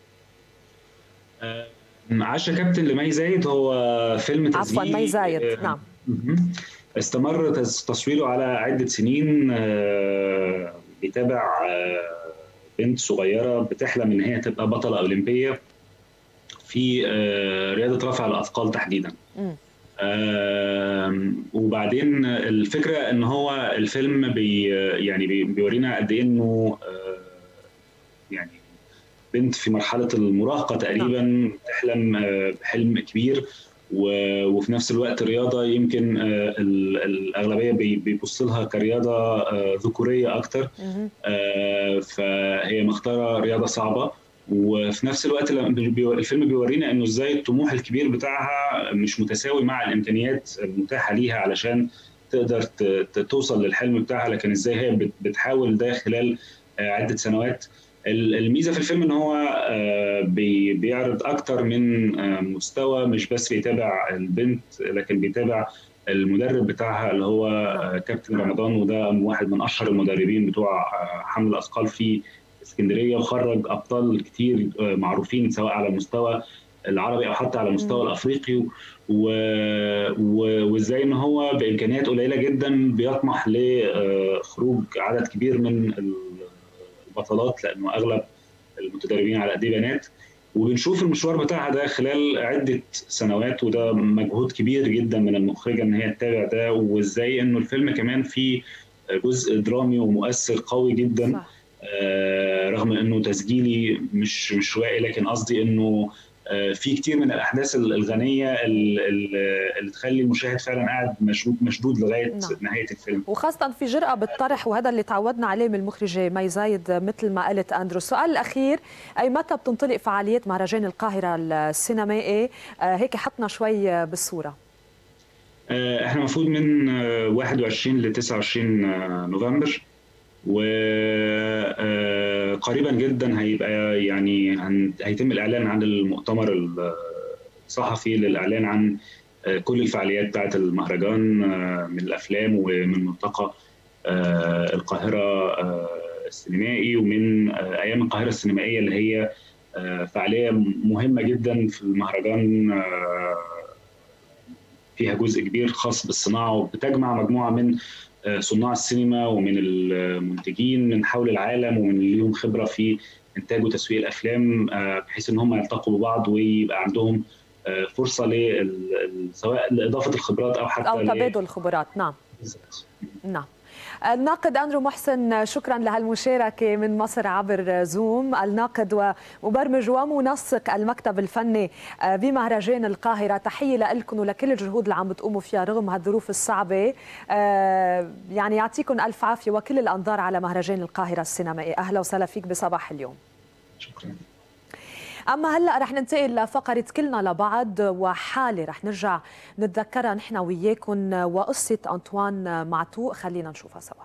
عاش يا كابتن لمي زايد هو فيلم تسجيلي، عفوا مي زايد، نعم. استمر تصويره على عدة سنين، بيتابع بنت صغيرة بتحلم إن هي تبقى بطلة أولمبية في رياضة رفع الأثقال تحديدا. وبعدين الفكرة إن هو الفيلم يعني بيورينا قد إيه إنه يعني بنت في مرحلة المراهقة تقريبا تحلم بحلم كبير، وفي نفس الوقت رياضة يمكن الأغلبية بيبص لها كرياضة ذكورية أكتر، فهي مختارة رياضة صعبة. وفي نفس الوقت الفيلم بيورينا إنه إزاي الطموح الكبير بتاعها مش متساوي مع الإمكانيات المتاحة ليها علشان تقدر توصل للحلم بتاعها، لكن إزاي هي بتحاول ده خلال عدة سنوات. الميزه في الفيلم ان هو بيعرض اكتر من مستوى، مش بس بيتابع البنت لكن بيتابع المدرب بتاعها اللي هو كابتن رمضان، وده واحد من اشهر المدربين بتوع حمل الاثقال في اسكندريه، وخرج ابطال كتير معروفين سواء على المستوى العربي او حتى على المستوى الافريقي، وازاي ان هو بامكانيات قليله جدا بيطمح لخروج عدد كبير من بطلات، لانه اغلب المتدربين على ايدي بنات. وبنشوف المشوار بتاعها ده خلال عده سنوات، وده مجهود كبير جدا من المخرجه ان هي تتابع ده، وازاي انه الفيلم كمان فيه جزء درامي ومؤثر قوي جدا. رغم انه تسجيلي مش روائي، لكن قصدي انه في كتير من الاحداث الغنيه اللي تخلي المشاهد فعلا قاعد مشدود لغايه نهايه الفيلم، وخاصه في جرأه بالطرح، وهذا اللي تعودنا عليه من المخرجه مي زايد مثل ما قلت اندرو. السؤال الاخير، اي متى بتنطلق فعاليات مهرجان القاهره السينمائي؟ هيك حطنا شوي بالصوره. احنا المفروض من 21 ل 29 نوفمبر، وقريبا جدا هيبقى يعني هيتم الاعلان عن المؤتمر الصحفي للاعلان عن كل الفعاليات بتاعت المهرجان من الافلام ومن ملتقى القاهره السينمائي ومن ايام القاهره السينمائيه اللي هي فعاليه مهمه جدا في المهرجان، فيها جزء كبير خاص بالصناعه وبتجمع مجموعه من صناع السينما ومن المنتجين من حول العالم ومن اللي لهم خبره في انتاج وتسويق الافلام، بحيث ان هم يلتقوا ببعض ويبقى عندهم فرصه سواء لاضافه الخبرات او حتى تبادل الخبرات. نعم نعم. الناقد أندرو محسن، شكرا لهالمشاركة من مصر عبر زوم. الناقد ومبرمج ومنسق المكتب الفني بمهرجان القاهرة، تحية لكم ولكل الجهود اللي عم بتقوموا فيها رغم هالظروف الصعبة. يعني يعطيكم ألف عافية وكل الأنظار على مهرجان القاهرة السينمائي. أهلا وسهلا فيك بصباح اليوم. شكرا. أما هلأ رح ننتقل لفقرة كلنا لبعض، وحالة رح نرجع نتذكرها نحن وياكم، وقصة أنطوان معتوق. خلينا نشوفها سوا.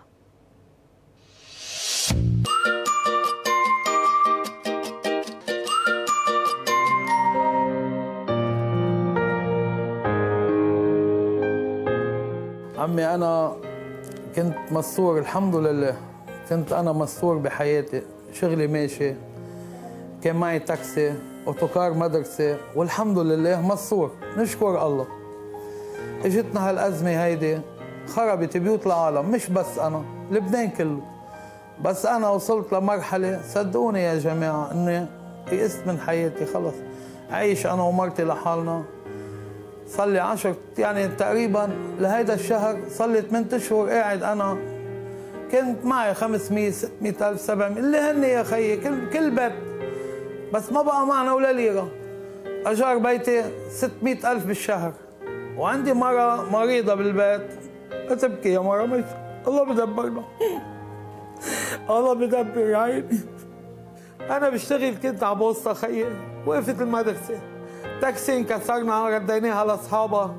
عمي أنا كنت مسطور الحمد لله، كنت أنا مسطور بحياتي، شغلي ماشي، كان معي تاكسي، اوتوكار مدرسة، والحمد لله مسطور، نشكر الله. اجتنا هالأزمة هيدي خربت بيوت العالم، مش بس أنا، لبنان كله. بس أنا وصلت لمرحلة صدقوني يا جماعة إني يئست من حياتي خلص، عيش أنا ومرتي لحالنا. صار لي 10 يعني تقريبا لهيدا الشهر صار لي 8 أشهر قاعد أنا. كنت معي 500 600 ألف 700 اللي هن يا خيي كل بيت، بس ما بقى معنا ولا ليرة. أجار بيتي 600 ألف بالشهر، وعندي مرة مريضة بالبيت. أتبكي يا مرة، مش الله بدبرنا الله بدبر يا عيني. أنا بشتغل كنت على بوسطة خيي، وقفت المدرسة تاكسي انكسرنا رديناها لأصحابها.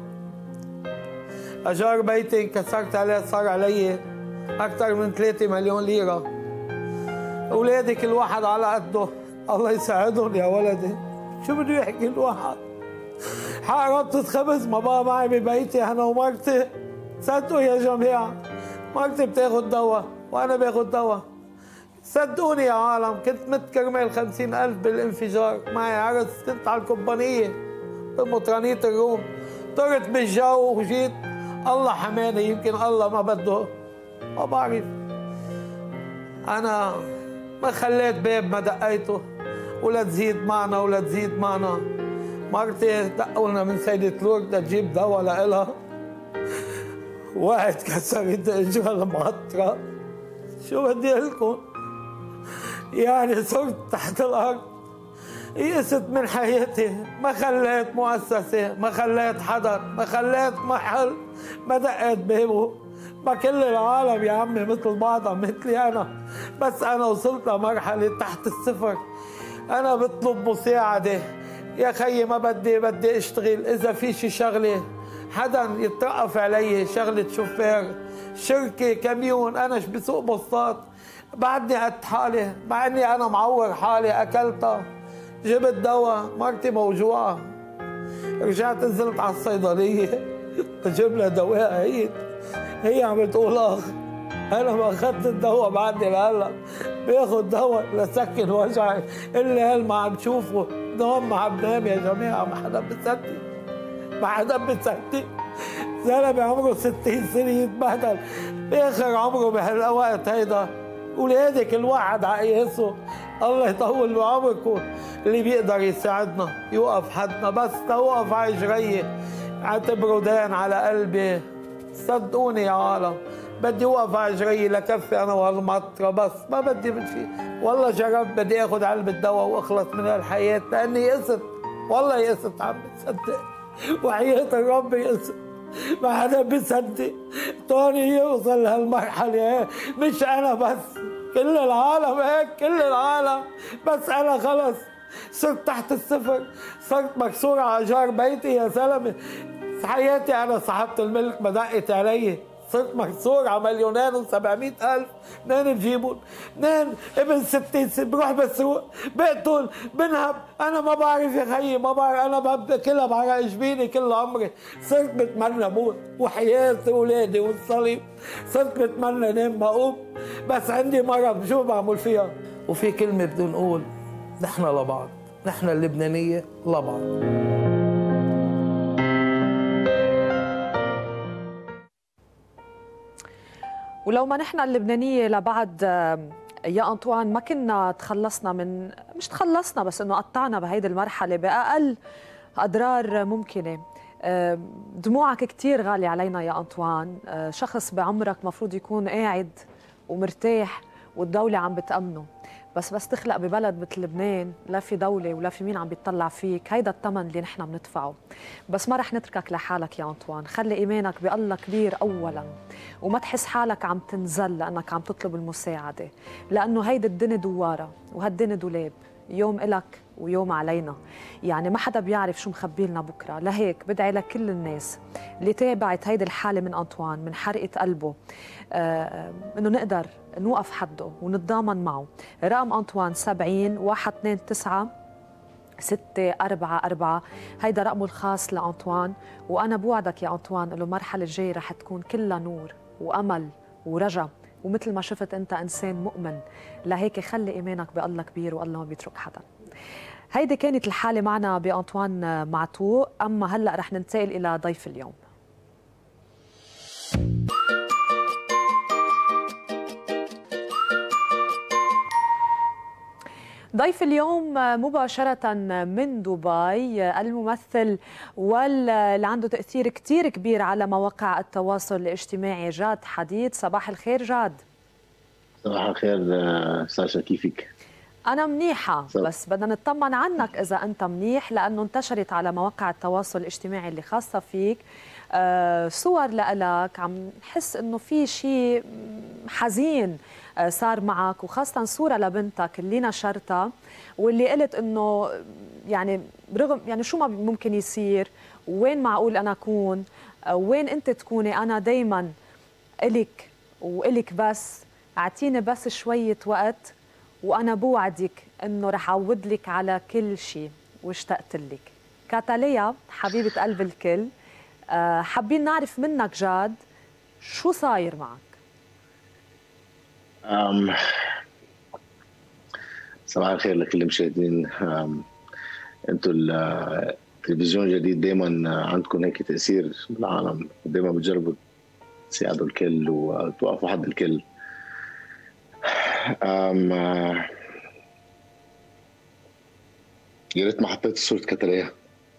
أجار بيتي انكسرت عليه، صار علي أكثر من 3 مليون ليرة. أولادي كل واحد على قده، الله يساعدهم يا ولدي. شو بده يحكي الواحد؟ حق ربطة خبز ما بقى معي ببيتي أنا ومرتي. صدقوا يا جماعة، مرتي بتاخد دواء وأنا باخد دواء. صدقوني يا عالم، كنت مت كرمال 50 ألف بالانفجار، معي عرس كنت على الكومبانية بمطرانية الروم، طرت بالجو وجيت الله حماني. يمكن الله ما بده، ما بعرف. أنا ما خليت باب ما دقيته، ولا تزيد معنا ولا تزيد معنا. مرتي دقوا لنا من سيدة لورد تجيب دواء لإلها، واحد كسرت اجرها المعطرة. شو بدي لكم؟ يعني صرت تحت الأرض، يئست من حياتي. ما خليت مؤسسة، ما خليت حدا، ما خليت محل ما دقيت بابه. ما كل العالم يا عمي مثل بعضها مثلي أنا، بس أنا وصلت لمرحلة تحت الصفر. أنا بطلب مساعدة يا خيي، ما بدي أشتغل. إذا في شي شغلة حدا يترقف علي، شغلة شوفير، شركة، كاميون، أنا بسوق بسطات، بعدني قد حالي، مع إني أنا معور حالي. أكلتها، جبت دواء، مرتي موجوعة، رجعت نزلت على الصيدلية بجيب لها دواء. هي عم بتقول أنا ما أخذت الدواء بعدني لهلا باخذ دواء لسكن وجعي. اللي ما عم تشوفه نوم ما عم نام يا جماعة. ما حدا بتصدق، ما حدا بتصدق. زلمة عمره 60 سنة يتبهدل بآخر عمره بهالوقت هيدا. ولادي كل واحد على قياسه. الله يطول بعمركم. اللي بيقدر يساعدنا يوقف حدنا، بس توقف على جريه اعتبروا دين على قلبي. صدقوني يا عالم، بدي اوقف على جري لكفي انا وهالمطره، بس ما بدي شيء. والله جربت بدي اخذ علبه دواء واخلص من هالحياه لاني يئست والله يئست عم بصدق، وحياة الرب يئست، ما حدا بيصدق توني يوصل لهالمرحلة. مش أنا بس، كل العالم هيك، كل العالم، بس أنا خلص صرت تحت الصفر، صرت مكسور على جار بيتي يا زلمة. حياتي أنا صاحبة الملك ما دقت علي، صرت مكسور على 2,700,000. منين نجيبهم؟ منين؟ ابن 60 بروح بسوق بقتل بنهب. انا ما بعرف يا خيي، ما بعرف، انا كلها بعرق جبيني كل عمري. صرت بتمنى موت وحياة اولادي والصليب، صرت بتمنى نام ما اقوم، بس عندي مرض شو بعمل فيها؟ وفي كلمة بدون نقول، نحن لبعض، نحن اللبنانية لبعض. ولو ما نحن اللبنانية لبعض يا أنطوان ما كنا تخلصنا من، مش تخلصنا بس إنه قطعنا بهيدي المرحلة بأقل أضرار ممكنة. دموعك كتير غالية علينا يا أنطوان، شخص بعمرك مفروض يكون قاعد ومرتاح والدولة عم بتأمنه، بس تخلق ببلد مثل لبنان لا في دولة ولا في مين عم بيطلع فيك، هيدا الثمن اللي نحن بندفعه. بس ما رح نتركك لحالك يا أنطوان، خلي إيمانك بالله كبير أولا، وما تحس حالك عم تنزل لأنك عم تطلب المساعدة، لأنه هيدي الدنيا دوارة وهالدنيا دولاب، يوم إلك ويوم علينا، يعني ما حدا بيعرف شو مخبي لنا بكره. لهيك بدعي لكل الناس اللي تابعت هيدي الحاله من أنطوان، من حرقه قلبه، انه نقدر نوقف حده ونتضامن معه. رقم أنطوان 70 129 644، هيدا رقمه الخاص لأنطوان. وانا بوعدك يا أنطوان له المرحله الجايه رح تكون كلها نور وامل ورجا، ومثل ما شفت انت انسان مؤمن. لهيك خلي ايمانك بالله كبير، والله ما بيترك حدا. هيدي كانت الحالة معنا بأنطوان معتوق. أما هلأ رح ننتقل إلى ضيف اليوم. ضيف اليوم مباشرة من دبي الممثل واللي عنده تأثير كتير كبير على مواقع التواصل الاجتماعي، جاد حديد. صباح الخير جاد. صباح الخير ساشا، كيفك؟ أنا منيحة، بس بدنا نطمن عنك إذا أنت منيح، لأنه انتشرت على مواقع التواصل الاجتماعي اللي خاصة فيك صور لإلك، عم نحس إنه في شيء حزين صار معك، وخاصة صورة لبنتك اللي نشرتها واللي قلت إنه يعني رغم يعني شو ما ممكن يصير، وين معقول أنا أكون، وين أنت تكوني، أنا دايما إلك وإلك، بس أعطيني بس شوية وقت وأنا بوعدك إنه رح أعوض لك على كل شيء واشتقت لك. كاتاليا حبيبة قلب الكل، حابين نعرف منك جاد شو صاير معك؟ صباح الخير لكل المشاهدين. انتم التلفزيون الجديد دائما عندكم هيك تأثير بالعالم، دائما بتجربوا تساعدوا الكل وتوقفوا حد الكل. يا ريت ما حطيت صورة كاتاليا.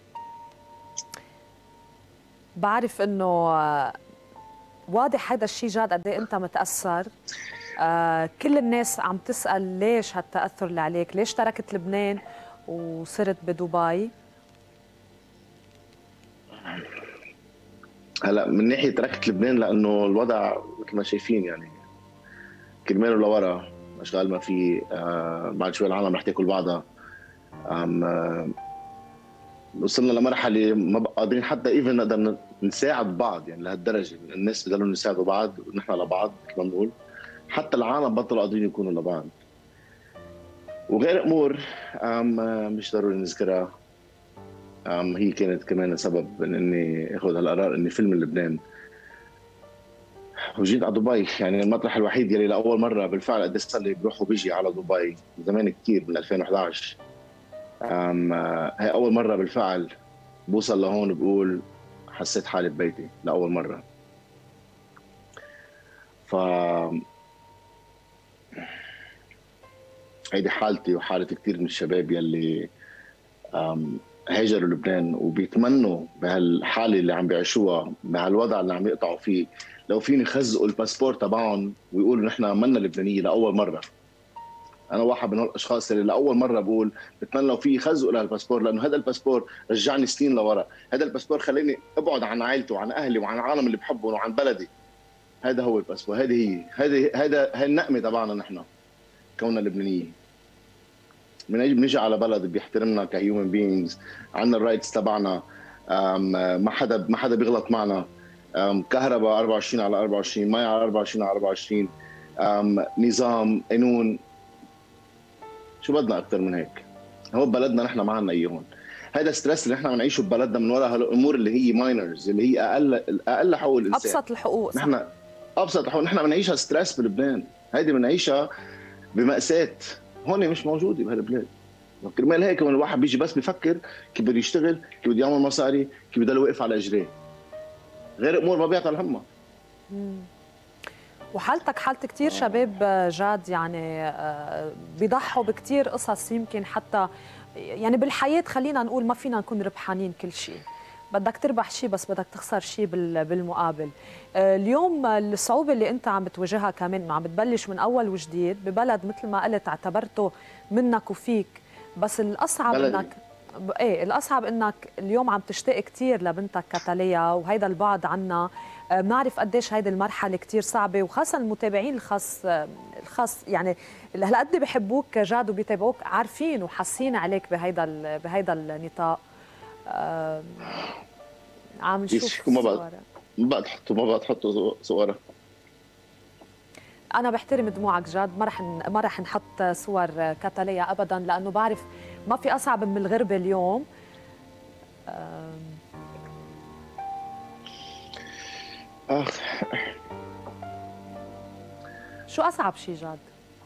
بعرف انه واضح هذا الشيء جاد قد ايه انت متاثر. كل الناس عم تسال ليش هالتاثر اللي عليك، ليش تركت لبنان وصرت بدبي؟ هلا من ناحيه تركت لبنان لانه الوضع مثل ما شايفين يعني كرماله لورا، اشغال ما في، بعد شوي العالم رح تاكل بعضها. وصلنا لمرحله ما بقى قادرين حتى ايفن نقدر نساعد بعض، يعني لهالدرجه الناس بضلوا يساعدوا بعض ونحن لبعض مثل ما بنقول، حتى العالم بطلوا قادرين يكونوا لبعض. وغير امور مش ضروري نذكرها، هي كانت كمان سبب اني اخذ هالقرار اني فيلم من لبنان وجيت على دبي. يعني المطرح الوحيد يلي لاول مره بالفعل قد صار لي بروح وبيجي على دبي زمان كثير، من 2011. هي اول مره بالفعل بوصل لهون بقول حسيت حالي ببيتي لاول مره. ف هيدي حالتي وحاله كثير من الشباب يلي هاجروا لبنان وبيتمنوا بهالحاله اللي عم بيعيشوها، بهالوضع اللي عم يقطعوا فيه، لو فيني يخزقوا الباسبور تبعهم ويقولوا نحن منا لبنانيه لاول مره. انا واحد من الاشخاص اللي لاول مره بقول بتمنى لو في يخزقوا لهالباسبور، لانه هذا الباسبور رجعني سنين لورا، هذا الباسبور خلاني ابعد عن عائلتي وعن اهلي وعن العالم اللي بحبهم وعن بلدي. هذا هو الباسبور، هذه هي هي النقمه تبعنا نحن كوننا لبنانيين. بنيجي على بلد بيحترمنا كهيومن بينجز، عندنا الرايتس تبعنا، ما حدا بيغلط معنا، كهرباء 24 على 24، مي على 24 على 24، نظام، قانون. شو بدنا اكثر من هيك؟ هو ببلدنا نحن ما عندنا اياهم. هذا ستريس اللي نحن بنعيشه ببلدنا من وراء هالامور اللي هي ماينرز، اللي هي اقل حقوق الانسان، ابسط الحقوق. نحن ابسط الحقوق نحن بنعيشها ستريس بلبنان، هيدي بنعيشها بمأساة، هون مش موجوده بهالبلاد. كرمال هيك من الواحد بيجي بس بيفكر كيف بده يشتغل، كيف بده يعمل مصاري، كيف بده يوقف على اجريه. غير امور ما بيعطى الهمه. وحالتك حالة كثير شباب جاد، يعني بيضحوا بكثير قصص، يمكن حتى يعني بالحياة خلينا نقول ما فينا نكون ربحانين كل شيء، بدك تربح شيء بس بدك تخسر شيء بالمقابل. اليوم الصعوبة اللي انت عم بتواجهها كمان انه عم بتبلش من اول وجديد ببلد مثل ما قلت اعتبرته منك وفيك، بس الاصعب انك الاصعب انك اليوم عم تشتاق كثير لبنتك كاتاليا، وهيدا البعد عنا بنعرف قديش هيدي المرحله كثير صعبه، وخاصه المتابعين الخاص يعني اللي هالقد بحبوك جاد وبيتابعوك عارفين وحاسين عليك بهيدا النطاق. عم نشوف ما بقى تحطوا صورة. أنا بحترم دموعك جاد، ما رح نحط صور كاتاليا أبدا، لأنه بعرف ما في أصعب من الغربة اليوم. شو أصعب شيء جاد؟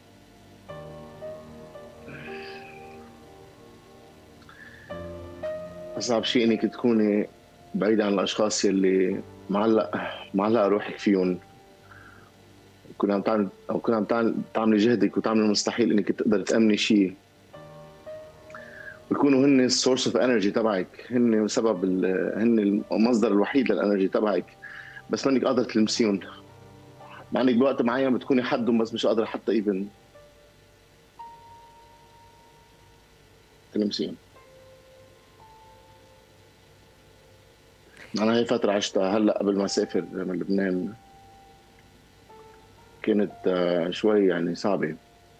أصعب شيء إنك تكوني بعيدة عن الأشخاص يلي معلقة روحك فيهم، كنت عم تعملي جهدك وتعملي المستحيل إنك تقدر تأمني شيء، ويكونوا هن السورس اوف انرجي تبعك، هن هن المصدر الوحيد للانرجي تبعك، بس منك قادرة تلمسيهم. مع انك بوقت معين بتكوني حدهم بس مش قادرة حتى ايفن تلمسيهم. أنا هي فترة عشتها هلا قبل ما أسافر من لبنان، كانت شوي يعني صعبة،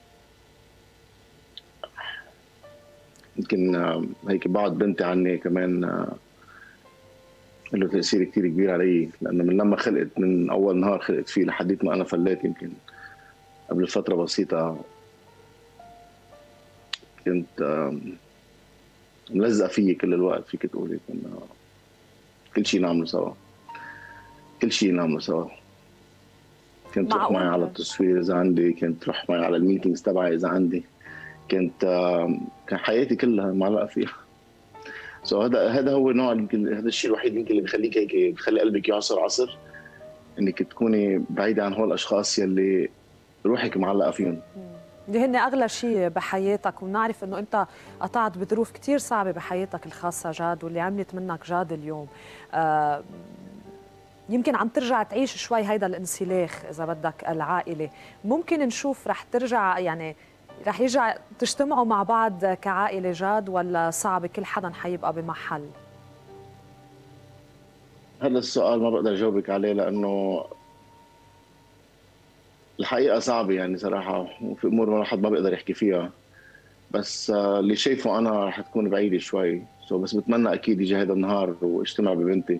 يمكن هيك بعد بنتي عني كمان له تأثير كتير كبير علي، لأنه من لما خلقت، من أول نهار خلقت فيه لحديت ما أنا فليت، يمكن قبل فترة بسيطة كنت ملزقة فيي كل الوقت، فيك تقولي كنا كل شيء نعمله سوا، كل شيء نعمله سوا. كنت تروح معي على التصوير إذا عندي، كنت تروح معي على الميتينجز تبعي إذا عندي، كان حياتي كلها معلقة فيها. هذا هو نوع، يمكن هذا الشيء الوحيد يمكن اللي بخليك هيك، بخلي قلبك يعصر عصر، انك تكوني بعيدة عن هول الاشخاص يلي روحك معلقة فيهم. اللي هن اغلى شيء بحياتك، ونعرف انه انت قطعت بظروف كثير صعبة بحياتك الخاصة جاد، واللي عملت منك جاد اليوم. يمكن عم ترجع تعيش شوي هيدا الانسلاخ اذا بدك العائلة، ممكن نشوف رح ترجع، يعني رح يرجع تجتمعوا مع بعض كعائلة جاد، ولا صعب كل حدا حيبقى بمحل؟ هذا السؤال ما بقدر جاوبك عليه، لأنه الحقيقة صعبة يعني صراحة، وفي أمور ما حد ما بيقدر يحكي فيها، بس اللي شايفه أنا رح تكون بعيدة شوي، بس بتمنى أكيد يجي هذا النهار واجتمع ببنتي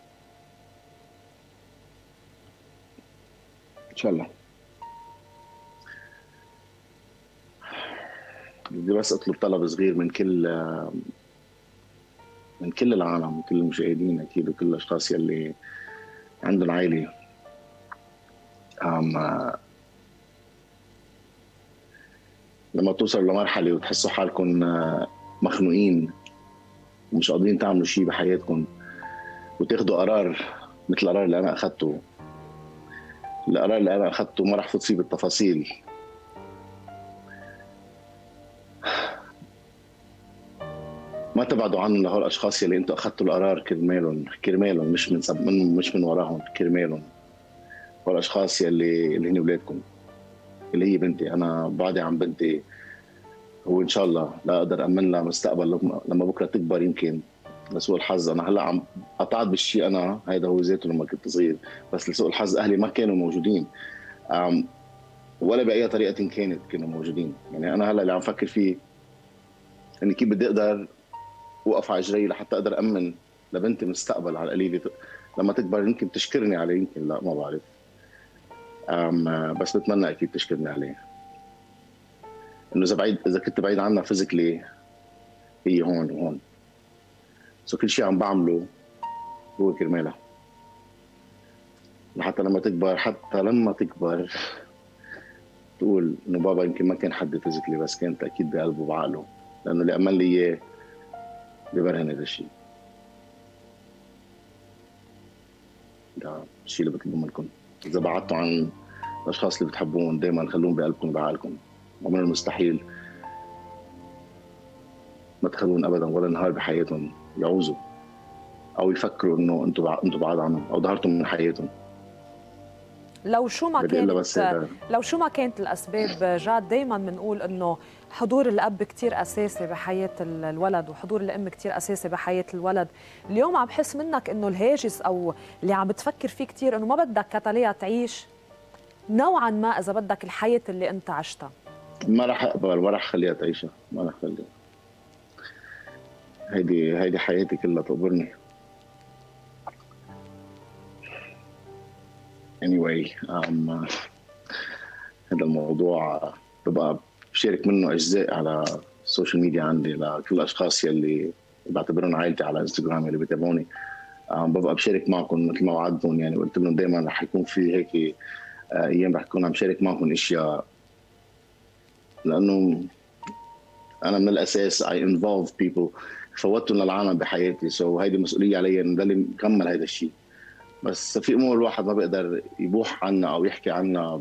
إن شاء الله. بدي بس اطلب طلب صغير من كل العالم، كل المشاهدين اكيد، وكل الاشخاص يلي عندهم عائله، لما توصلوا لمرحله وتحسوا حالكم مخنوقين ومش قادرين تعملوا شيء بحياتكم، وتاخذوا قرار مثل القرار اللي انا اخذته. القرار اللي انا اخذته ما راح فوت فيه بالتفاصيل، ما تبعدوا عنهم لهول الاشخاص يلي انتم اخذتوا القرار كرمالهم، مش من وراهم، كرمالهم. هول الاشخاص يلي هن اولادكم. اللي هي بنتي. انا بعدي عن بنتي، وان شاء الله لا اقدر امن لها مستقبل لما بكره تكبر. يمكن لسوء الحظ انا هلا عم قطعت بالشيء، انا هيدا هو ذاته لما كنت صغير، بس لسوء الحظ اهلي ما كانوا موجودين ولا باي طريقه كانوا موجودين. يعني انا هلا اللي عم فكر فيه اني كيف بدي اقدر اوقف على اجري لحتى اقدر امن لبنتي مستقبل على القليله لما تكبر. يمكن تشكرني عليه، يمكن لا، ما بعرف. بس بتمنى اكيد تشكرني عليه، انه اذا كنت بعيد عنها فيزيكلي هي هون وهون، سو كل شيء عم بعمله هو كرمالها لحتى لما تكبر تقول انه بابا يمكن ما كان حد فيزيكلي، بس كانت اكيد بقلبه وبعقله، لانه اللي امل لي اياه ببرهن هذا الشيء. ده الشيء اللي بطلبه منكم، اذا بعدتوا عن الاشخاص اللي بتحبوهم دائما خلوهم بقلبكم وبعقلكم، ومن المستحيل ما تخلون ابدا ولا نهار بحياتهم يعوزوا او يفكروا انه انتم بعاد عنهم او ظهرتم من حياتهم. لو شو ما كانت الاسباب جاد، دائما بنقول انه حضور الاب كثير اساسي بحياه الولد، وحضور الام كثير اساسي بحياه الولد. اليوم عم بحس منك انه الهاجس او اللي عم بتفكر فيه كثير انه ما بدك كتاليا تعيش نوعا ما اذا بدك الحياه اللي انت عشتها. ما راح اقبل، ما راح اخليها تعيشها، ما راح اخليها. هيدي حياتي كلها تقبرني. anyway هذا الموضوع ببقى بشارك منه اجزاء على السوشيال ميديا عندي لكل الاشخاص يلي بعتبرهم عائلتي على انستغرام اللي بيتابعوني. ببقى بشارك معكم مثل ما وعدتهم، يعني قلت لهم دائما رح يكون في هيك ايام رح اكون عم شارك معكم اشياء، لانه انا من الاساس I involve people، فوتهم للعالم بحياتي، سو هيدي مسؤوليه علي ان ضل مكمل هذا الشيء. بس في امور الواحد ما بيقدر يبوح عنها او يحكي عنها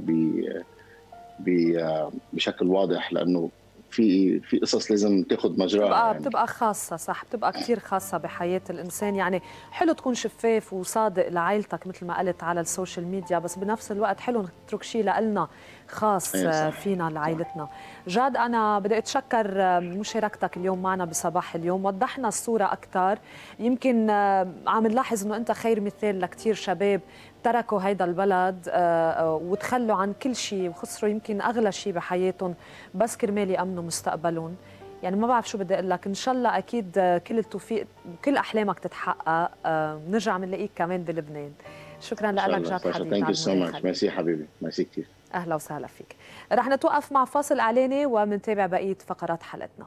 بشكل واضح، لانه في قصص لازم تاخذ مجراها. بتبقى خاصه، صح، بتبقى كثير خاصه بحياه الانسان. يعني حلو تكون شفاف وصادق لعائلتك مثل ما قلت على السوشيال ميديا، بس بنفس الوقت حلو نترك شيء لنا خاص فينا لعائلتنا. جاد، انا بدي اتشكر مشاركتك اليوم معنا بصباح اليوم، وضحنا الصوره اكثر. يمكن عم نلاحظ انه انت خير مثال لكثير شباب تركوا هيدا البلد وتخلوا عن كل شيء وخسروا يمكن اغلى شيء بحياتهم بس كرمال يامنوا مستقبلهم. يعني ما بعرف شو بدي اقول لك، ان شاء الله اكيد كل التوفيق وكل احلامك تتحقق، نرجع بنلاقيك كمان بلبنان. شكرا لك جاد حبيبي. ثانك يو سو ماتش. ميرسي حبيبي، ميرسي كثير. اهلا وسهلا فيك. رح نتوقف مع فاصل اعلاني ومنتابع بقيه فقرات حلقتنا.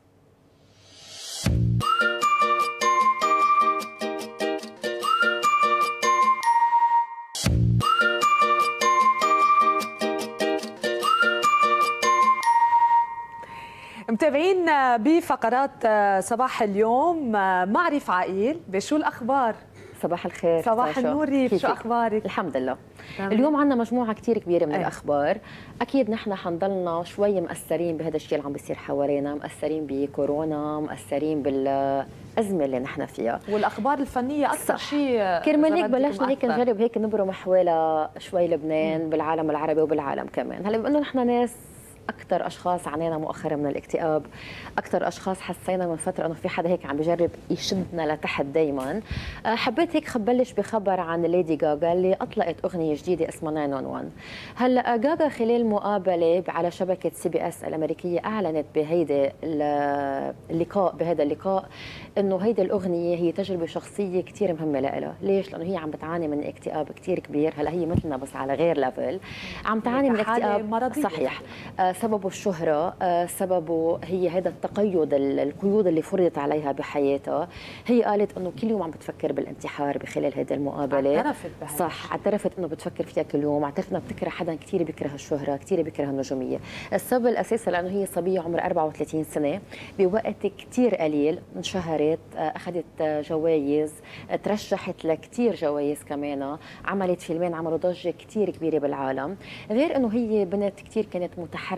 متابعين بفقرات صباح اليوم مع ريف عقيل. بشو الأخبار؟ صباح الخير. صباح النور ريف، شو أخبارك؟ الحمد لله. اليوم عندنا مجموعة كتير كبيرة من الأخبار. أكيد نحن حنضلنا شوي مأثرين بهذا الشيء اللي عم بيصير حوالينا، مأثرين بكورونا، مأثرين بالأزمة اللي نحن فيها، والأخبار الفنية أكثر شيء. كرمال هيك بلشنا هيك نجرب هيك نبرم حوالي شوي لبنان بالعالم العربي وبالعالم كمان. هلا بما إنه نحن ناس أكثر أشخاص عانينا مؤخرا من الاكتئاب، أكثر أشخاص حسينا من فترة إنه في حدا هيك عم بيجرب يشدنا لتحت دايما، حبيت هيك بلش بخبر عن ليدي غاغا اللي أطلقت أغنية جديدة اسمها 911. هلا غاغا خلال مقابلة على شبكة CBS الأمريكية أعلنت بهيدا اللقاء إنه هيدا الأغنية هي تجربة شخصية كثير مهمة لها. ليش؟ لأنه هي عم بتعاني من اكتئاب كثير كبير. هلا هي مثلنا بس على غير ليفل، عم تعاني من اكتئاب مرضي. صحيح. سببه الشهرة، سببه هي هذا القيود اللي فرضت عليها بحياتها. هي قالت انه كل يوم عم بتفكر بالانتحار بخلال هذه المقابلة. اعترفت بهذا. صح، اعترفت انه بتفكر فيها كل يوم، اعترفت انها بتكره حدا كثير بيكره الشهرة، كثير بيكره النجومية. السبب الاساسي لانه هي صبية عمرها 34 سنة، بوقت كثير قليل انشهرت، اخذت جوائز، ترشحت لكثير جوائز كمان، عملت فيلمين عملوا ضجة كثير كبيرة بالعالم، غير انه هي بنت كثير كانت متحركة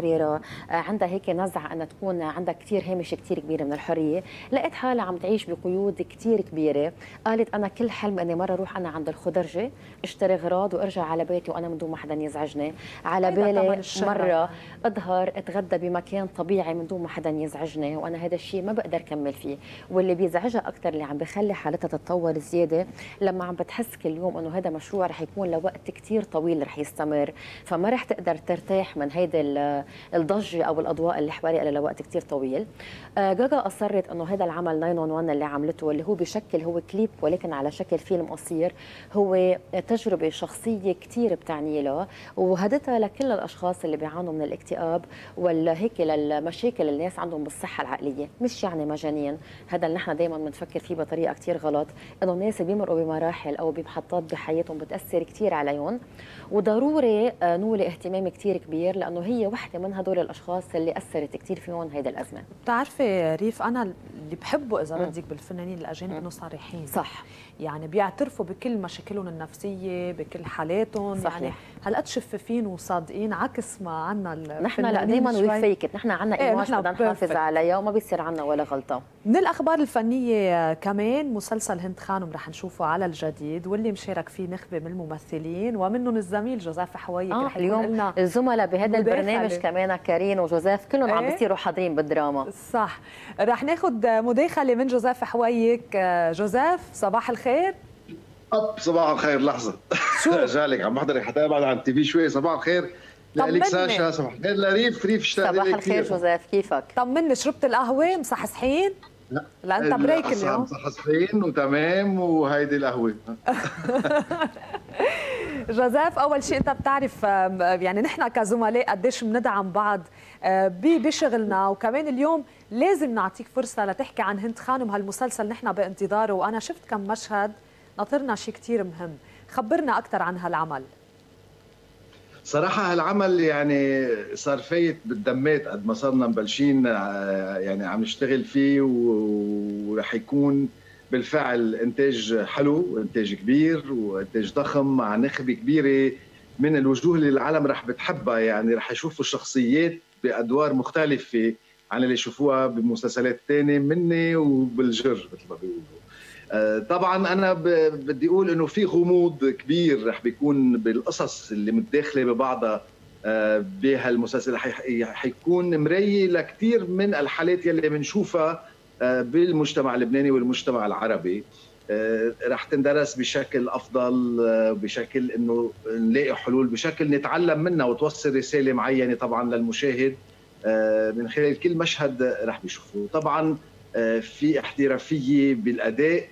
متحرره، عندها هيك نزعه انها تكون عندها كثير هامش كثير كبير من الحريه، لقيت حالها عم تعيش بقيود كثير كبيره. قالت انا كل حلم اني مره اروح انا عند الخضرجه اشتري اغراض وارجع على بيتي وانا من دون ما حدا يزعجني. على بالي مره اظهر اتغدى بمكان طبيعي من دون ما حدا يزعجني، وانا هذا الشيء ما بقدر كمل فيه. واللي بيزعجها اكثر اللي عم بخلي حالتها تتطور زياده لما عم بتحس كل يوم انه هذا مشروع رح يكون لوقت كثير طويل رح يستمر، فما رح تقدر ترتاح من هيدا الضجه او الاضواء اللي حواليها لوقت كثير طويل. جاجا اصرت انه هذا العمل 911 اللي عملته، اللي هو بشكل هو كليب ولكن على شكل فيلم قصير، هو تجربه شخصيه كثير بتعني لها وهدتها لكل الاشخاص اللي بيعانوا من الاكتئاب والهيك للمشاكل اللي الناس عندهم بالصحه العقليه. مش يعني مجانين، هذا اللي نحن دائما بنفكر فيه بطريقه كثير غلط، انه الناس بيمرقوا بمراحل او بمحطات بحياتهم بتاثر كثير عليهم، وضروري نولي اهتمام كثير كبير لانه هي وحده من هدول الاشخاص اللي اثرت كثير فيهم هيدا الازمه. بتعرفي ريف، انا اللي بحبه اذا بدك بالفنانين الاجانب انه صريحين، صح، يعني بيعترفوا بكل مشاكلهم النفسيه بكل حالاتهم، صحيح. يعني هالقد شفافين وصادقين عكس ما عنا نحن لا دائما وي فيك، نحن عنا ايماج بدنا نحافظ عليها وما بيصير عنا ولا غلطه. من الاخبار الفنيه كمان مسلسل هند خانم رح نشوفه على الجديد، واللي مشارك فيه نخبه من الممثلين ومنهم الزميل جوزيف حويك. رح اليوم لنا الزملاء بهذا البرنامج كمان كارين وجوزيف كلهم عم بيصيروا حاضرين بالدراما. صح، رح ناخذ مداخله من جوزيف حويك. جوزيف صباح الخير. صباح الخير. لحظه شو جالك عم بحضر حتى ابعد عن التي في شوي. صباح الخير لك ساشا، صباح الخير لريف. اشتاق لك. صباح الخير جوزيف، كيفك؟ طمني، شربت القهوه مصحصحين؟ لا انت بريك اليوم. مصحصحين وتمام، وهيدي القهوه. جوزيف، اول شيء انت بتعرف يعني نحن كزملاء قديش بندعم بعض بشغلنا، وكمان اليوم لازم نعطيك فرصه لتحكي عن هند خانم، هالمسلسل نحن بانتظاره، وانا شفت كم مشهد ناطرنا شيء كثير مهم. خبرنا اكثر عن هالعمل. صراحة هالعمل يعني صار فايت بالدمات قد ما صرنا مبلشين يعني عم نشتغل فيه، ورح يكون بالفعل انتاج حلو، انتاج كبير وانتاج ضخم مع نخبة كبيرة من الوجوه اللي العالم رح بتحبها. يعني رح يشوفوا شخصيات بأدوار مختلفة عن اللي يشوفوها بمسلسلات تانية مني وبالجر مثل ما بيقولوا. طبعا انا بدي اقول انه في غموض كبير رح بيكون بالقصص اللي متداخله ببعضها بهالمسلسل. حيكون مريي لكثير من الحالات يلي بنشوفها بالمجتمع اللبناني والمجتمع العربي. رح تندرس بشكل افضل، بشكل انه نلاقي حلول، بشكل نتعلم منها وتوصل رساله معينه طبعا للمشاهد من خلال كل مشهد رح بيشوفوه. طبعا في احترافيه بالاداء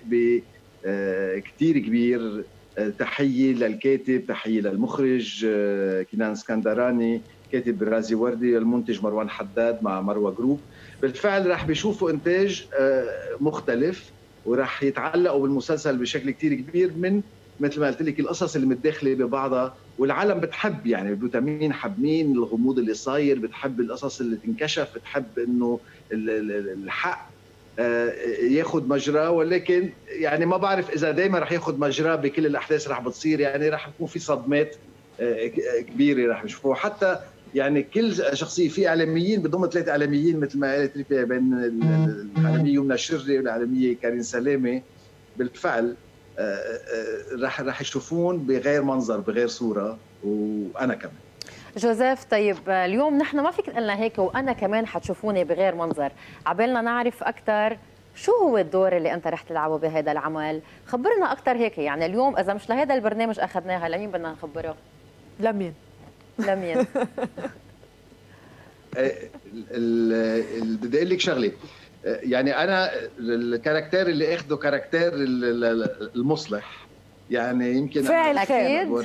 كثير كبير. تحيه للكاتب، تحيه للمخرج كنان اسكندراني، كاتب رازي وردي، المنتج مروان حداد مع مروه جروب. بالفعل رح بيشوفوا انتاج مختلف، ورح يتعلقوا بالمسلسل بشكل كثير كبير من مثل ما قلت لك القصص اللي متداخله ببعضها، والعالم بتحب يعني مين حب مين، الغموض اللي صاير، بتحب القصص اللي تنكشف، بتحب انه الحق ياخذ مجراه. ولكن يعني ما بعرف اذا دائما رح ياخذ مجراه بكل الاحداث رح بتصير، يعني رح يكون في صدمات كبيره رح نشوفوها. حتى يعني كل شخصيه، في اعلاميين بضم 3 اعلاميين مثل ما قالت ريفي، بين الاعلاميه يمنى الشري والاعلاميه كارين سلامه. بالفعل رح يشوفون بغير منظر، بغير صوره، وانا كمان. جوزيف، طيب اليوم نحن ما فيك تقلنا هيك وانا كمان حتشوفوني بغير منظر، عبالنا نعرف اكثر شو هو الدور اللي انت رح تلعبه بهذا العمل. خبرنا اكثر هيك، يعني اليوم اذا مش لهذا البرنامج اخذناها لمين بدنا نخبرها؟ لمين؟ بدي اقول لك شغله، يعني انا الكاركتير اللي اخذه كاركتير المصلح، يعني يمكن فاعل اكيد.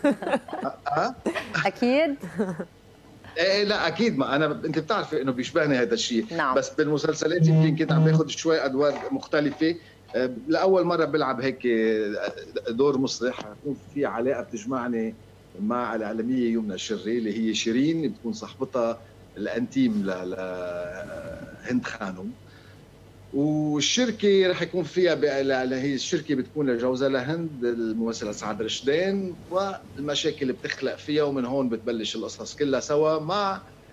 اكيد. ايه لا اكيد، ما انا انت بتعرفي انه بيشبهني هذا الشيء. نعم. بس بالمسلسلات يمكن كنت عم باخذ شوي ادوار مختلفه. لاول مره بلعب هيك دور مصلح، يكون في علاقه بتجمعني مع الاعلاميه يمنى الشري اللي هي شيرين، بتكون صاحبتها الانتيم لهند خانم. والشركه رح يكون فيها هي الشركه بتكون لجوزها لهند الممثله سعاد رشدان، والمشاكل اللي بتخلق فيها، ومن هون بتبلش القصص كلها سوا مع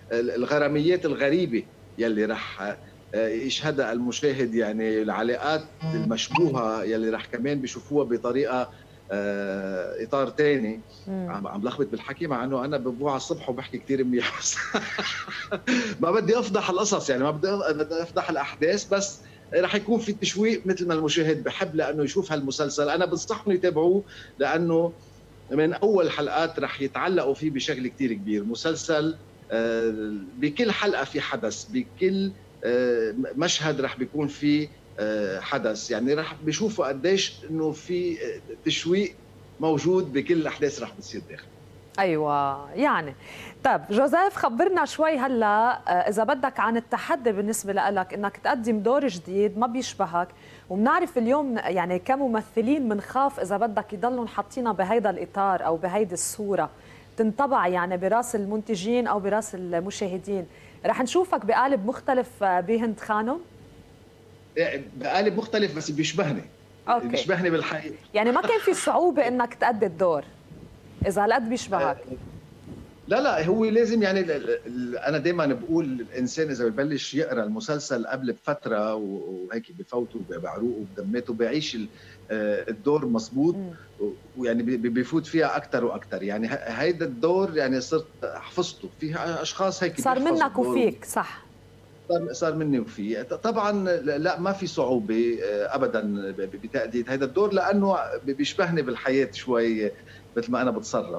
الغراميات الغريبه يلي رح يشهدها المشاهد، يعني العلاقات المشبوهه يلي رح كمان بيشوفوها بطريقه اطار ثاني. عم لخبط بالحكي مع انه انا ببوع على الصبح وبحكي كثير منيح بس ما بدي افضح القصص، يعني ما بدي افضح الاحداث، بس رح يكون في تشويق مثل ما المشاهد بحب لانه يشوف هالمسلسل. انا بنصحهم يتابعوه لانه من اول حلقات رح يتعلقوا فيه بشكل كثير كبير. مسلسل بكل حلقه في حدث، بكل مشهد رح بيكون فيه حدث، يعني رح بيشوفوا قديش انه في تشويق موجود بكل الاحداث رح بتصير داخل. ايوه يعني. طيب جوزيف، خبرنا شوي هلا اذا بدك عن التحدي بالنسبه لك انك تقدم دور جديد ما بيشبهك، وبنعرف اليوم يعني كممثلين بنخاف اذا بدك يضلوا حاطينها بهيدا الاطار او بهيدي الصوره تنطبع يعني براس المنتجين او براس المشاهدين. رح نشوفك بقالب مختلف بهند خانم؟ بقالب مختلف بس بيشبهني. اوكي. بيشبهني بالحقيقه، يعني ما كان في صعوبه انك تأدي الدور اذا هالقد بيشبهك؟ لا هو لازم، يعني انا دائما بقول الانسان اذا ببلش يقرا المسلسل قبل بفتره وهيك بفوته بعروقه وبدماته بيعيش الدور مظبوط، ويعني بيفوت فيها اكثر واكثر. يعني هيدا الدور يعني صرت حفظته. في اشخاص هيك صار منك وفيك، صح؟ صار مني وفي. طبعا لا ما في صعوبه ابدا بتأدية هذا الدور لانه بيشبهني بالحياه شوي مثل ما انا بتصرف،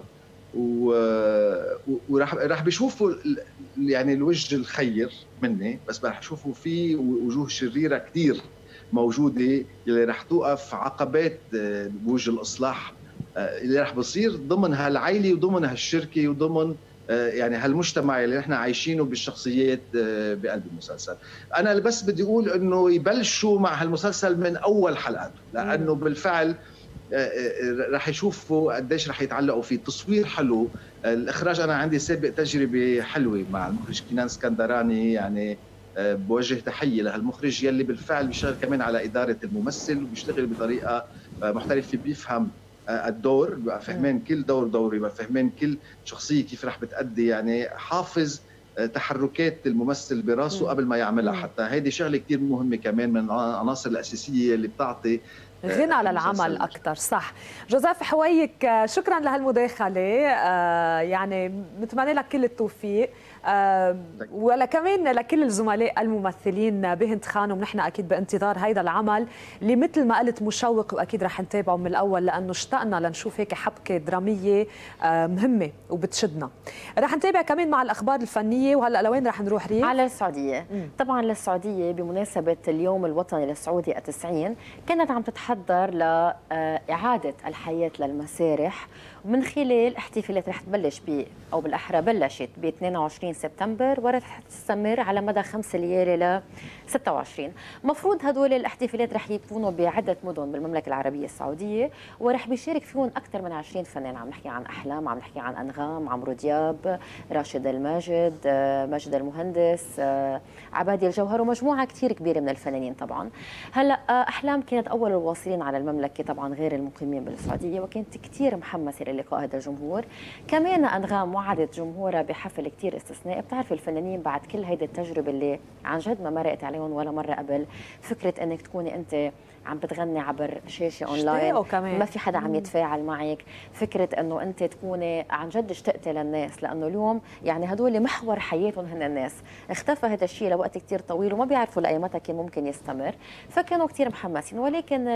وراح بيشوفوا يعني الوجه الخير مني، بس راح يشوفوا في وجوه شريره كثير موجوده اللي راح توقف عقبات بوجه الاصلاح اللي راح بصير ضمن هالعائله وضمن هالشركه وضمن يعني هالمجتمع اللي نحن عايشينه بالشخصيات بقلب المسلسل. انا بس بدي اقول انه يبلشوا مع هالمسلسل من اول حلقات، لانه بالفعل رح يشوفوا قديش رح يتعلقوا فيه. التصوير حلو، الاخراج انا عندي سابق تجربه حلوه مع المخرج كنان اسكندراني، يعني بوجه تحيه لهالمخرج يلي بالفعل بيشتغل كمان على اداره الممثل وبيشتغل بطريقه محترفه، بيفهم الدور، بيبقى فهمان كل دور بيبقى فهمان كل شخصيه كيف رح بتأدي، يعني حافظ تحركات الممثل براسه قبل ما يعملها. حتى هيدي شغله كثير مهمه كمان من العناصر الاساسيه اللي بتعطي غنى للعمل أكثر. صح. جوزيف حويك، شكرا لهالمداخلة، يعني نتمنى لك كل التوفيق، ولا كمان لكل الزملاء الممثلين بهند خانم. نحن أكيد بانتظار هيدا العمل اللي مثل ما قلت مشوق، وأكيد رح نتابعه من الأول لأنه اشتقنا لنشوف هيك حبكة درامية مهمة وبتشدنا. رح نتابع كمان مع الأخبار الفنية. وهلأ لوين رح نروح ريم؟ على السعودية. طبعا للسعودية بمناسبة اليوم الوطني السعودي 90 كانت عم تتحضر لإعادة الحياة للمسارح من خلال احتفالات رح تبلش أو بالأحرى بلشت ب 22 سبتمبر ورح تستمر على مدى 5 ليالي ل 26. مفروض هدول الاحتفالات رح يكونوا بعدة مدن بالمملكة العربية السعودية، ورح بيشارك فيهم أكثر من 20 فنان. عم نحكي عن أحلام، عم نحكي عن أنغام، عمرو دياب، راشد الماجد، ماجد المهندس، عبادي الجوهر، ومجموعة كثير كبيرة من الفنانين. طبعا هلا أحلام كانت أول الواصلين على المملكة طبعا غير المقيمين بالسعودية، وكانت كثير محمسة للقاء هذا الجمهور. كمان أنغام وعدت جمهورها بحفل كثير استثنائي. بتعرف الفنانين بعد كل هيدي التجربة اللي عن جد ما مرقت عليهم ولا مرة قبل، فكرة انك تكوني انت عم بتغني عبر شاشة اونلاين ما في حدا عم يتفاعل معك، فكرة انه انت تكوني عن جد اشتقتي للناس، لانه اليوم يعني هدول محور حياتهم هن الناس. اختفى هذا الشيء لوقت كثير طويل وما بيعرفوا لاي متى كان ممكن يستمر، فكانوا كثير محمسين. ولكن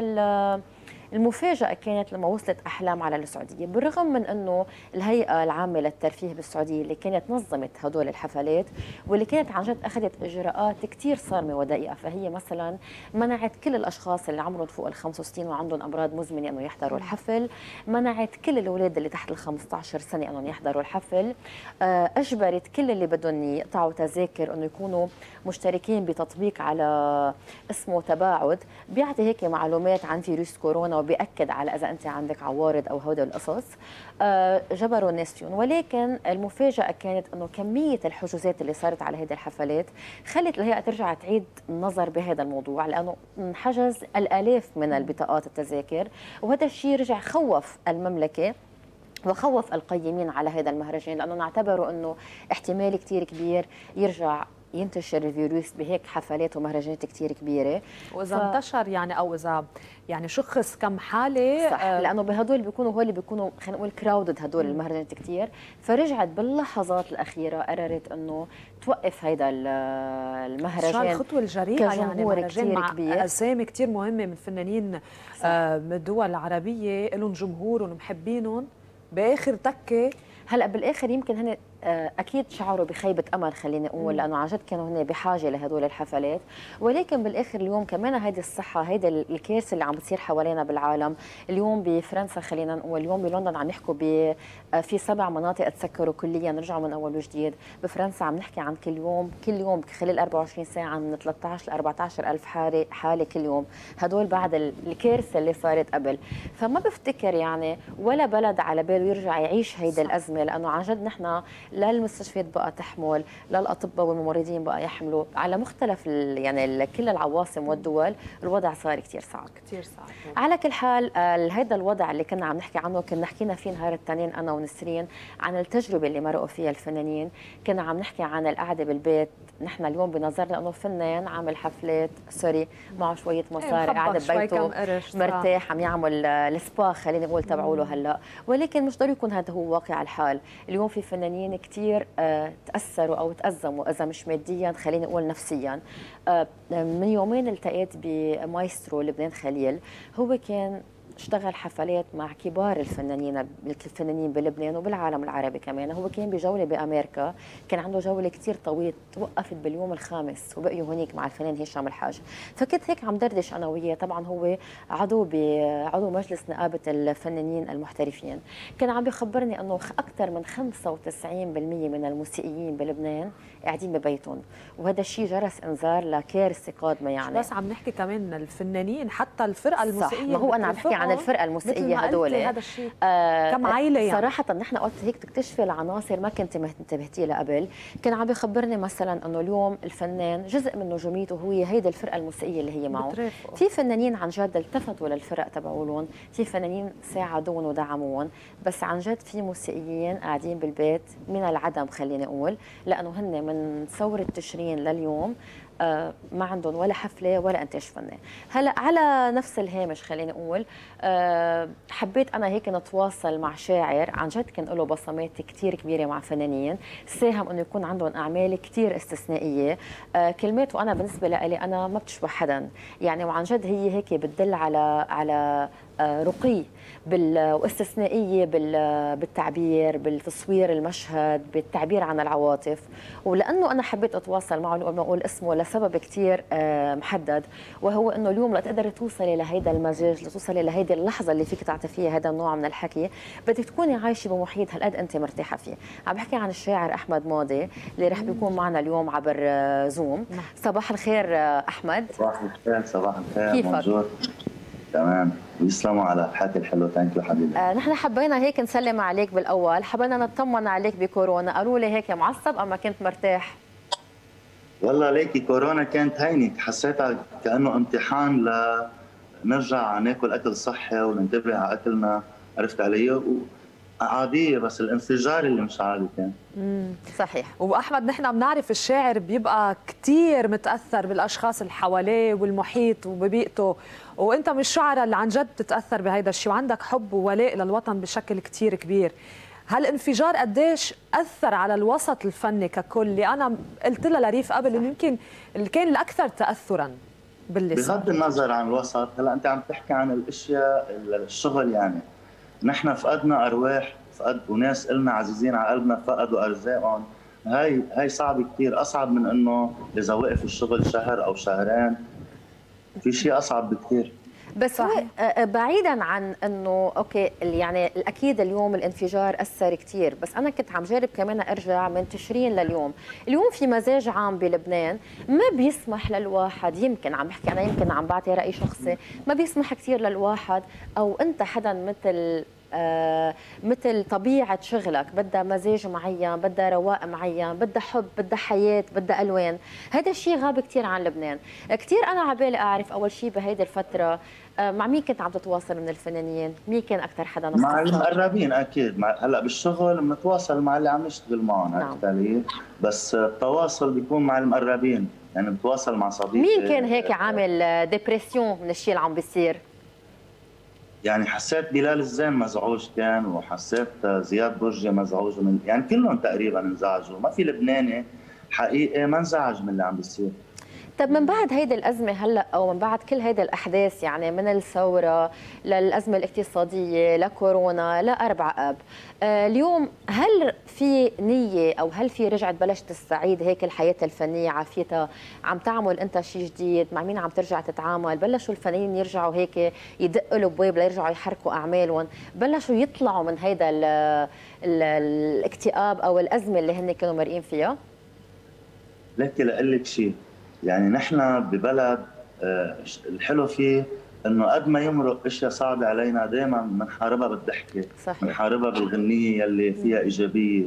المفاجأة كانت لما وصلت أحلام على السعودية، بالرغم من أنه الهيئة العامة للترفيه بالسعودية اللي كانت نظمت هدول الحفلات واللي كانت عن جد أخذت إجراءات كتير صارمة ودقيقة. فهي مثلا منعت كل الأشخاص اللي عمرهم فوق ال 65 وعندهم أمراض مزمنة أنه يحضروا الحفل، منعت كل الأولاد اللي تحت ال 15 سنة أنهم يحضروا الحفل، أجبرت كل اللي بدهم يقطعوا تذاكر أنه يكونوا مشتركين بتطبيق على اسمه تباعد، بيعطي هيك معلومات عن فيروس كورونا وبيأكد على إذا أنت عندك عوارض أو هودي القصص. جبروا الناس فيهم. ولكن المفاجأة كانت أنه كمية الحجوزات اللي صارت على هذه الحفلات خلت الهيئة ترجع تعيد النظر بهذا الموضوع، لأنه انحجز الآلاف من البطاقات التذاكر، وهذا الشيء رجع خوف المملكة وخوف القيمين على هذا المهرجان، لانه نعتبره انه احتمال كثير كبير يرجع ينتشر الفيروس بهيك حفلات ومهرجانات كثير كبيره. واذا انتشر يعني او اذا يعني شخص كم حاله صح، لانه بهدول بيكونوا هول بيكونوا خلينا نقول كراودد هدول المهرجانات كثير، فرجعت باللحظات الاخيره قررت انه توقف هيدا المهرجان. شو الخطوه الجريئه يعني مهرجان مع اسامي كثير مهمه من فنانين من الدول العربيه لهم جمهورهم ومحبينهم باخر تكه. هلا بالاخر يمكن هن اكيد شعروا بخيبه امل خليني اقول، لانه عن جد كانوا هن بحاجه لهدول الحفلات، ولكن بالاخر اليوم كمان هيدي الصحه، هيدا الكارثه اللي عم بتصير حوالينا بالعالم. اليوم بفرنسا خلينا نقول، اليوم بلندن عم يحكوا في 7 مناطق تسكروا كليا، رجعوا من اول وجديد. بفرنسا عم نحكي عن كل يوم خلال 24 ساعه من 13 ل 14 الف حاله كل يوم. هدول بعد الكارثه اللي صارت قبل، فما بفتكر يعني ولا بلد على باله يرجع يعيش هيدا الازمه، لانه عن جد نحن لا المستشفيات بقى تحمل، لا الاطباء والممرضين بقى يحملوا، على مختلف يعني كل العواصم والدول الوضع صار كثير صعب. كثير صعب. على كل حال هذا الوضع اللي كنا عم نحكي عنه، كنا حكينا فيه نهار الاثنين انا ونسرين عن التجربه اللي مرقوا فيها الفنانين، كنا عم نحكي عن القعده بالبيت. نحن اليوم بنظرنا انه فنان عامل حفلات معه شويه مصاري، قاعد ببيته مرتاح عم يعمل السبا خلينا نقول تبعوا له هلا، ولكن مش ضروري يكون هذا هو واقع الحال. اليوم في فنانين كثير تاثروا او تازموا، اذا مش ماديا خلينا نقول نفسيا. من يومين التقيت بمايسترو لبنان خليل، هو كان اشتغل حفلات مع كبار الفنانين بلبنان وبالعالم العربي كمان. هو كان بجوله بامريكا، كان عنده جوله كثير طويله، توقفت باليوم الخامس وبقيوا هونيك مع الفنان هشام الحاج. فكنت هيك عم دردش انا وياه، طبعا هو عضو مجلس نقابه الفنانين المحترفين. كان عم بيخبرني انه اكثر من 95% من الموسيقيين بلبنان قاعدين ببيتهم، وهذا الشيء جرس انذار لكارثه قادمه. يعني بس عم نحكي كمان الفنانين حتى الفرقه الموسيقيه، ما هو انا عم بحكي عن الفرقه الموسيقيه هدول هذا الشيء كم عائله يعني. صراحه نحن وقت هيك تكتشفي العناصر ما كنت انتبهتي لها قبل. كان عم بخبرني مثلا انه اليوم الفنان جزء من نجوميته هو هيدي الفرقه الموسيقيه اللي هي معه. في فنانين عن جد التفتوا للفرق تبعولهم، في فنانين ساعدوهم ودعموهم، بس عن جد في موسيقيين قاعدين بالبيت من العدم خليني اقول، لانه هن من ثوره تشرين لليوم ما عندهم ولا حفله ولا انتاج فني. هلا على نفس الهامش خليني اقول، حبيت انا هيك نتواصل مع شاعر عن جد كان له بصمات كثير كبيره مع فنانين، ساهم انه يكون عندهم اعمال كثير استثنائيه. كلماته انا بالنسبه لي انا ما بتشبه حدا يعني، وعن جد هي هيك بتدل على رقي واستثنائيه بالتعبير، بالتصوير المشهد، بالتعبير عن العواطف. ولانه انا حبيت اتواصل معه اليوم اقول اسمه لسبب كثير محدد، وهو انه اليوم لتقدري توصلي لهيدا المزاج، لتوصلي لهيدي اللحظه اللي فيك تعطي فيها هذا النوع من الحكي، بدك تكوني عايشه بمحيط هالقد انت مرتاحه فيه. عم بحكي عن الشاعر احمد ماضي اللي رح بيكون معنا اليوم عبر زوم. صباح الخير احمد. صباح الخير. صباح الخير. كيفك؟ موجود تمام. يسلموا على الحكي الحلو. ثانك يو حبيبي. نحن حبينا هيك نسلم عليك بالاول، حبينا نطمن عليك بكورونا، قالوا لي هيك معصب اما كنت مرتاح؟ والله ليكي كورونا كانت هينه، حسيتها كانه امتحان لنرجع ناكل اكل صحي وننتبه على اكلنا، عرفت علي؟ عاديه، بس الانفجار اللي مش عادي كان. صحيح. واحمد نحن بنعرف الشاعر بيبقى كثير متاثر بالاشخاص اللي حواليه والمحيط وببيئته، وانت من الشعراء اللي عن جد بتتاثر بهيدا الشيء وعندك حب وولاء للوطن بشكل كثير كبير. هالانفجار قديش اثر على الوسط الفني ككل؟ اللي انا قلت لها لريف قبل انه يمكن اللي كان الاكثر تاثرا باللي صار. بغض النظر عن الوسط، هلا انت عم تحكي عن الاشياء الشغل، يعني نحن فقدنا ارواح، وناس إلنا عزيزين على قلبنا فقدوا ارزاقهم. هاي صعبه كثير، اصعب من انه اذا وقف الشغل شهر او شهرين، في شيء اصعب بكثير. بس هو بعيدا عن انه اوكي يعني الاكيد اليوم الانفجار اثر كثير، بس انا كنت عم جرب كمان ارجع من تشرين لليوم. اليوم في مزاج عام بلبنان ما بيسمح للواحد، يمكن عم بحكي انا، يمكن عم بعطي راي شخصي، ما بيسمح كثير للواحد او انت حدا مثل طبيعة شغلك، بدها مزاج معين، بدها رواق معين، بدها حب، بدها حياة، بدها ألوان. هذا الشيء غاب كثير عن لبنان. كثير أنا عبالي أعرف أول شيء بهيدي الفترة مع مين كنت عم تتواصل من الفنانين؟ مين كان اكثر حدا نص مع المقربين اكيد. هلا بالشغل بنتواصل مع اللي عم نشتغل معهم. نعم. اكثر بس التواصل بيكون مع المقربين، يعني بتواصل مع صديقي. مين كان هيك عامل ديبرسيون من الشيء اللي عم بيصير؟ يعني حسيت بلال الزين مزعوج كان، وحسيت زياد برجي مزعوج من، يعني كلهم تقريبا انزعجوا، ما في لبناني حقيقي ما انزعج من اللي عم بيصير. طب من بعد هيدي الأزمة هلأ، أو من بعد كل هيدي الأحداث، يعني من الثورة للأزمة الاقتصادية لكورونا لأربع أب، اليوم هل في نية أو هل في رجعت بلشت تستعيد هيك الحياة الفنية عافيتها؟ عم تعمل أنت شيء جديد؟ مع مين عم ترجع تتعامل؟ بلشوا الفنانين يرجعوا هيك يدقوا الابواب ليرجعوا يحركوا أعمالهم؟ بلشوا يطلعوا من هيدا الاكتئاب أو الأزمة اللي هن كانوا مرقين فيها؟ لكن لأقول لك شيء، يعني نحن ببلد الحلو فيه انه قد ما يمرق اشياء صعبه علينا دائما بنحاربها بالضحكه، بنحاربها بالغنيه اللي فيها ايجابيه.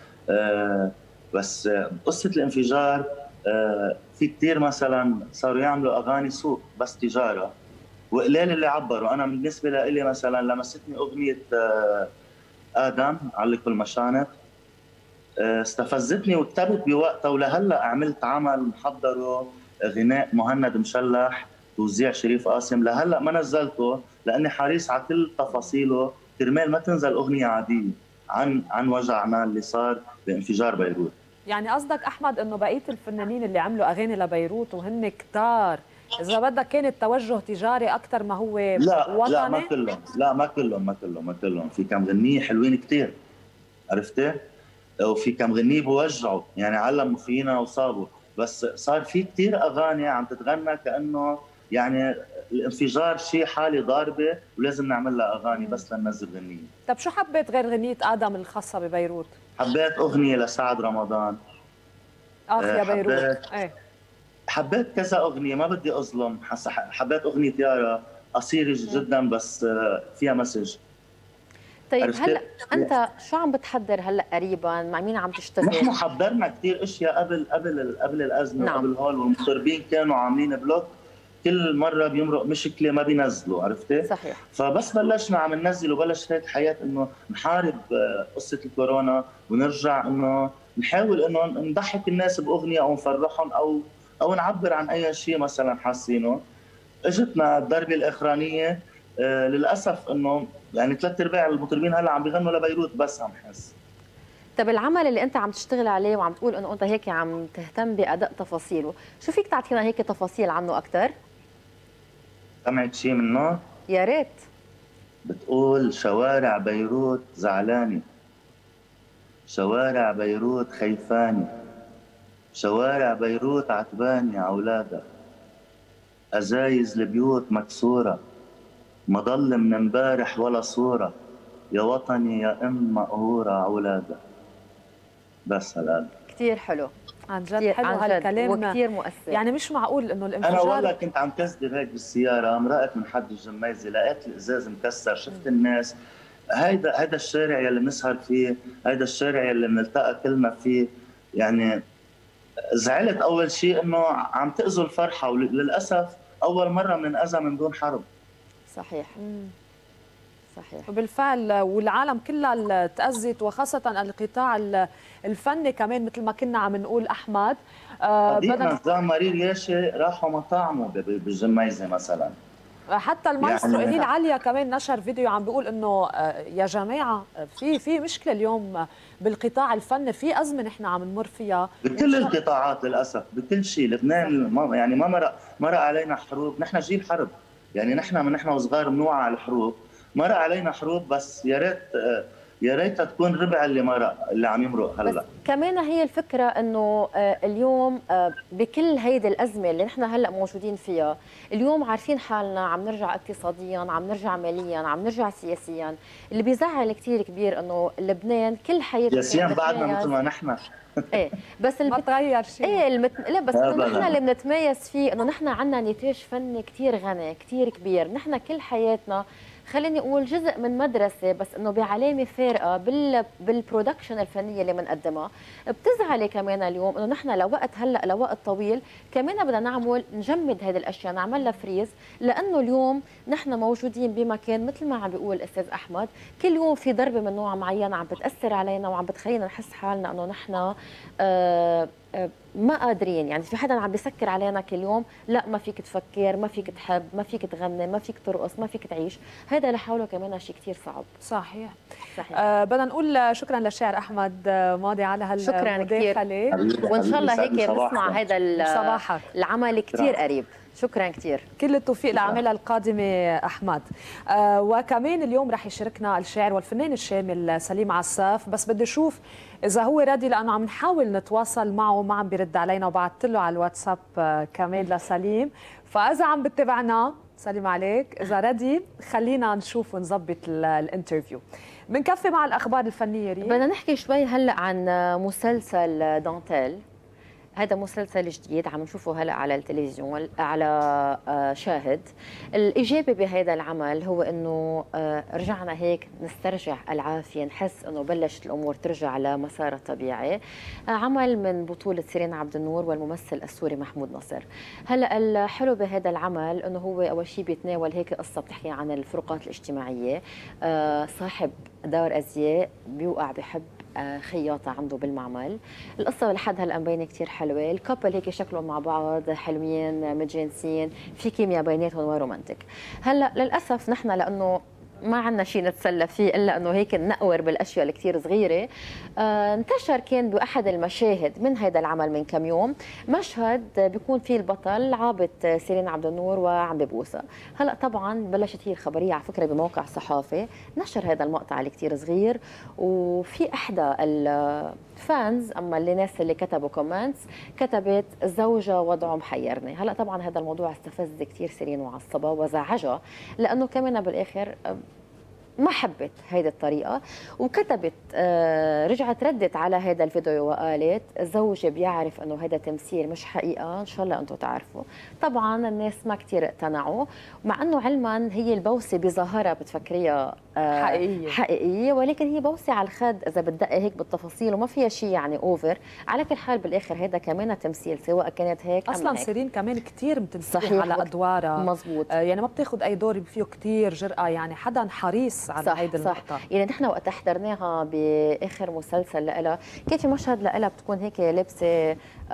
بس قصه الانفجار في كثير مثلا صاروا يعملوا اغاني سوق بس تجاره، وقليل اللي عبروا. انا بالنسبه لي مثلا لمستني اغنيه ادم علق المشانق، استفزتني وكتبت بوقتها، ولهلا عملت عمل محضره غناء مهند مشلح توزيع شريف قاسم، لهلا ما نزلته لاني حريص على كل تفاصيله كرمال ما تنزل اغنيه عاديه عن وجعنا اللي صار بانفجار بيروت. يعني قصدك احمد انه بقيه الفنانين اللي عملوا اغاني لبيروت وهن كتار، اذا بدك كان التوجه تجاري اكثر ما هو وطني؟ لا ما كلهم، لا ما كلهم، في كم غنيه حلوين كثير، عرفتي؟ وفي كم غنيه بوجعوا، يعني علموا فينا وصابوا، بس صار في كثير اغاني عم تتغنى كانه يعني الانفجار شيء حالي ضاربه ولازم نعمل لها اغاني بس لننزل غنيه. طب شو حبيت غير غنيه ادم الخاصه ببيروت؟ حبيت اغنيه لسعد رمضان، يا بيروت. حبيت كذا اغنيه، ما بدي اظلم، حبيت اغنيه يارا قصيره جدا بس فيها مسج. طيب هلا انت شو عم بتحضر هلا قريبا؟ مع مين عم تشتغل؟ نحن حضرنا كثير اشياء قبل الازمه. نعم. قبل هول، والمطربين كانوا عاملين بلوك، كل مره بيمرق مشكله ما بينزلوا، عرفتي؟ صحيح. فبس بلشنا عم ننزل وبلش هيك حياه انه نحارب قصه الكورونا ونرجع انه نحاول انه نضحك الناس باغنيه او نفرحهم او نعبر عن اي شيء مثلا حاسينه. اجتنا الضربه الاخرانيه للاسف انه يعني 3/4 المطربين هلا عم بيغنوا لبيروت بس عم حس. طب العمل اللي انت عم تشتغل عليه وعم تقول انه انت هيك عم تهتم باداء تفاصيله، شو فيك تعطينا هيك تفاصيل عنه اكثر؟ سمعت شيء منه؟ يا ريت. بتقول شوارع بيروت زعلانه، شوارع بيروت خيفانه، شوارع بيروت عتبانه عولادها، ازايز البيوت مكسوره، ما ضل من امبارح ولا صورة، يا وطني يا ام مقهورة عولادها. بس هالقد. كثير حلو عن جد، حلو هالكلام وكثير مؤثر. يعني مش معقول انه الانفجار. انا والله كنت عم كذب هيك بالسيارة، مرقت من حد الجميزة لقيت الازاز مكسر، شفت الناس، هيدا الشارع يلي بنسهر فيه، هيدا الشارع يلي بنلتقى كلنا فيه، يعني زعلت اول شيء انه عم تأذوا الفرحة، وللاسف اول مرة بننأذى من دون حرب. صحيح. صحيح. وبالفعل والعالم كلها تأذت، وخاصة القطاع الفني كمان مثل ما كنا عم نقول أحمد. بدنا نظام مرير ياشي راحوا مطاعمه بالجميزة مثلا. حتى المايسترو إليل عليا كمان نشر فيديو عم بيقول إنه يا جماعة في مشكلة اليوم بالقطاع الفني، في أزمة نحن عم نمر فيها بكل القطاعات للأسف، بكل شيء. لبنان يعني ما مرق علينا حروب، نحن جيل حرب، يعني نحن من نحن وصغار بنوعى على الحروب، مرق علينا حروب بس يا ريتها تكون ربع اللي عم يمرق هلا. بس كمان هي الفكره انه اليوم بكل هيدي الازمه اللي نحن هلا موجودين فيها، اليوم عارفين حالنا عم نرجع اقتصاديا، عم نرجع ماليا، عم نرجع سياسيا. اللي بيزعل كثير كبير انه لبنان كل حياته سياسيا بعدنا مثل ما نحن. ايه بس ما تغير شيء. لا بس انه نحن اللي بنتميز فيه انه نحن عندنا نتاج فني كثير غني كثير كبير، نحن كل حياتنا خليني اقول جزء من مدرسه، بس انه بعلامه فارقه بالبرودكشن الفنيه اللي بنقدمها. بتزعلي كمان اليوم انه نحن لوقت هلا لوقت طويل كمان بدنا نجمد هذه الاشياء، نعمل لها فريز، لانه اليوم نحن موجودين بمكان مثل ما عم بيقول الاستاذ احمد، كل يوم في ضربه من نوع معين عم بتاثر علينا وعم بتخلينا نحس حالنا انه نحن ما قادرين. يعني في حدا عم بيسكر علينا كل يوم، لا ما فيك تفكر، ما فيك تحب، ما فيك تغني، ما فيك ترقص، ما فيك تعيش. هذا لحاله كمان شيء كثير صعب. صحيح. بدنا نقول شكرا للشاعر احمد ماضي على هالمداخله. شكرا كثير، وان شاء الله هيك بنسمع هذا العمل كثير قريب. شكرا كثير، كل التوفيق للأعمال القادمة أحمد. وكمان اليوم رح يشاركنا الشاعر والفنان الشامل سليم عساف، بس بدي أشوف إذا هو راضي، لأنه عم نحاول نتواصل معه ما عم بيرد علينا، وبعثت له على الواتساب كمان لسليم. فإذا عم بتتابعنا سليم عليك، إذا راضي خلينا نشوف ونظبط الانترفيو. بنكفي مع الأخبار الفنية. بدنا نحكي شوي هلأ عن مسلسل دانتيل. هذا مسلسل جديد عم نشوفه هلا على التلفزيون على شاهد. الإيجابي بهذا العمل هو انه رجعنا هيك نسترجع العافيه، نحس انه بلشت الامور ترجع لمسارها الطبيعي. عمل من بطوله سيرين عبد النور والممثل السوري محمود نصر. هلا الحلو بهذا العمل انه هو اول شيء بيتناول هيك قصه بتحكي عن الفروقات الاجتماعيه. صاحب دار ازياء بيوقع بحب خياطة عنده بالمعمل. القصة لحد هلا مبينة كثير حلوة، الكابل هيك شكلهم مع بعض حلوين متجانسين، في كيمياء بيناتهم ورومانتيك. هلا للأسف نحن لأنه ما عندنا شيء نتسلى فيه الا انه هيك نقور بالاشياء اللي كثير صغيره. انتشر كان باحد المشاهد من هذا العمل من كم يوم مشهد بيكون فيه البطل عابط سيرين عبد النور وعم ببوسها. هلا طبعا بلشت هي الخبريه على فكره بموقع صحافي نشر هذا المقطع اللي كثير صغير، وفي احدى الفانز اما الناس اللي كتبوا كومنتس كتبت زوجة وضعه محيرني. هلا طبعا هذا الموضوع استفز كثير سيرين وعصبها وزعجها، لانه كمان بالاخر ما حبت هيدي الطريقة، وكتبت رجعت ردت على هذا الفيديو وقالت زوجي بيعرف انه هذا تمثيل مش حقيقة، ان شاء الله انتم تعرفوا. طبعا الناس ما كثير اقتنعوا، مع انه علما هي البوسة بظاهرها بتفكريها حقيقية، ولكن هي بوسة على الخد اذا بتدقي هيك بالتفاصيل وما فيها شيء يعني اوفر. على كل حال بالاخر هذا كمان تمثيل سواء كانت هيك اصلا سيرين كمان كثير بتنتبه على ادوارها. مزبوط. يعني ما بتاخذ اي دور فيه كثير جرأة، يعني حدا حريص على هيدي النقطة. يعني نحن وقت حضرناها باخر مسلسل لها كان في مشهد لها بتكون هيك لابسه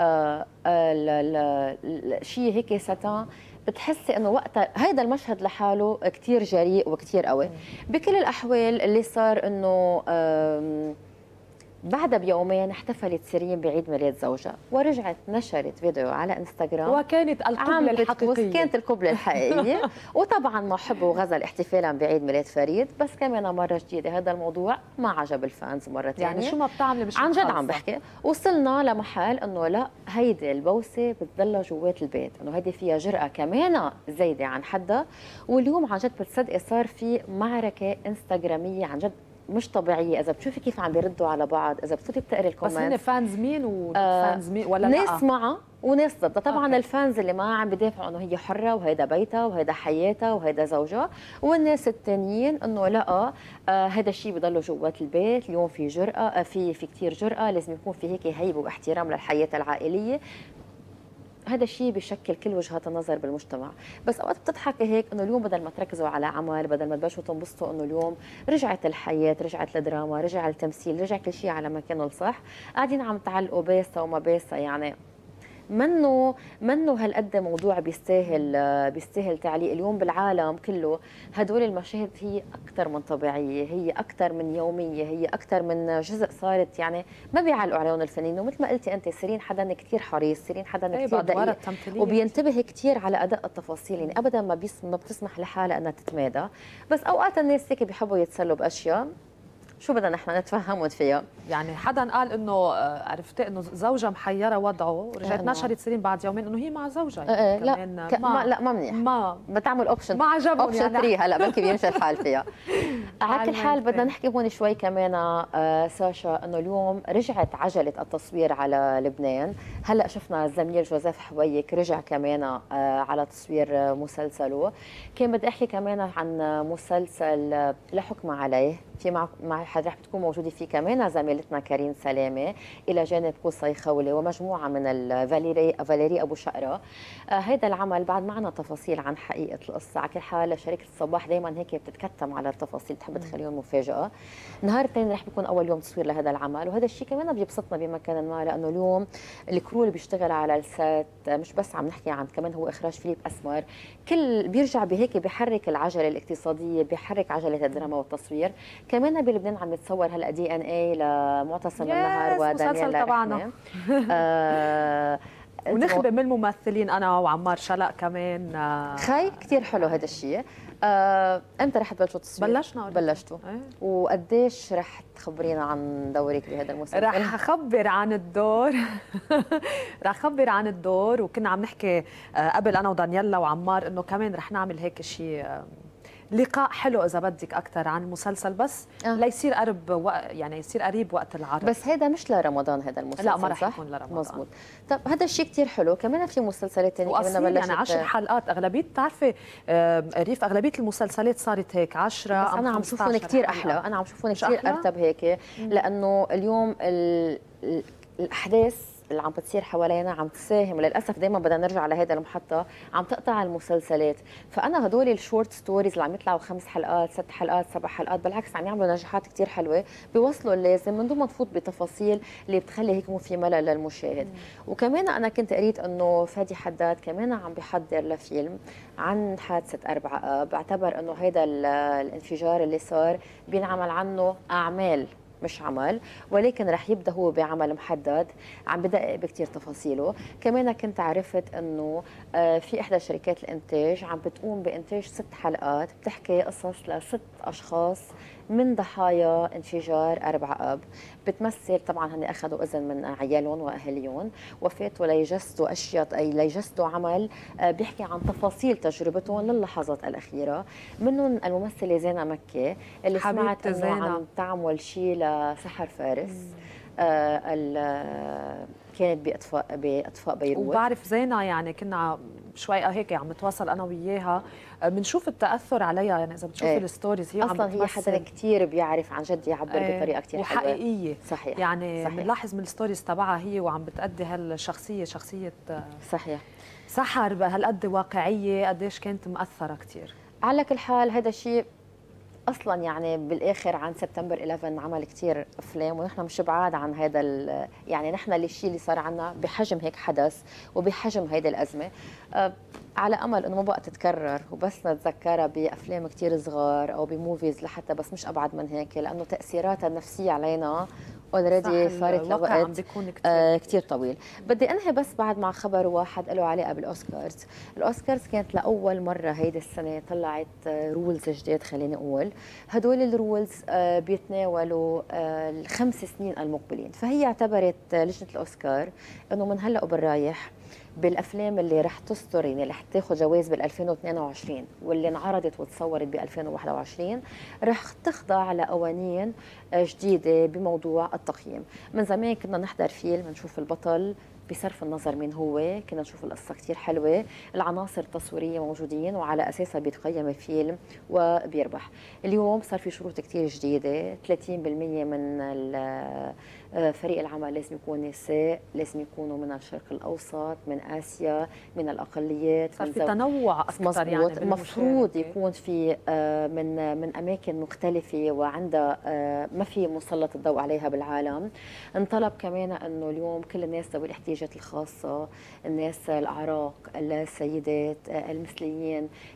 شيء هيك ساتان، بتحسي انه وقتها هيدا المشهد لحاله كثير جريء وكثير قوي. بكل الاحوال اللي صار انه بعدها بيومين احتفلت سيرين بعيد ميلاد زوجها ورجعت نشرت فيديو على انستغرام وكانت القبلة الحقيقية. كانت القبلة الحقيقية وطبعا مع حب وغزل احتفالا بعيد ميلاد فريد. بس كمان مرة جديدة هذا الموضوع ما عجب الفانز مرة ثانية. يعني شو ما بتعملي مش عن جد عم بحكي. وصلنا لمحل انه لا هيدي البوسة بتضلها جوات البيت، انه هيدي فيها جرأة كمان زايدة عن حدها. واليوم عن جد بتصدقي صار في معركة انستغرامية عن جد مش طبيعيه. اذا بتشوفي كيف عم بيردوا على بعض، اذا بتفوتي بتقري الكومنت، بس هن فانز مين وفانز مين ولا ناس معها وناس ضدها. طبعا الفانز اللي ما عم بيدافعوا انه هي حره وهيدا بيتها وهيدا حياتها وهيدا زوجها، والناس الثانيين انه لا هذا الشيء بضله جوات البيت. اليوم في جرأة، في كثير جرأة، لازم يكون في هيك هيبه واحترام للحياه العائليه. هذا الشيء بيشكل كل وجهات النظر بالمجتمع. بس اوقات بتضحكي هيك انه اليوم بدل ما تركزوا على عمل، بدل ما تبلشوا تنبسطوا انه اليوم رجعت الحياه، رجعت الدراما، رجع التمثيل، رجع كل شيء على مكانه الصح، قاعدين عم تعلقوا بيسا وما بيسا. يعني منه هالقد موضوع بيستاهل تعليق. اليوم بالعالم كله هدول المشاهد هي اكثر من طبيعيه، هي اكثر من يوميه، هي اكثر من جزء صارت يعني ما بيعلقوا عليهم الفنانين. ومثل ما قلتي انت سيرين حدا كثير حريص، سيرين حدا كثير دقيق وبينتبه كثير على ادق التفاصيل. يعني ابدا ما بتسمح لحالها انها تتمادى. بس اوقات الناس هيك بيحبوا يتسلوا باشياء شو بدنا نحن نتفهمهم فيها؟ يعني حدا قال انه عرفت انه زوجها محيره وضعه ورجعت نشرت سيرين بعد يومين انه هي مع زوجها يعني لا ما منيح، ما بتعمل اوبشن، ما عجبهم اوبشن 3 هلا بلكي بيمشي الحال فيها. على كل حال بدنا نحكي هون شوي كمان ساشا انه اليوم رجعت عجله التصوير على لبنان. هلا شفنا الزميل جوزيف حويك رجع كمان على تصوير مسلسله. كان بدي احكي كمان عن مسلسل لا حكم عليه، في مع حد رح بتكون موجوده فيه كمان زميلتنا كريم سلامه الى جانب قصي خولي ومجموعه من فاليري ابو شقره. هذا العمل بعد معنا تفاصيل عن حقيقه القصه. على كل حال شركه الصباح دائما هيك بتتكتم على التفاصيل، بتحب تخليهم مفاجاه. نهار الاثنين رح بيكون اول يوم تصوير لهذا العمل، وهذا الشيء كمان بيبسطنا بمكان ما، لانه اليوم الكرو اللي بيشتغل على السات مش بس عم نحكي عن كمان هو اخراج فيليب اسمر، كل بيرجع بهيك بيحرك العجله الاقتصاديه، بيحرك عجله الدراما والتصوير. كمان بلبنان عم يتصور هلا DNA لمعتصم النهار ودانيال تبعنا. ونخبئ من الممثلين انا وعمار شلق كمان. خي كثير حلو هذا الشيء. امتى رح تبلشوا تصوير؟ بلشتوا. وقديش رح تخبرينا عن دورك بهذا المسلسل؟ رح اخبر عن الدور رح اخبر عن الدور. وكنا عم نحكي قبل انا ودانييلا وعمار انه كمان رح نعمل هيك شيء لقاء حلو اذا بدك اكثر عن المسلسل، بس ليصير قرب يعني يصير قريب وقت العرض. بس هذا مش لرمضان هذا المسلسل؟ لا ما رح يكون لرمضان. مزبوط. طب هذا الشيء كثير حلو. كمان في مسلسلات ثانيه كمان بلشت يعني 10 حلقات اغلبيه. بتعرفي ريف اغلبيه المسلسلات صارت هيك 10 بس انا عم شوفهم كثير احلى. انا عم شوفهم كثير ارتب هيك، لانه اليوم الاحداث اللي عم بتصير حوالينا عم تساهم. للاسف دائما بدنا نرجع لهذا المحطه، عم تقطع المسلسلات. فانا هدول الشورت ستوريز اللي عم يطلعوا 5 حلقات 6 حلقات 7 حلقات بالعكس عم يعملوا نجاحات كثير حلوه، بيوصلوا اللازم من دون ما نفوت بتفاصيل اللي بتخلي هيك مو في ملل للمشاهد. وكمان انا كنت قريت انه فادي حداد كمان عم بيحضر لفيلم عن حادثه 4 آب. بعتبر انه هذا الانفجار اللي صار بينعمل عنه اعمال مش عمل، ولكن رح يبدا هو بعمل محدد عم بدقق بكثير تفاصيله. كمان كنت عرفت انه في احدى شركات الانتاج عم بتقوم بانتاج 6 حلقات بتحكي قصص ل6 اشخاص من ضحايا انفجار 4 آب. بتمثل طبعا هن اخذوا اذن من عيالهم واهاليهم وفاتوا ليجسدوا اشياء، اي ليجسدوا عمل بيحكي عن تفاصيل تجربتهم للحظات الاخيره. منهم الممثله زينه مكي اللي سمعت انه عم تعمل شيء لسحر فارس. كانت باطفاء بيروت. وبعرف زينه يعني كنا شوي هيك عم نتواصل انا وياها، بنشوف التاثر عليها. يعني اذا بتشوفي الستوريز هي اصلا هي حدا كثير بيعرف عن جد يعبر بطريقه كثير حلوه وحقيقيه. صحيح. يعني بنلاحظ من الستوريز تبعها هي وعم بتأدي هالشخصيه شخصيه صحيح سحر هالقد واقعيه، قديش كانت مأثره كثير. على كل حال هذا الشيء اصلا يعني بالاخر عن سبتمبر 11 عمل كثير افلام، ونحن مش بعاد عن هذا يعني نحن الشيء اللي صار عنا بحجم هيك حدث وبحجم هيدي الازمه، على امل انه ما بقى تتكرر وبس نتذكرها بافلام كثير صغار او بموفيز لحتى، بس مش ابعد من هيك، لانه تاثيراتها النفسيه علينا اوريدي صارت لوقت كثير طويل. بدي انهي بس بعد مع خبر واحد له علاقه بالاوسكارز. الاوسكارز كانت لاول مره هيدي السنه طلعت رولز جديد. خليني اقول هدول الرولز بيتناولوا ال5 سنين المقبلين. فهي اعتبرت لجنه الاوسكار انه من هلا وبالرايح بالافلام اللي رح تصدر يعني رح تاخذ جوائز بال 2022 واللي انعرضت وتصورت ب 2021 رح تخضع لقوانين جديده بموضوع التقييم. من زمان كنا نحضر فيلم نشوف البطل بصرف النظر مين هو، كنا نشوف القصه كثير حلوه، العناصر التصويريه موجودين وعلى اساسها بيتقيم الفيلم وبيربح. اليوم صار في شروط كثير جديده، 30% من فريق العمل لازم يكون نساء، لازم يكونوا من الشرق الاوسط، من اسيا، من الاقليات، صار في تنوع اكثر. يعني المفروض يكون في من اماكن مختلفه وعندها ما في مسلط الضوء عليها بالعالم. انطلب كمان انه اليوم كل الناس ذوي الاحتياجات الخاصه، الناس الاعراق، السيدات، المثليين،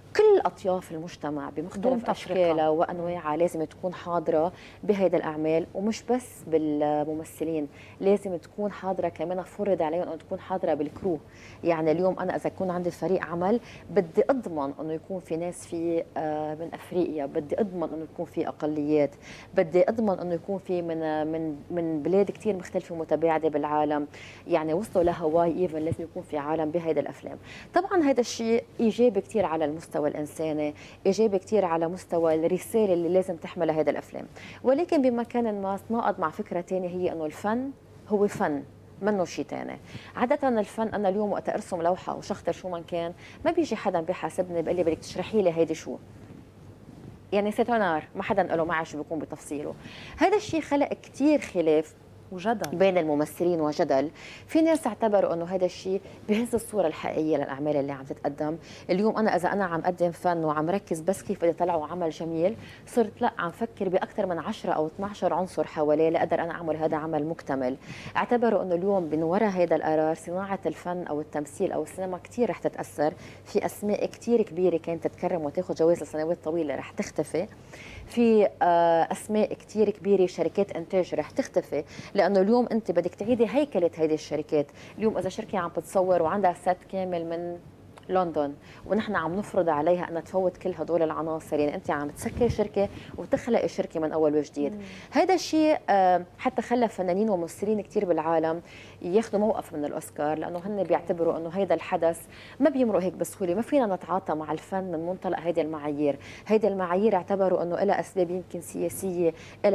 كل اطياف المجتمع بمختلف اشكالها وانواعها لازم تكون حاضره بهيدا الاعمال، ومش بس بالممثلين، لازم تكون حاضره كمان، فرض عليهم ان تكون حاضره بالكرو. يعني اليوم انا اذا يكون عندي فريق عمل بدي اضمن انه يكون في ناس في من افريقيا، بدي اضمن انه يكون في اقليات، بدي اضمن انه يكون في من بلاد كثير مختلفه ومتباعده بالعالم، يعني وصلوا لهواي ايفن لازم يكون في عالم بهيدا الافلام. طبعا هذا الشيء ايجابي كثير على المستوى الانساني، ايجابي كثير على مستوى الرساله اللي لازم تحملها هذا الافلام، ولكن بمكان ما تناقض مع فكره ثانيه، هي انه الفن هو فن منه شيء ثاني. عادة الفن أنا اليوم وقت أرسم لوحة أو شخطر شو ما كان، ما بيجي حدا بيحاسبني بيقول لي بدك تشرحي لي هيدي شو. يعني ستونار ما حدا له معي شو بيكون بتفصيله. هذا الشيء خلق كثير خلاف وجدل بين الممثلين وجدل. في ناس اعتبروا انه هذا الشيء بهز الصوره الحقيقيه للاعمال اللي عم تتقدم. اليوم انا اذا انا عم اقدم فن وعم ركز بس كيف بدي اطلعه عمل جميل، صرت لا عم فكر باكثر من 10 او 12 عنصر حواليه لاقدر انا اعمل هذا عمل مكتمل. اعتبروا انه اليوم من وراء هذا القرار صناعه الفن او التمثيل او السينما كثير رح تتاثر، في اسماء كثير كبيره كانت تتكرم وتاخذ جوائز لسنوات طويله رح تختفي، في اسماء كثير كبيره شركات انتاج رح تختفي، لانه اليوم انت بدك تعيدي هيكله هيدي الشركات. اليوم اذا شركه عم بتصور وعندها سيت كامل من لندن ونحن عم نفرض عليها انها تفوت كل هدول العناصر، يعني انت عم تسكري شركه وتخلقي شركه من اول وجديد. هذا الشيء حتى خلى فنانين وممثلين كثير بالعالم ياخذوا موقف من الاوسكار، لانه هن بيعتبروا انه هذا الحدث ما بيمرق هيك بسهوله، ما فينا نتعاطى مع الفن من منطلق هيدي المعايير. هيدي المعايير اعتبروا انه لها اسباب يمكن سياسيه،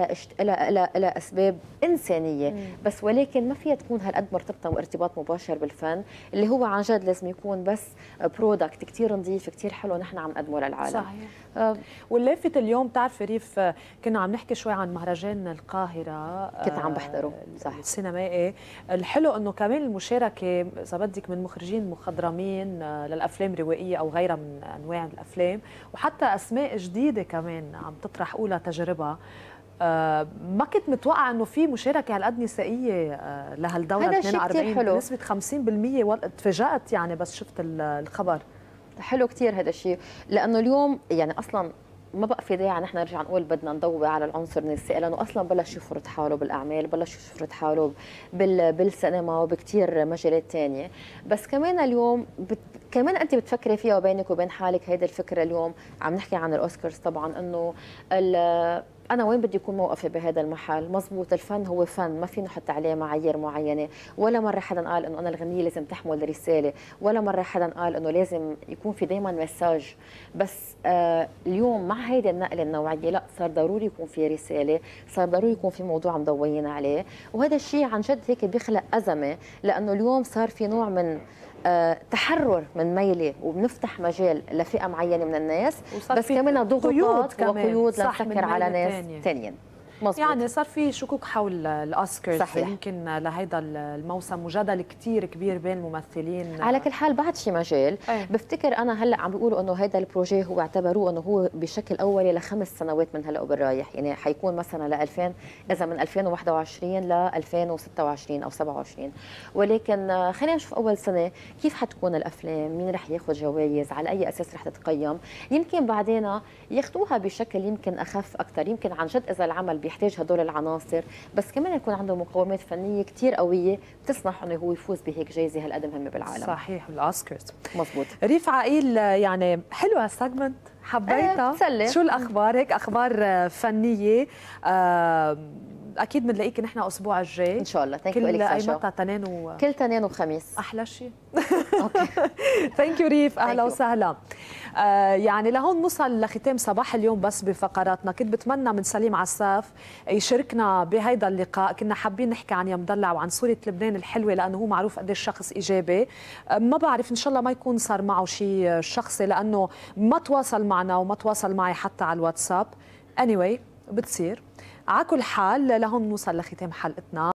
لها اسباب انسانيه، بس ولكن ما فيها تكون هالقد مرتبطه وارتباط مباشر بالفن اللي هو عن جد لازم يكون بس برودكت كثير نظيف كثير حلو نحن عم نقدمه للعالم. صحيح. واللافت اليوم بتعرفي ريف، كنا عم نحكي شوي عن مهرجان القاهره كنت عم بحضره صح السينمائي. الحلو انه كمان المشاركه اذا بدك من مخرجين مخضرمين للافلام الروائيه او غيرها من انواع الافلام، وحتى اسماء جديده كمان عم تطرح اولى تجربه. ما كنت متوقعه انه في مشاركه هالقد نسائيه لهالدوره 42 بنسبه 50%. تفاجأت يعني بس شفت الخبر. حلو كثير هذا الشيء، لانه اليوم يعني اصلا ما بقى في داعي نحن نرجع نقول بدنا نضوي على العنصر النسائي، لانه اصلا بلش يفرض حاله بالاعمال، بلش يفرض حاله بالسينما وبكثير مجالات ثانيه. بس كمان اليوم كمان انت بتفكري فيها وبينك وبين حالك هيدي الفكره. اليوم عم نحكي عن الاوسكارز طبعا، انه أنا وين بدي يكون موقفي بهذا المحل؟ مزبوط، الفن هو فن، ما فينا نحط عليه معايير معينة، ولا مرة حدا قال إنه أنا الغنية لازم تحمل رسالة، ولا مرة حدا قال إنه لازم يكون في دايما مساج. بس اليوم مع هيدي النقلة النوعية لا، صار ضروري يكون في رسالة، صار ضروري يكون في موضوع مضويين عليه، وهذا الشيء عن جد هيك بيخلق أزمة، لأنه اليوم صار في نوع من تحرر من ميلة، وبنفتح مجال لفئة معينة من الناس، بس كمان ضغوطات وقيود لنسكر على ناس ثانيين. مزبوط. يعني صار في شكوك حول الاوسكارز. صحيح. يمكن لهيدا الموسم وجدل كثير كبير بين الممثلين. على كل حال بعد في مجال. بفتكر انا هلا عم بيقولوا انه هيدا البروجي هو اعتبروه انه هو بشكل اولي ل5 سنوات من هلا وبالرايح، يعني حيكون مثلا ل 2000 اذا من 2021 ل 2026 او 27. ولكن خلينا نشوف اول سنه كيف حتكون الافلام، مين رح ياخذ جوائز، على اي اساس رح تتقيم. يمكن بعدين ياخذوها بشكل يمكن اخف اكثر، يمكن عن جد اذا العمل بيحتاج هدول العناصر، بس كمان يكون عنده مقومات فنيه كثير قويه بتسمح انه هو يفوز بهيك جائزه هالقد مهمه بالعالم. صحيح، الاوسكارز. مزبوط. ريف عقيل، يعني حلوه السيجمنت، حبيتها. شو الاخبار؟ هيك اخبار فنيه. اكيد بنلاقيك نحن الاسبوع الجاي ان شاء الله. ثانك يو كل الك اي ساشا. متى؟ كل تنين وخميس. احلى شيء. اوكي. ثانك يو ريف، اهلا وسهلا. يعني لهون نوصل لختام صباح اليوم بس بفقراتنا. كنت بتمنى من سليم عساف يشاركنا بهيدا اللقاء، كنا حابين نحكي عن يا مدلع وعن صورة لبنان الحلوة، لأنه هو معروف قديش شخص إيجابي. ما بعرف، إن شاء الله ما يكون صار معه شيء شخصي، لأنه ما تواصل معنا وما تواصل معي حتى على الواتساب. anyway بتصير. على كل حال لهون نوصل لختام حلقتنا.